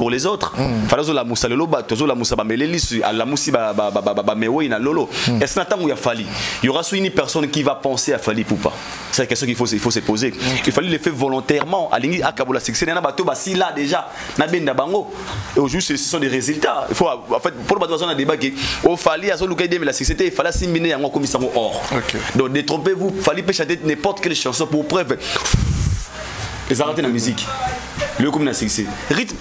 pour les autres. Falazo la moussa lolo ba tozo la moussa ba meleli à la moussi ba mewe na lolo. Est-ce que il y a Fali, il y aura une personne qui va penser à Fali Poupa. C'est la question qu'il faut se poser. Il fallait le faire volontairement. Alingi akabola succès na bato ba si là déjà na benda bango. Et aujourd'hui ce sont des résultats. Il faut en fait pour le bato on a débat que au Fali azo luka de la succès il fallait simbiner yango comme ça or. Donc détrompez-vous, Fali peut chanter n'importe quelle chanson pour preuve. Les arrêter la musique. Le comme na succès. Rythme.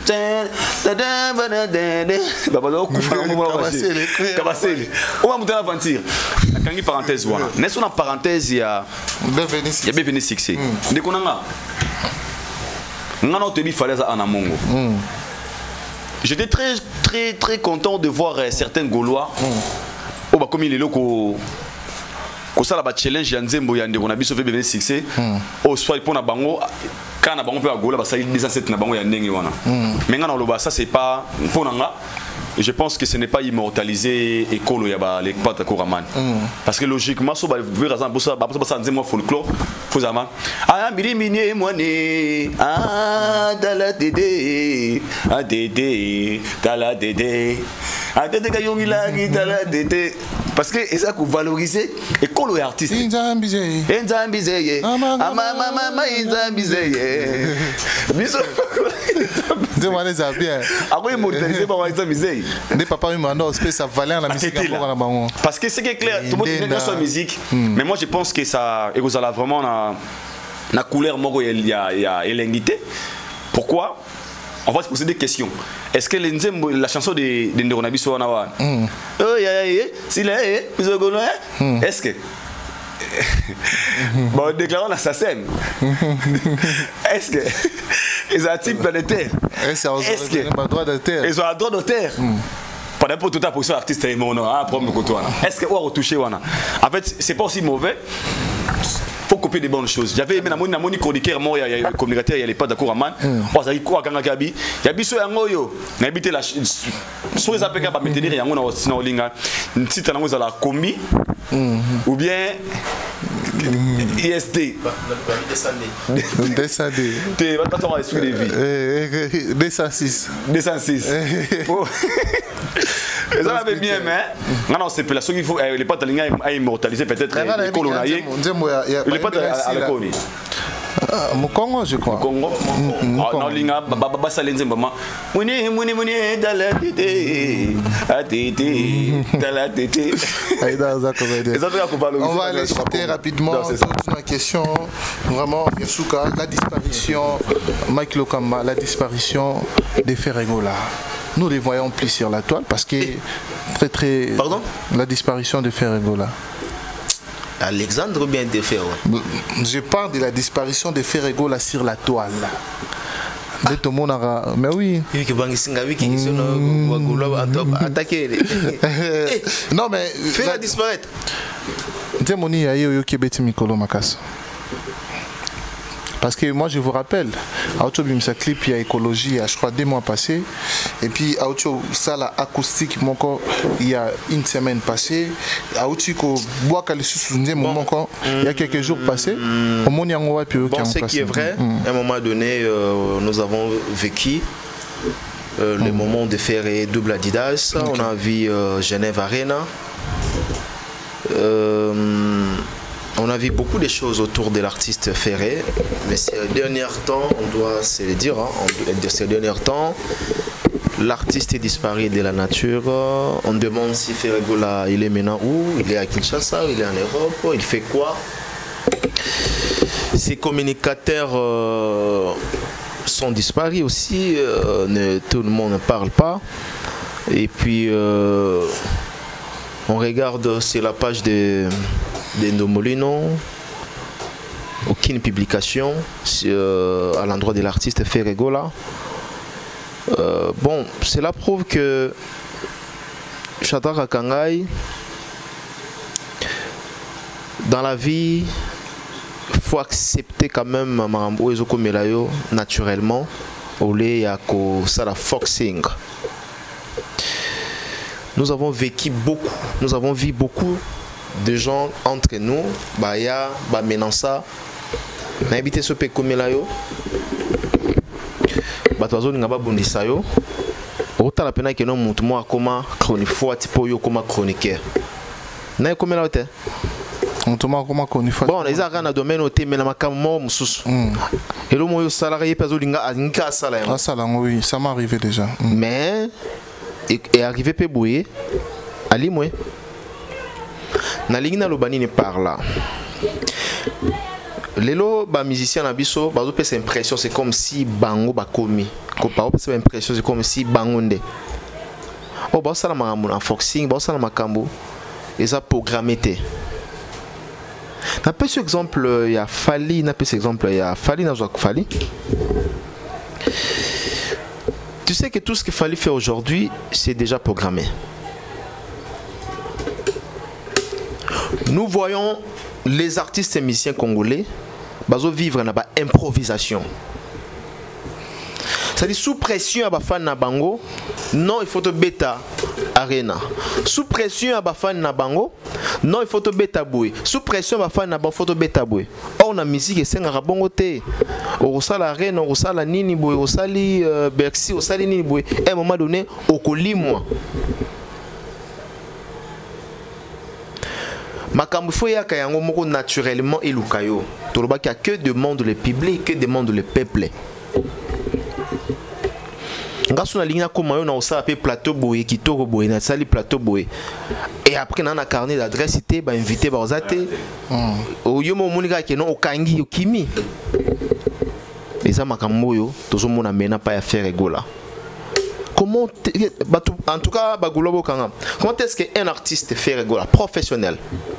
On va monter l'aventure. Quand il parenthèse voilà. N'est-ce une parenthèse il y a bienvenue succès. Dès qu'on a on te dit fallait en amongo. J'étais très content de voir certains Gaulois. Oh bah comme il est là ko sala ba challenge ya nzembo ya ndeko na biso fe bienvenue succès. Oh soit pour na bango quand na bango pe agola ba sali 207 na bango ya ndenge wana. Mais ngana loba ça c'est pas pour nanga. Je pense que ce n'est pas immortalisé école ya ba les pata koraman. Parce que logiquement so ba ver razan pour ça ba nzembo folklore faut zaman. Ah miri mini moine ah dala dede ah dede dala dede ah dede ka yongi la dala dede parce que ça qu'on valoriser école et artiste. Inzambizeye mama inzambizeye biso demandez ça bien après immortaliser ba inzambizeye des papa mando space à valer la musique à bango parce que c'est clair tout le monde connaît sa musique mais moi je pense que ça et vous allez vraiment na couleur moko il y a elengité. Pourquoi? On va se poser des questions. Est-ce que la chanson de Nderonabiso Wanawa oh ya si là est-ce que bon déclarons l'assassin. Est-ce que ils ont un type planétaire? Est-ce que ils ont droit d'auteur? Pas n'importe tout à pour ça artiste et mon problème de toi. Est-ce que on va retoucher wana? En fait c'est pas aussi mauvais. Faut copier des bonnes choses. J'avais aimé na moni chroniqueur moi il y a communicateur il y a les pas d'accord man. On ça quoi kanga kabi. Ya biso yango yo. Na habiter la sur les APK pas maintenir yango na olinga. Ntita nango za la combi ou bien IST. Descendez. Tu vas pas avoir esprit de vie. 206. Et ça va bien, mais non, c'est la qu'il faut. Les potes à immortaliser peut-être les colonies. Les potes à la colonie. Congo, je crois. Congo. Non, linga, baba salenze maman. Muni dans la tête, à tête, dans la tête. On va aller jeter rapidement une question. Vraiment, Yasuka, la disparition, Mike Lokamba, la disparition des Ferregola. Nous les voyons plus sur la toile parce que très. Pardon? La disparition de Ferregola. Alexandre ou bien de Ferro? Je parle de la disparition de Ferregola sur la toile. De tout le monde a... Mais oui. Non mais... Faire disparaître. Démoni a eu Kebeti Mikolo Makas. Parce que moi je vous rappelle, Auto Bimsa clip il y a écologie il y a je crois 2 mois passés et puis Auto Sala acoustique mon corps il y a une semaine passée Auto ko bois kalisu mon corps il y a quelques jours passés au monde yango puis bon ce qui est vrai à un moment donné nous avons vécu le moment de faire double Adidas on a vu Genève Arena on a vu beaucoup de choses autour de l'artiste Ferré, mais ces derniers temps, on doit se le dire, ces derniers temps, l'artiste est disparu de la nature. On demande si Ferregola, il est maintenant où? Il est à Kinshasa, il est en Europe, il fait quoi? Ses communicateurs sont disparus aussi, tout le monde ne parle pas. Et puis, on regarde, c'est la page de Ndomolino, aucune publication à l'endroit de l'artiste Ferregola. Bon, cela prouve que Chatara Kangai, dans la vie, il faut accepter quand même Marambo Ezoko Melayo naturellement, au lieu de la foxing. Nous avons vécu beaucoup, nous avons vu beaucoup de gens entre nous, Baya, Bamenansa, n'habité ce Pekomelayo. batozo ngaba bondisa yo otala pena ke no mutu mo akoma chroniqueur tipo yo koma chroniqueur na komela ote Mutu koma chroniqueur bon les arts na domaine ote mena makammo mususu et le moyo salarié peso linga azinka sala ah ça là oui ça m'est arrivé déjà mais est arrivé pe boye ali moi na lingi na lobani ne parla lelo ba musicien na biso bazo pesa impression c'est comme si bango bakomi ko pa pesa impression c'est comme si bango nde o ba sala makambo na foxing ba sala makambo eza programmé te na pesa exemple ya Fali na pesa exemple ya Fali na zo Fali. Tu sais que tout ce qu'il fallait faire aujourd'hui c'est déjà programmé. Nous voyons les artistes et musiciens congolais bazo vivre na ba improvisation. C'est-à-dire sous pression à ba fan na bango, non il faut te beta arena. Sous pression à ba fan na bango, non il faut te beta boy. Sous pression à ba fan na bango, faut te beta boy. Or na musique esengaka bongo te. Au sala arena, au sala nini boy, au sali Bercy, au sali nini boy. À un moment donné, au kolimwa. Makambo fo ya kayango moko naturellement elukayo. Toloba ki a que demande le public, que demande le peuple. Ngaso na linga ko mayo na osa pe plateau boye kitoko boye na sali plateau boye. Et après na carnet d'adresse ité ba invité ba ozate. O yomo monika ke non okangi okimi. Eza makambo yo tozo mona mena pa ya faire egola. Comment en tout cas bagolobo kanga. Comment est-ce qu'un artiste fait egola professionnel?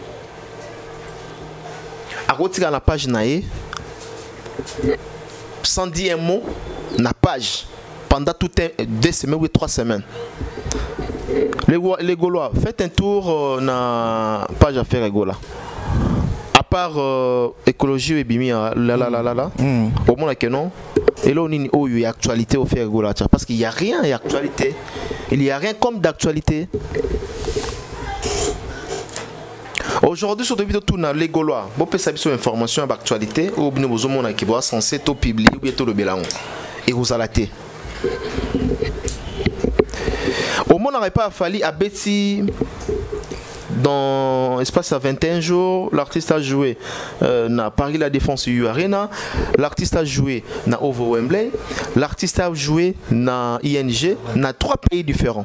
A retirer la page naé sans dire un mot na page pendant tout 2 semaines ou 3 semaines. Les Gaulois, faites un tour na page à faire Egola. À part écologie et bimi là au moins que non. Et là on il y a actualité au faire Egola parce qu'il y a rien d'actualité. Il y a rien comme d'actualité. Aujourd'hui, sur le vidéo, tout les Gaulois, vous pouvez savoir sur information d'actualité ou bien vous avez qui va censé tout publier ou bien tout le bilan et vous allez. Au moins, on n'aurait pas fallu à Betty dans l'espace à 21 jours. L'artiste a joué na Paris La Défense U Arena. L'artiste a joué na Ovo Wembley. L'artiste a joué na ING. Na 3 pays différents.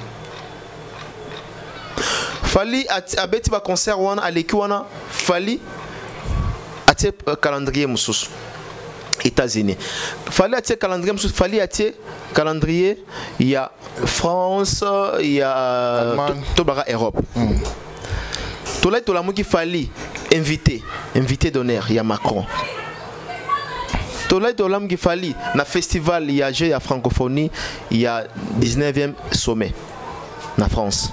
Fali a beti ba concert wana aleki wana Fali atie calendrier mususu États-Unis. Fali atie calendrier mususu Fali atie calendrier il y a France, il y a Tobara Europe. Tolai tolamuki Fali invité d'honneur il y a Macron. Tolai tolamuki Fali na festival il y a G à francophonie il y a 19e sommet na France.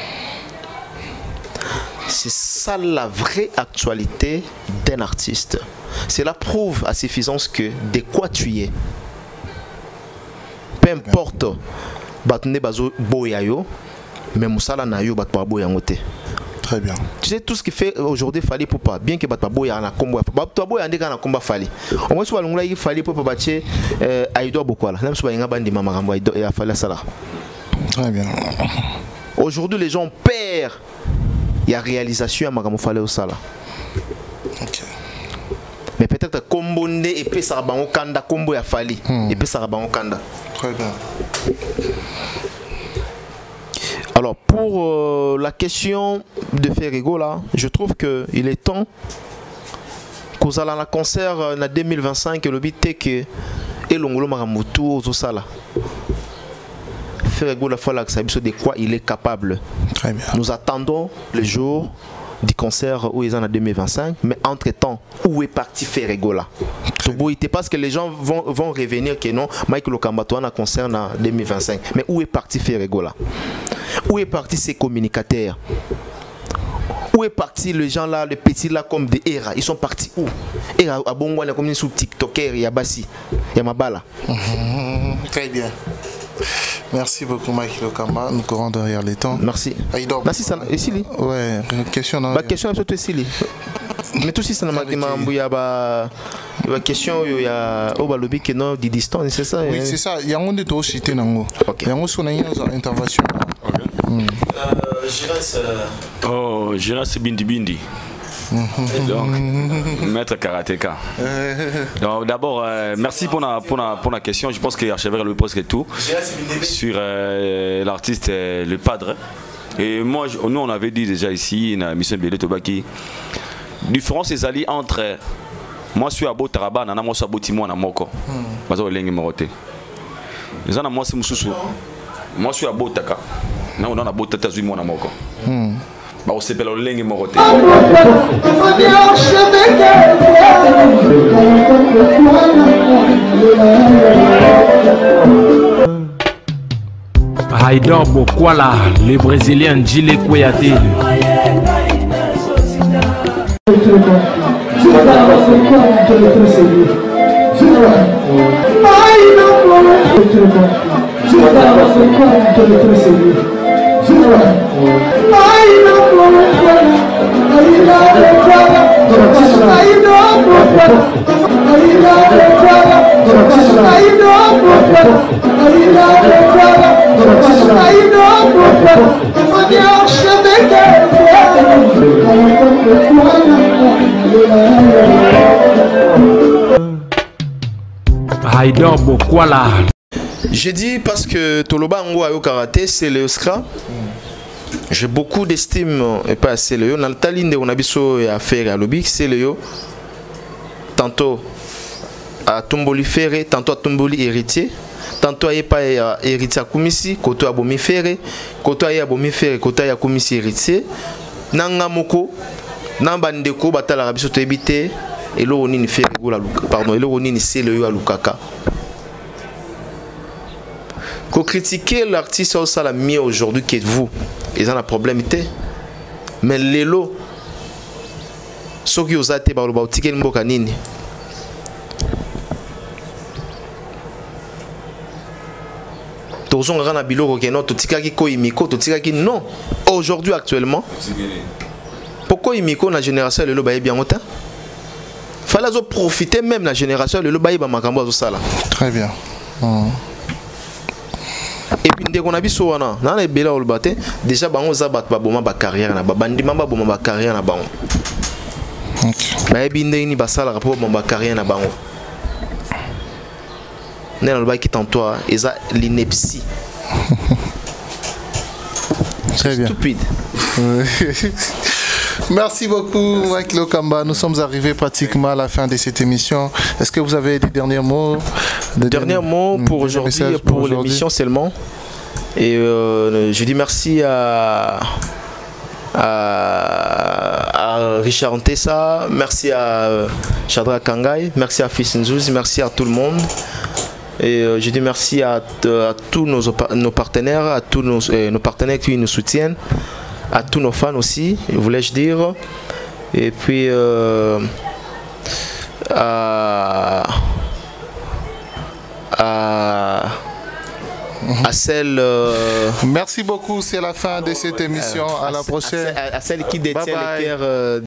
C'est ça la vraie actualité d'un artiste. Cela prouve à suffisance que de quoi tu es. Peu importe, batne bazo boyayo, mais musala na yo batpa boyangote. Très bien. Tu sais tout ce qui fait aujourd'hui Fali pour pas bien que batpa boya na kombo. Batpa boya ndeka na komba Fali. Au moins soit longla il Fali pour pas batcher aido bokwala. Même soit nga bandi mama rambo aido et Fali sala. Très bien. Aujourd'hui les gens perdent. Il y a réalisation à Magamou Fale au Sala. Mais peut-être Kombonde et puis Sarabango Kanda, Kombo ya Fali. Et puis Sarabango Kanda. Très bien. Alors pour la question de Ferrigo là, je trouve qu'il est temps qu'on aille à la concert en 2025 et le but est que et l'ongolo Magamoutou au Sala. Ferrigo la fois là de quoi il est capable. Très bien. Nous attendons le jour du concert où ils en ont en 2025, mais entre-temps, où est parti Ferrigo là? Parce que les gens vont revenir que non, Michael Okambato a un concert en 2025. Mais où est parti Ferrigo là? Où est parti ces communicateurs? Où est parti les gens là, les petits là comme des Era? Ils sont partis où? Era à Bongo, on a comme sous TikToker, il y a Bassi, il y a Mabala. Très bien. Merci beaucoup Mike Lokamba, nous courons derrière les temps. Merci. Merci ça. Et Sili? Ouais, question. Question absolument Sili. Mais tout si ça n'a pas La question, il y a Obalobi qui est non de distance, c'est ça? Oui, c'est ça. Il y a un de toi aussi, il y a un intervention. Giras, c'est Bindi Bindi. Donc, maître karatéka. Donc, d'abord, merci pour la question. Je pense qu'Archevêque lui pose tout sur l'artiste, le padre. Et moi, nous, on avait dit déjà ici, dans la mission Bélé Tobaki, différence est alliée entre moi, je suis à Botaraba, moi, je suis à Botimou, Moko. Je suis à Botaka. Moi, je suis à Botaka, je suis à Moko. On s'appelle le Lengue Moroté. Haïdor Bokwala, le Brésilien Gile Kouyaté. Haïdor Bokwala. J'ai dit parce que Toloba Ngo au karaté, c'est le Skra. J'ai beaucoup d'estime et pas assez le yo. Dans le taline de on a biso à faire à l'obi, c'est le yo. Tantôt à Tomboli Ferré, tantôt à Tomboli héritier, tantôt à pas héritier à Kumisi, koto à Bomi Ferré, koto à Bomi Ferré, koto à Kumisi héritier. Nanga moko, nambandeko batala rabiso to ebité et lo oni ni Ferré go la pardon, et lo oni ni c'est le yo à Lukaka. Qu'on critiquer l'artiste au salami aujourd'hui qui est vous, ils ont un problème. Mais les lots, ceux qui ont été par le bautique et le bocanini. Tous on a bilo que non, tout tika qui koimiko, tout tika qui non. Aujourd'hui actuellement, pourquoi imiko la génération le lobaye bien autant? Fallait profiter même la génération le lobaye ba makambo au sala. Très bien. Et puis dès qu'on a vu ça, on a bela au baté. Déjà, on a battu ma carrière na bandi mamba ma carrière na bango. Mais binde ni basala rapport ma carrière na bango. Né dans le bail qui t'entoure, ils a l'ineptie. Très bien. Stupide. Merci beaucoup, Mike Lokamba. Nous sommes arrivés pratiquement à la fin de cette émission. Est-ce que vous avez des derniers mots? Dernier mot pour aujourd'hui, pour l'émission seulement. Et je dis merci à Richard Ntessa, merci à Chadra Kangai, merci à Fils Nzouz, merci à tout le monde. Et je dis merci à tous nos partenaires, à tous nos partenaires qui nous soutiennent, à tous nos fans aussi, voulais-je dire. Et puis à celle. Merci beaucoup, c'est la fin de cette émission. À la prochaine. À celle qui détient le cœur.